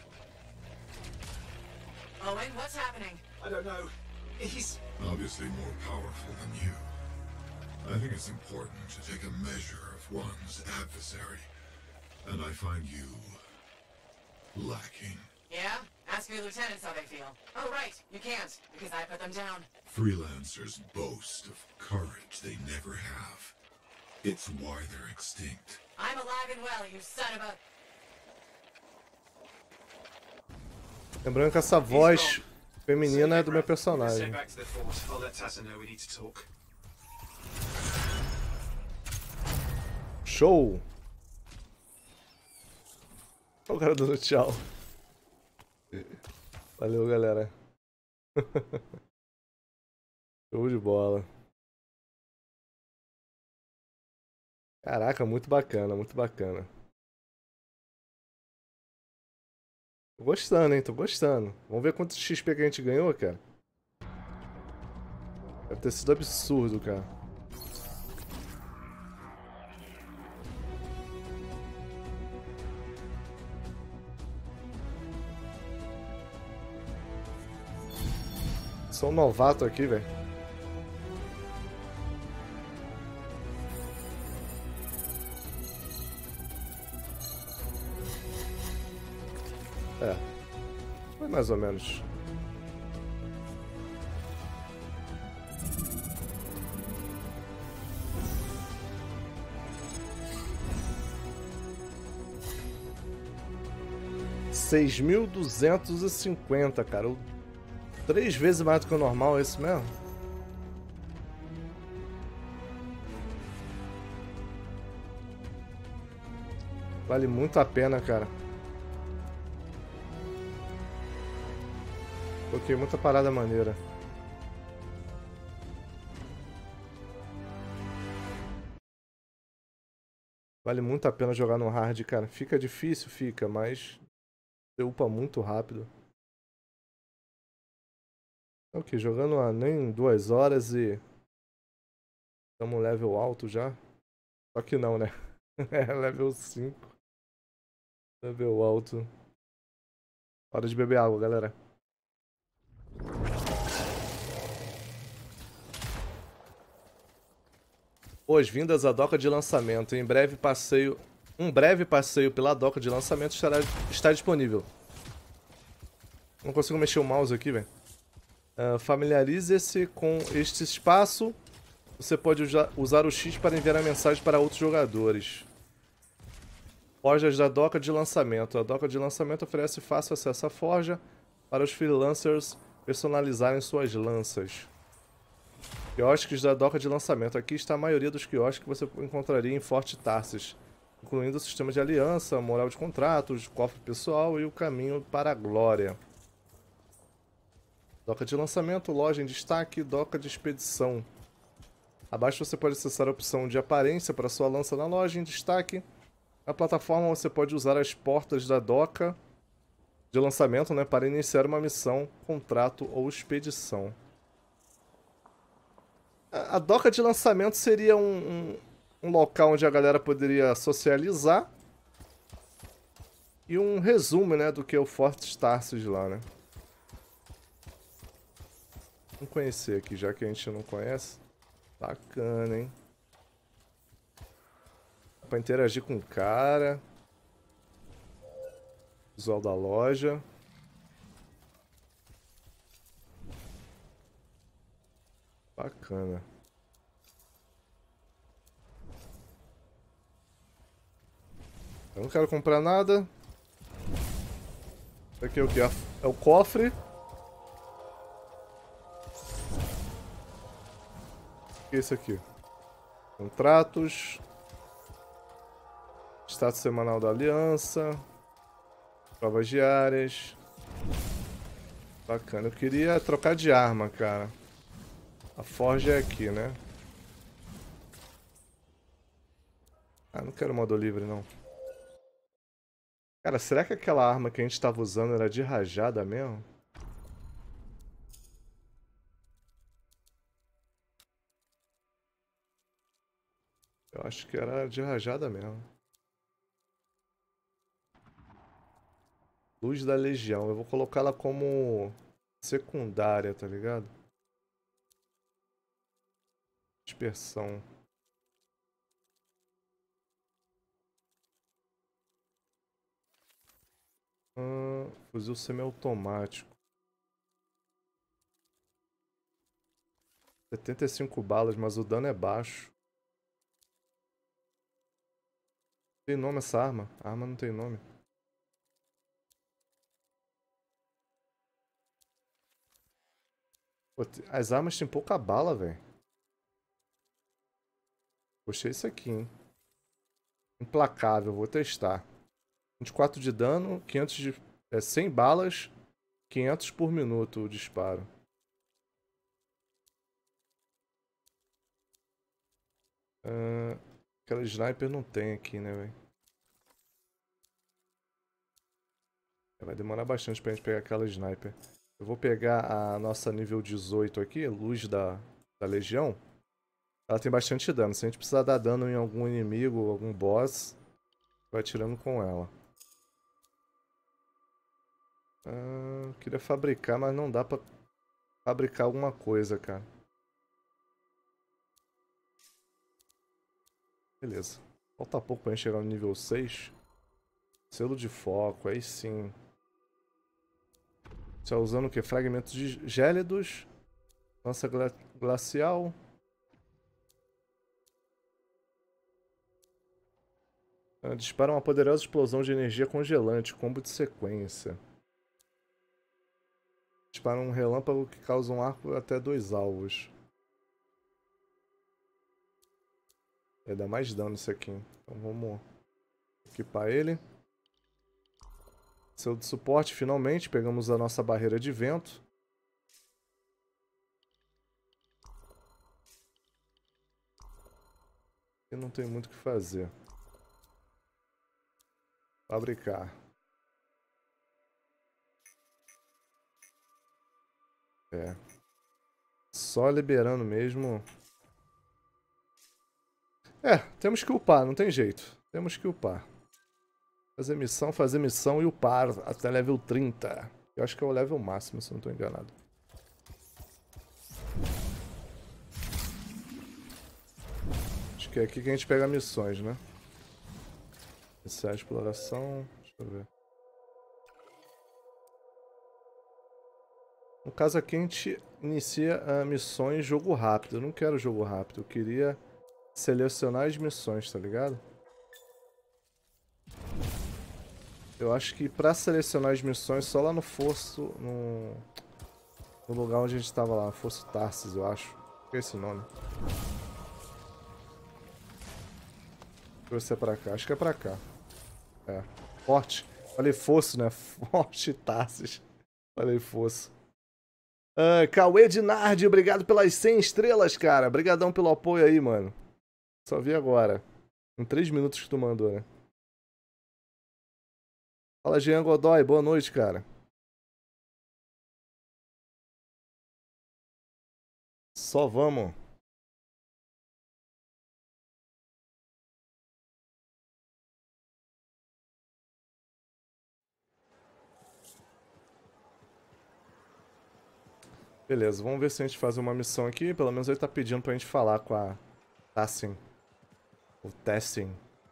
Owen, what's happening? I don't know. He's... Obviously more powerful than you. I think it's important to take a measure of one's adversary. And I find you... lacking. Yeah? Ask your lieutenants how they feel. Oh, right. You can't, because I put them down. Freelancers boast of courage they never have. It's why they're extinct. I'm alive and well, you son of a... Lembrando que essa voz feminina é do meu personagem. Send back to the fort. I'll let Tassa know we need to talk. Show! Olha o cara dando tchau. Valeu, galera. Show de bola. Caraca, muito bacana, muito bacana. Tô gostando, hein? Tô gostando. Vamos ver quanto X P que a gente ganhou, cara. Deve ter sido absurdo, cara. Sou um novato aqui, velho. É. Foi mais ou menos. Seis mil duzentos e cinquenta, cara. O... Três vezes mais do que o normal, é isso mesmo? Vale muito a pena, cara. Coloquei muita parada maneira. Vale muito a pena jogar no hard, cara. Fica difícil, fica, mas você upa muito rápido. Ok, jogando há nem duas horas e estamos level alto já. Só que não, né? É level cinco. Level alto. Hora de beber água, galera. Boas-vindas à doca de lançamento. Em breve passeio, um breve passeio pela doca de lançamento estará está disponível. Não consigo mexer o mouse aqui, velho. Uh, familiarize-se com este espaço. Você pode usa, usar o X para enviar a mensagem para outros jogadores. Forjas da doca de lançamento. A doca de lançamento oferece fácil acesso à forja para os freelancers personalizarem suas lanças. Quiosques da doca de lançamento. Aqui está a maioria dos quiosques que você encontraria em Fort Tarsis, incluindo o sistema de aliança, moral de contratos, cofre pessoal e o caminho para a glória. Doca de lançamento, loja em destaque, doca de expedição. Abaixo você pode acessar a opção de aparência para sua lança na loja em destaque. Na plataforma você pode usar as portas da doca de lançamento, né, para iniciar uma missão, contrato ou expedição. A doca de lançamento seria um, um, um local onde a galera poderia socializar e um resumo, né, do que é o Fort Tarsis lá, né. Vamos conhecer aqui, já que a gente não conhece. Bacana, hein. Dá pra interagir com o cara. Visual da loja. Bacana. Eu não quero comprar nada. Isso aqui é o que? É o cofre. O que é isso aqui? Contratos. Status semanal da aliança. Provas diárias. Bacana. Eu queria trocar de arma, cara. A forja é aqui, né? Ah, não quero modo livre, não. Cara, será que aquela arma que a gente tava usando era de rajada mesmo? Eu acho que era de rajada mesmo. Luz da Legião. Eu vou colocar ela como secundária, tá ligado? Dispersão. Hum, fuzil semiautomático. setenta e cinco balas, mas o dano é baixo. Tem nome essa arma? A arma não tem nome. Pô, as armas têm pouca bala, velho. Gostei disso aqui, hein. Implacável, vou testar. vinte e quatro de dano, quinhentos de, é, cem balas, quinhentos por minuto o disparo. Uh, aquela sniper não tem aqui, né, velho? Vai demorar bastante pra gente pegar aquela sniper. Eu vou pegar a nossa nível dezoito aqui, Luz da, da Legião. Ela tem bastante dano. Se a gente precisar dar dano em algum inimigo, algum boss, vai atirando com ela. Ah, queria fabricar, mas não dá pra fabricar alguma coisa, cara. Beleza. Falta pouco pra gente chegar no nível seis. Selo de foco, aí sim. Você tá usando o que? Fragmentos de gélidos. Lança gla glacial. Ah, dispara uma poderosa explosão de energia congelante. Combo de sequência. Dispara um relâmpago que causa um arco até dois alvos. Vai dar mais dano isso aqui. Então vamos equipar ele. Selo de suporte, finalmente. Pegamos a nossa barreira de vento. E não tem muito o que fazer. Fabricar. É. Só liberando mesmo. É, temos que upar, não tem jeito. Temos que upar. Fazer missão, fazer missão e upar até level trinta. Eu acho que é o level máximo, se não estou enganado. Que é aqui que a gente pega missões, né? Iniciar a exploração. Deixa eu ver. No caso aqui a gente inicia uh, missões jogo rápido. Eu não quero jogo rápido. Eu queria selecionar as missões, tá ligado? Eu acho que pra selecionar as missões só lá no Fosso, no, no lugar onde a gente tava lá, Fosso Tarsis, eu acho. Que é esse nome? Deixa eu ver se é pra cá. Acho que é pra cá. É. Forte. Falei Fosso, né? Forte Tarsis. Falei Fosso. Uh, Cauê Dinardi, obrigado pelas cem estrelas, cara. Obrigadão pelo apoio aí, mano. Só vi agora. Em três minutos que tu mandou, né? Fala, Jean Godoy. Boa noite, cara. Só vamos. Beleza, vamos ver se a gente faz uma missão aqui. Pelo menos ele tá pedindo pra gente falar com a Tassin. O Tessin.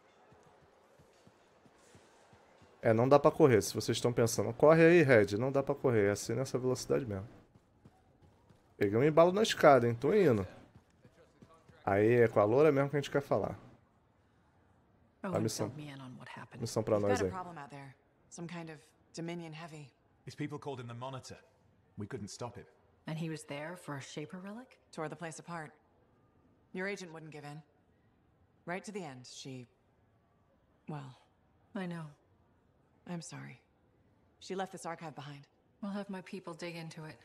É, não dá pra correr, se vocês estão pensando. Corre aí, Red. Não dá pra correr, é assim nessa velocidade mesmo. Peguei um embalo na escada, hein? Tô indo. Aí, é com a loura mesmo que a gente quer falar. A missão. Missão pra nós aí. Some kind of Dominion heavy. These people called him the Monitor. We couldn't stop him. And he was there for a Shaper relic? Tore the place apart. Your agent wouldn't give in. Right to the end, she... Well... I know. I'm sorry. She left this archive behind. I'll have my people dig into it.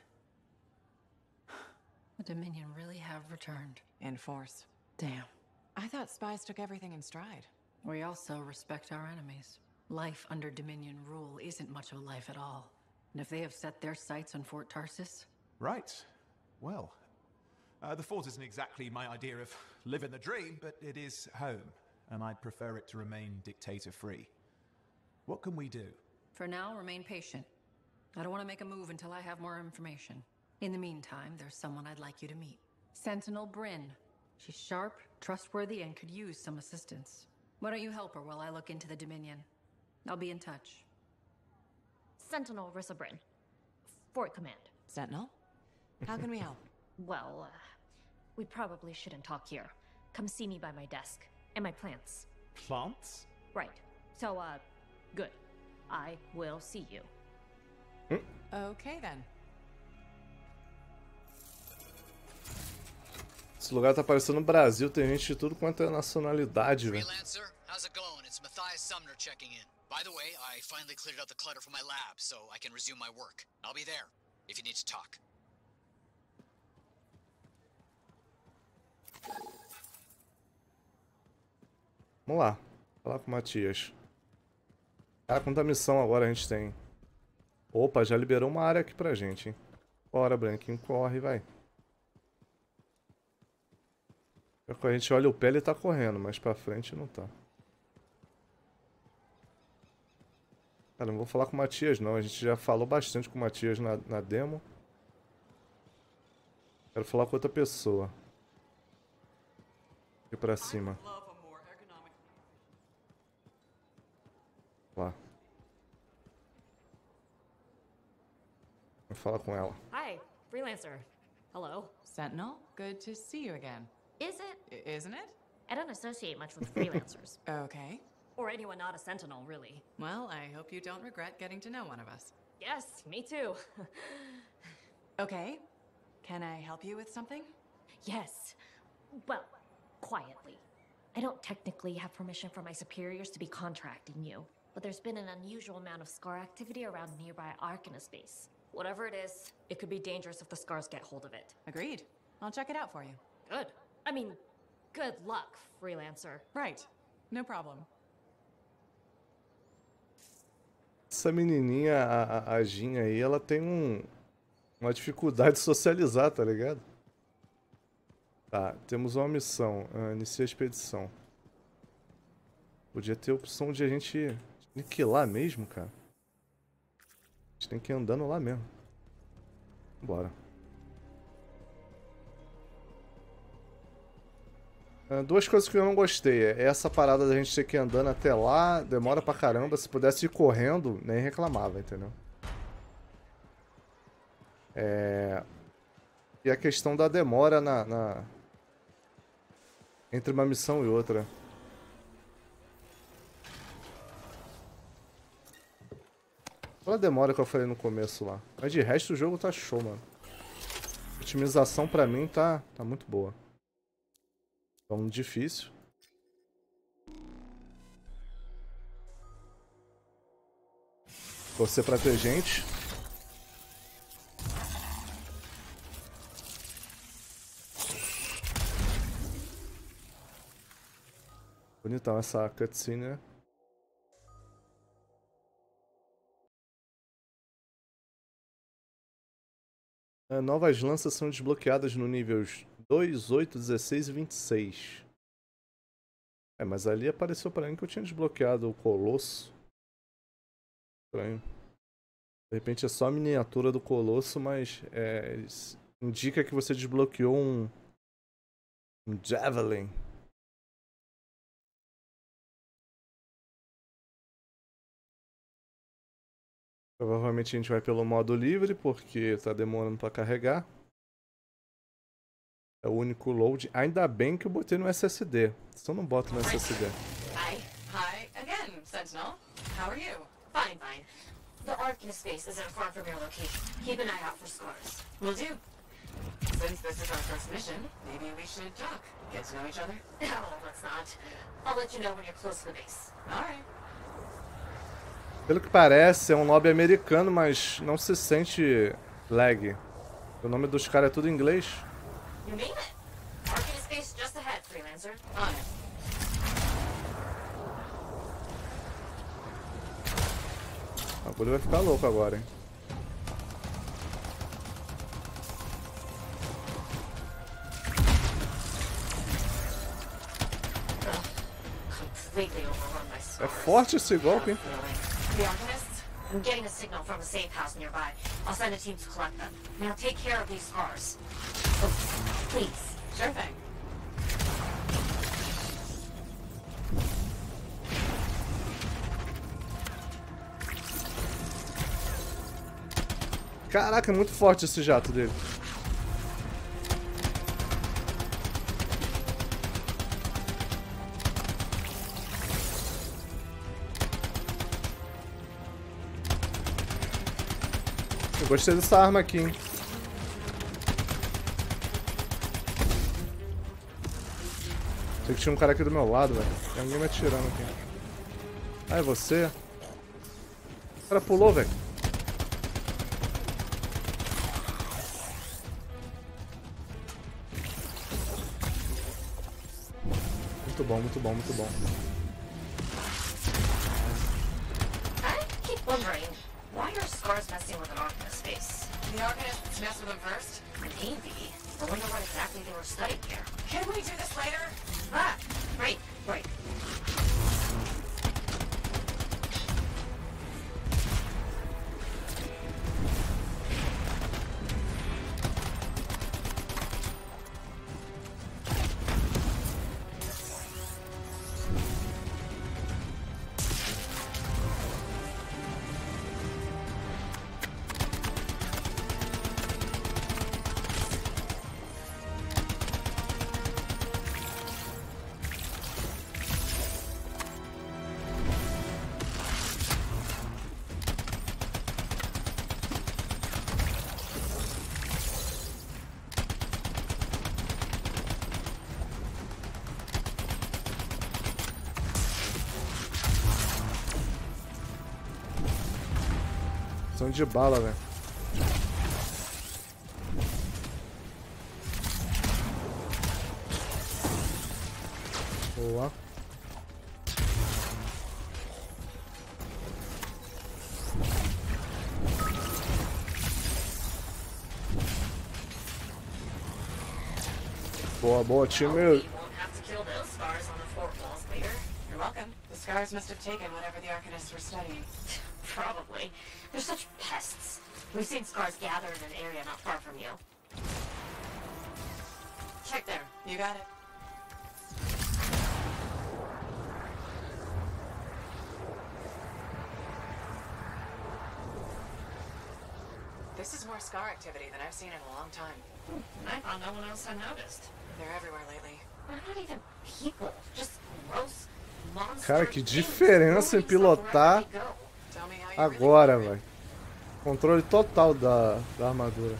The Dominion really have returned. In force. Damn. I thought spies took everything in stride. We also respect our enemies. Life under Dominion rule isn't much of a life at all. And if they have set their sights on Fort Tarsis... Right. Well, uh, the fort isn't exactly my idea of living the dream, but it is home, and I'd prefer it to remain dictator-free. What can we do? For now, remain patient. I don't want to make a move until I have more information. In the meantime, there's someone I'd like you to meet. Sentinel Bryn. She's sharp, trustworthy, and could use some assistance. Why don't you help her while I look into the Dominion? I'll be in touch. Sentinel Rissa Bryn. Fort Command. Sentinel? How can we help? Well, uh, we probably shouldn't talk here. Come see me by my desk. And my plants. Plants? Right. So, uh, good. I will see you. Okay, then. Esse lugar tá parecendo o Brasil, tem gente de tudo quanto é nacionalidade, velho. Freelancer, how's it going? It's Matthias Sumner checking in. By the way, I finally cleared out the clutter from my lab, so I can resume my work. I'll be there, if you need to talk. Vamos lá, falar com o Matias. Cara, quanta missão agora a gente tem? Opa, já liberou uma área aqui pra gente, hein? Bora, Branquinho, corre, vai. Quando a gente olha o pé, ele tá correndo, mas pra frente não tá. Cara, não vou falar com o Matias não, a gente já falou bastante com o Matias na, na demo. Quero falar com outra pessoa. Aqui pra cima. Lá. Vou falar com ela. Hi, Freelancer. Hello. Sentinel, good to see you again. Is it? I- isn't it? I don't associate much with freelancers. Okay. Or anyone not a Sentinel, really. Well, I hope you don't regret getting to know one of us. Yes, me too. Okay. Can I help you with something? Yes. Well, quietly. I don't technically have permission from my superiors to be contracting you, but there's been an unusual amount of SCAR activity around nearby Arcanus base. Whatever it is, it could be dangerous if the SCARs get hold of it. Agreed. I'll check it out for you. Good. I mean, good luck, Freelancer. Right. No problem. Essa menininha, a, a, a Ginha aí, ela tem um, uma dificuldade de socializar, tá ligado? Tá, temos uma missão. Uh, inicia a expedição. Podia ter a opção de a gente aniquilar mesmo, cara. A gente tem que ir andando lá mesmo. Bora. Uh, duas coisas que eu não gostei. É essa parada da gente ter que ir andando até lá, demora pra caramba. Se pudesse ir correndo, nem reclamava, entendeu? É... E a questão da demora na, na... entre uma missão e outra. Aquela demora que eu falei no começo lá. Mas de resto o jogo tá show, mano. A otimização pra mim tá, tá muito boa. Então, difícil. Torcer pra ter gente. Bonitão essa cutscene, né? Novas lanças são desbloqueadas no níveis dois, oito, dezesseis e vinte e seis. É, mas ali apareceu pra mim que eu tinha desbloqueado o Colosso. Estranho. De repente é só a miniatura do Colosso, mas é, indica que você desbloqueou um, um Javelin. Provavelmente a gente vai pelo modo livre, porque tá demorando pra carregar. É o único load. Ainda bem que eu botei no S S D. Só não boto no S S D. Hi. Hi again, Sentinel. How are you? Fine, fine. The Arcanist base isn't far from your location. Keep an eye out for scars. Will do. Since this is our first mission, maybe we should talk. Get to know each other? No, let's not. I'll let you know when you're close to the base. Alright. Pelo que parece, é um lobby americano, mas não se sente lag. O nome dos caras é tudo em inglês. You mean it? Arcanist base just ahead, Freelancer. On it. O bagulho vai ficar louco agora, hein? É forte esse golpe, hein? The Arcanists? I'm getting a signal from a safe house nearby. I'll send a team to collect them. Now take care of these scars. Oh, please. Sure thing. Caraca, é muito forte esse jato dele. Eu gostei dessa arma aqui, hein? Sei que tinha um cara aqui do meu lado, velho. Tem alguém me atirando aqui. Ah, é você? O cara pulou, velho. Muito bom, muito bom, muito bom. I keep wondering, why are scars messing with an Arcanist base? The Arcanists messed with them first? Maybe. I wonder what exactly they were studying here. Can we do this later? Ah, right, right. De bala, velho. Boa. Boa, boa, time. You're welcome. The scars must have taken whatever the Arcanists were studying. Probably. They're such pests. We've seen scars gathered in an area not far from you. Check there. You got it. This is more Scar activity than I've seen in a long time. I thought no one else had noticed. They're everywhere lately. They're not even people, just gross monsters. Cara, que diferença em pilotar agora, velho. Controle total da, da armadura.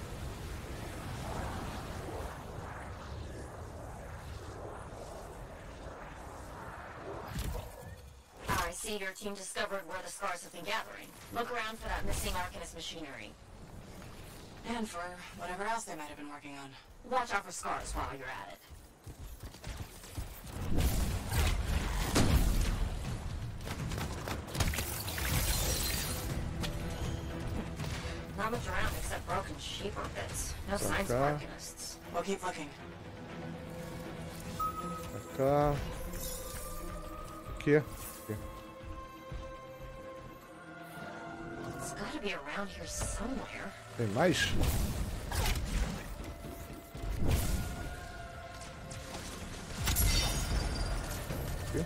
I see your team discovered where the scars have been gathering. Look around for that missing Arcanist machinery. And for whatever else they might have been working on. Watch out for scars while you're at it. Not much around except broken shaper bits. No signs of Arcanists. We'll keep looking. Cá. Aqui. Aqui. It's gotta be around here somewhere. Tem mais? Aqui.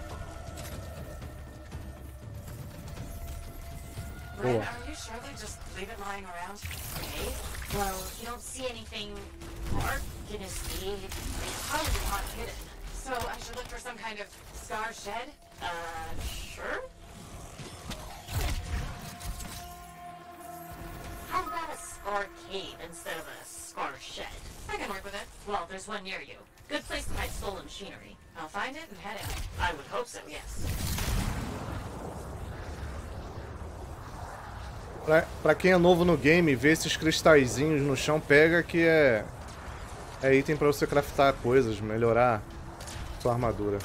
Ren, are you sure they just leave it lying around? Okay. Well, if you don't see anything Arcanist-y, it's probably not hidden. So I should look for some kind of Scar shed? Uh, sure. How about a Scar cave instead of a Scar shed? I can work with it. Well, there's one near you. Good place to hide stolen machinery. I'll find it and head in. I would hope so, yes. Pra, pra quem é novo no game, ver esses cristalzinhos no chão, pega que é, é item pra você craftar coisas, melhorar sua armadura.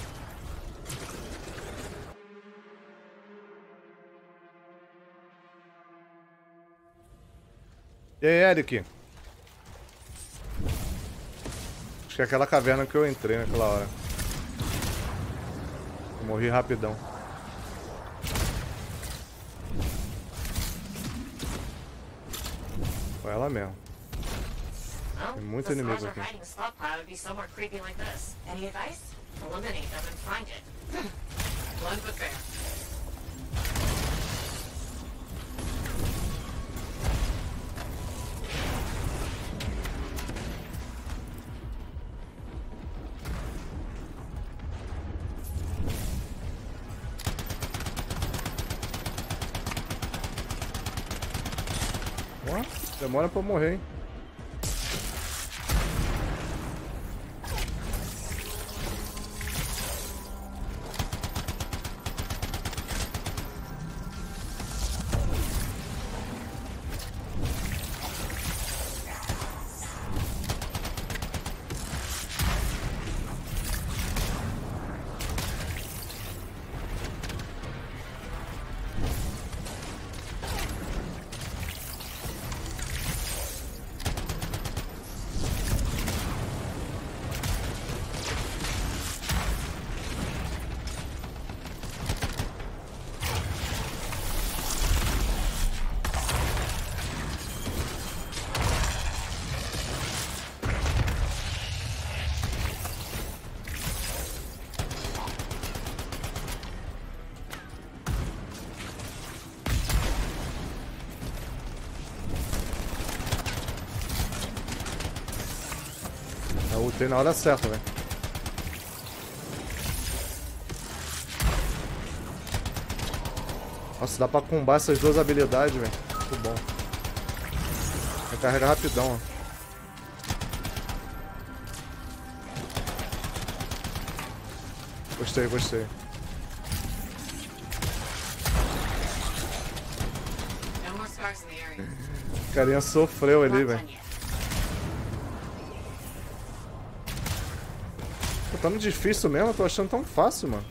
E aí, Eric? Acho que é aquela caverna que eu entrei naquela hora. Eu morri rapidão. Foi ela mesmo. Tem muito inimigo aqui. Any advice? Eliminate them and find it. Blunt but fair. Ó, demora pra morrer, hein? Eu ultei na hora certa, velho. Nossa, dá pra combar essas duas habilidades, velho. Muito bom. Recarrega rapidão, ó. Gostei, gostei. O carinha sofreu ali, velho. Tá muito difícil mesmo, eu tô achando tão fácil, mano.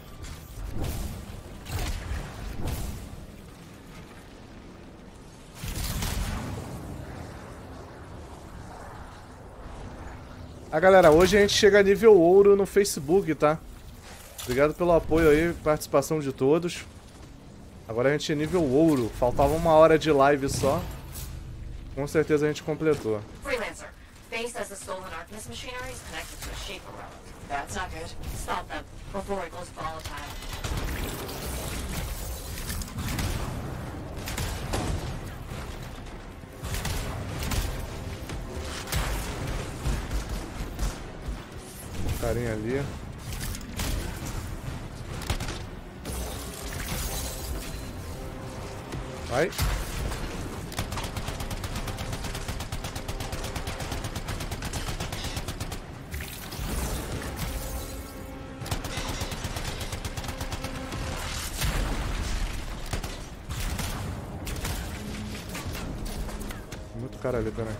Ah, galera, hoje a gente chega a nível ouro no Facebook, tá? Obrigado pelo apoio aí, participação de todos. Agora a gente é nível ouro. Faltava uma hora de live só. Com certeza a gente completou. Freelancer, Faye says the stolen Arcanist machinery is connected to a shaper relic. That's not good. Stop them before it goes volatile. Carinha ali. Vai. Muito cara ali também.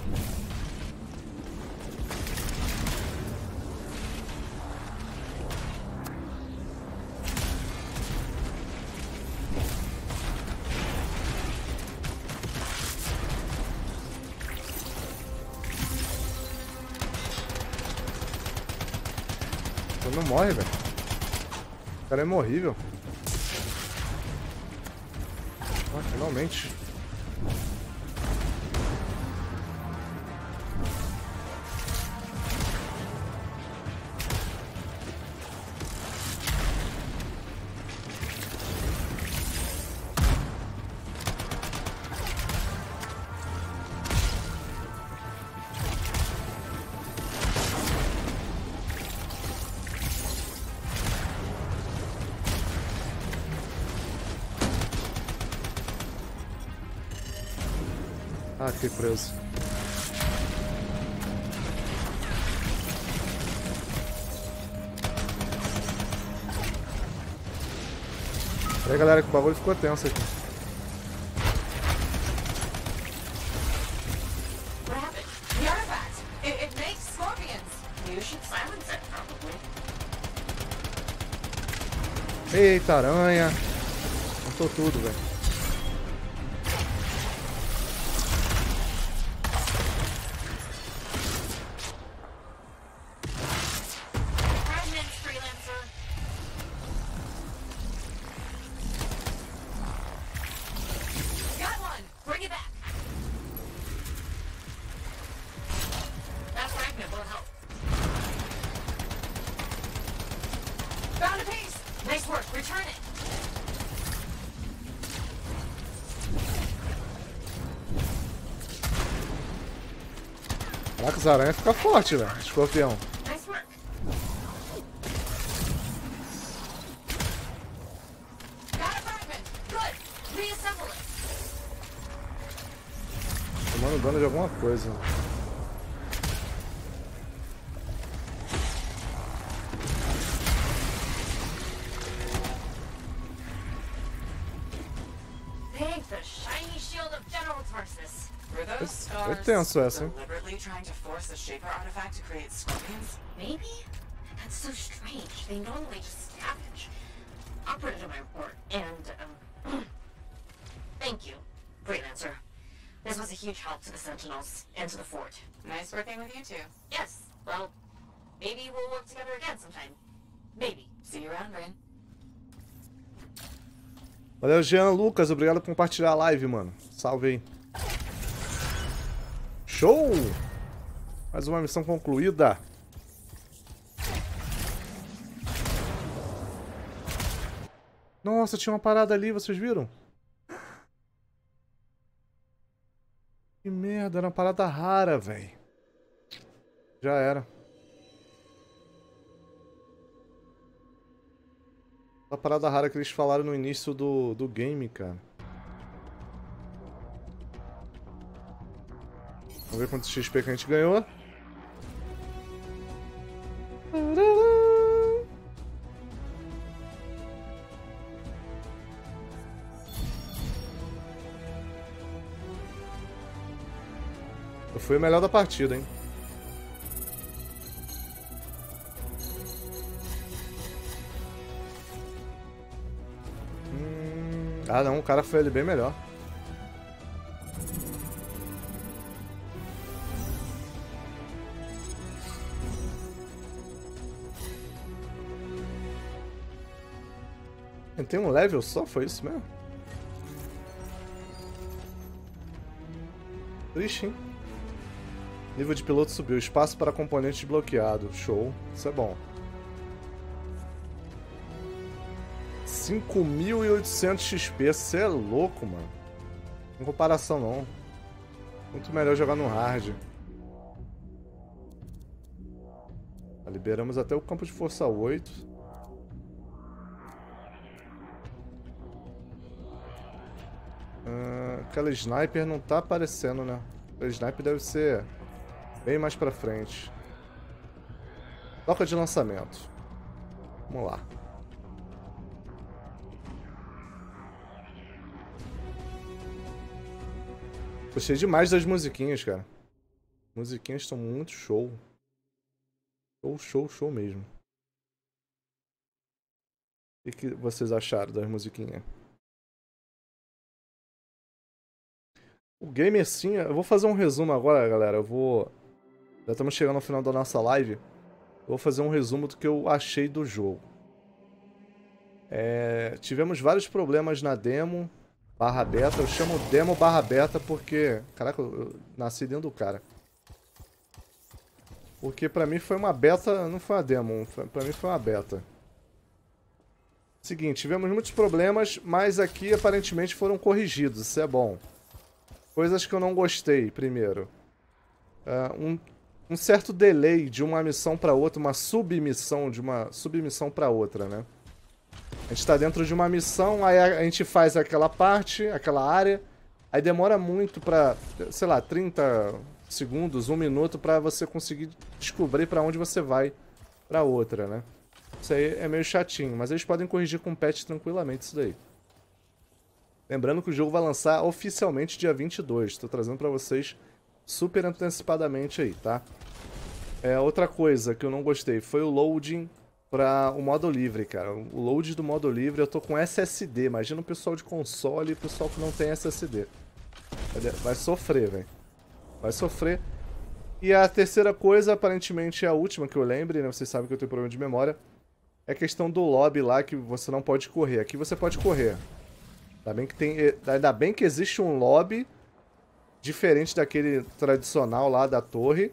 Não morre, velho. O cara é morrível. Ah, finalmente. Ah, fiquei preso. E aí, galera, que o bagulho ficou tenso aqui. What happened? The artifact! It, it makes scorpions! You should silence it, probably. Eita, aranha. Matou tudo, velho. Caraca, as aranhas ficam fortes, velho. Escorpião. Tomando dano de alguma coisa. É tenso essa, hein? Deliberately trying to force the Shaper artifact to create scorpions? Maybe? That's so strange. They normally just scavenge. I'll put it in my report. And, um... thank you, Freelancer. This was a huge help to the Sentinels and to the fort. Nice working with you too. Yes. Well, maybe we'll work together again sometime. Maybe. See you around, Rin. Valeu, Jean Lucas. Obrigado por compartilhar a live, mano. Salve aí. Show! Mais uma missão concluída. Nossa, tinha uma parada ali, vocês viram? Que merda, era uma parada rara, velho. Já era. A parada rara que eles falaram no início do, do game, cara. Vamos ver quanto X P que a gente ganhou. Eu fui o melhor da partida, hein? Hum... Ah, não, o cara foi ali bem melhor. Tem um level só? Foi isso mesmo? Triste, hein? Nível de piloto subiu. Espaço para componente desbloqueado. Show. Isso é bom. cinco mil e oitocentos X P. Você é louco, mano. Em comparação, não. Muito melhor jogar no hard. Liberamos até o campo de força oito. Uh, aquela sniper não tá aparecendo, né? A sniper deve ser bem mais pra frente. Toca de lançamento. Vamos lá. Gostei demais das musiquinhas, cara. Musiquinhas estão muito show. Show, show, show mesmo. O que vocês acharam das musiquinhas? O game assim, eu vou fazer um resumo agora, galera. Eu vou... Já estamos chegando ao final da nossa live. Eu vou fazer um resumo do que eu achei do jogo. É... Tivemos vários problemas na demo barra beta. Eu chamo demo barra beta porque... Caraca, eu nasci dentro do cara. Porque pra mim foi uma beta, não foi uma demo. Pra mim foi uma beta. Seguinte, tivemos muitos problemas, mas aqui aparentemente foram corrigidos. Isso é bom. Coisas que eu não gostei, primeiro. Uh, um, um certo delay de uma missão para outra, uma submissão de uma submissão para outra, né? A gente está dentro de uma missão, aí a, a gente faz aquela parte, aquela área, aí demora muito para, sei lá, trinta segundos, um minuto para você conseguir descobrir para onde você vai para outra, né? Isso aí é meio chatinho, mas eles podem corrigir com patch tranquilamente isso daí. Lembrando que o jogo vai lançar oficialmente dia vinte e dois. Estou trazendo para vocês super antecipadamente aí, tá? É, outra coisa que eu não gostei foi o loading para o modo livre, cara. O load do modo livre eu tô com S S D. Imagina o pessoal de console e o pessoal que não tem S S D. Vai sofrer, velho. Vai sofrer. E a terceira coisa, aparentemente é a última que eu lembre, né? Vocês sabem que eu tenho problema de memória. É a questão do lobby lá que você não pode correr. Aqui você pode correr. Ainda bem que, tem, ainda bem que existe um lobby diferente daquele tradicional lá da torre.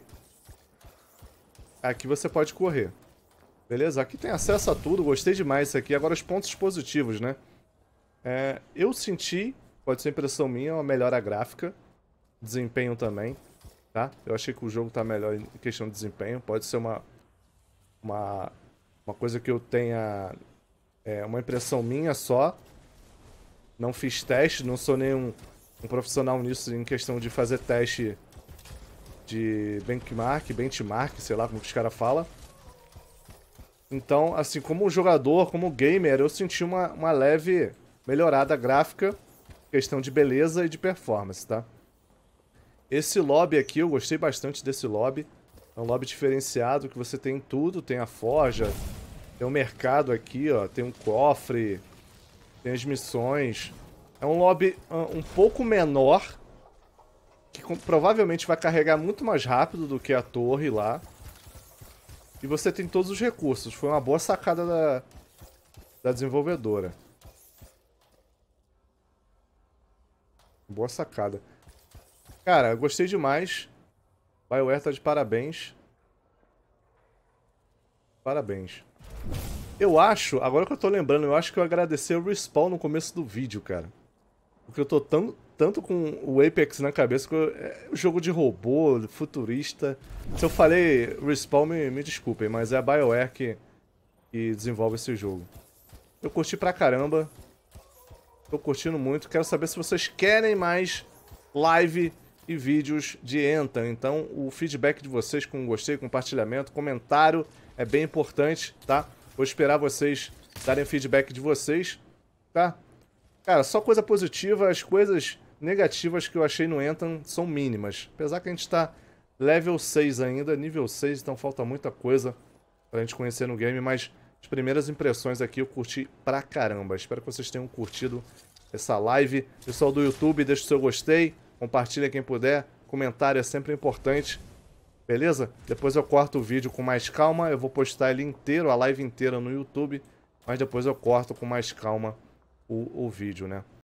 Aqui você pode correr. Beleza? Aqui tem acesso a tudo. Gostei demais isso aqui. Agora os pontos positivos, né? É, eu senti, pode ser impressão minha, uma melhora gráfica. Desempenho também, tá? Eu achei que o jogo tá melhor em questão de desempenho. Pode ser uma, uma, uma coisa que eu tenha... É, uma impressão minha só. Não fiz teste, não sou nenhum um profissional nisso em questão de fazer teste de benchmark, benchmark, sei lá como que os caras falam. Então, assim, como jogador, como gamer, eu senti uma, uma leve melhorada gráfica, questão de beleza e de performance, tá? Esse lobby aqui, eu gostei bastante desse lobby. É um lobby diferenciado, que você tem tudo, tem a forja, tem um mercado aqui, ó, tem um cofre... Tem as missões. É um lobby um pouco menor. Que provavelmente vai carregar muito mais rápido do que a torre lá. E você tem todos os recursos. Foi uma boa sacada da, da desenvolvedora. Boa sacada. Cara, eu gostei demais. BioWare tá de parabéns. Parabéns. Eu acho, agora que eu tô lembrando, eu acho que eu agradeci o Respawn no começo do vídeo, cara. Porque eu tô tão, tanto com o Apex na cabeça, que eu, é um jogo de robô, futurista. Se eu falei Respawn, me, me desculpem, mas é a BioWare que, que desenvolve esse jogo. Eu curti pra caramba. Tô curtindo muito. Quero saber se vocês querem mais live e vídeos de Anthem. Então, o feedback de vocês com gostei, compartilhamento, comentário é bem importante, tá? Vou esperar vocês darem feedback de vocês, tá? Cara, só coisa positiva. As coisas negativas que eu achei no Anthem são mínimas. Apesar que a gente tá level seis ainda, nível seis, então falta muita coisa pra gente conhecer no game, mas as primeiras impressões aqui eu curti pra caramba. Espero que vocês tenham curtido essa live. Pessoal do YouTube, deixa o seu gostei, compartilha quem puder, comentário é sempre importante. Beleza? Depois eu corto o vídeo com mais calma. Eu vou postar ele inteiro, a live inteira no YouTube. Mas depois eu corto com mais calma o, o vídeo, né?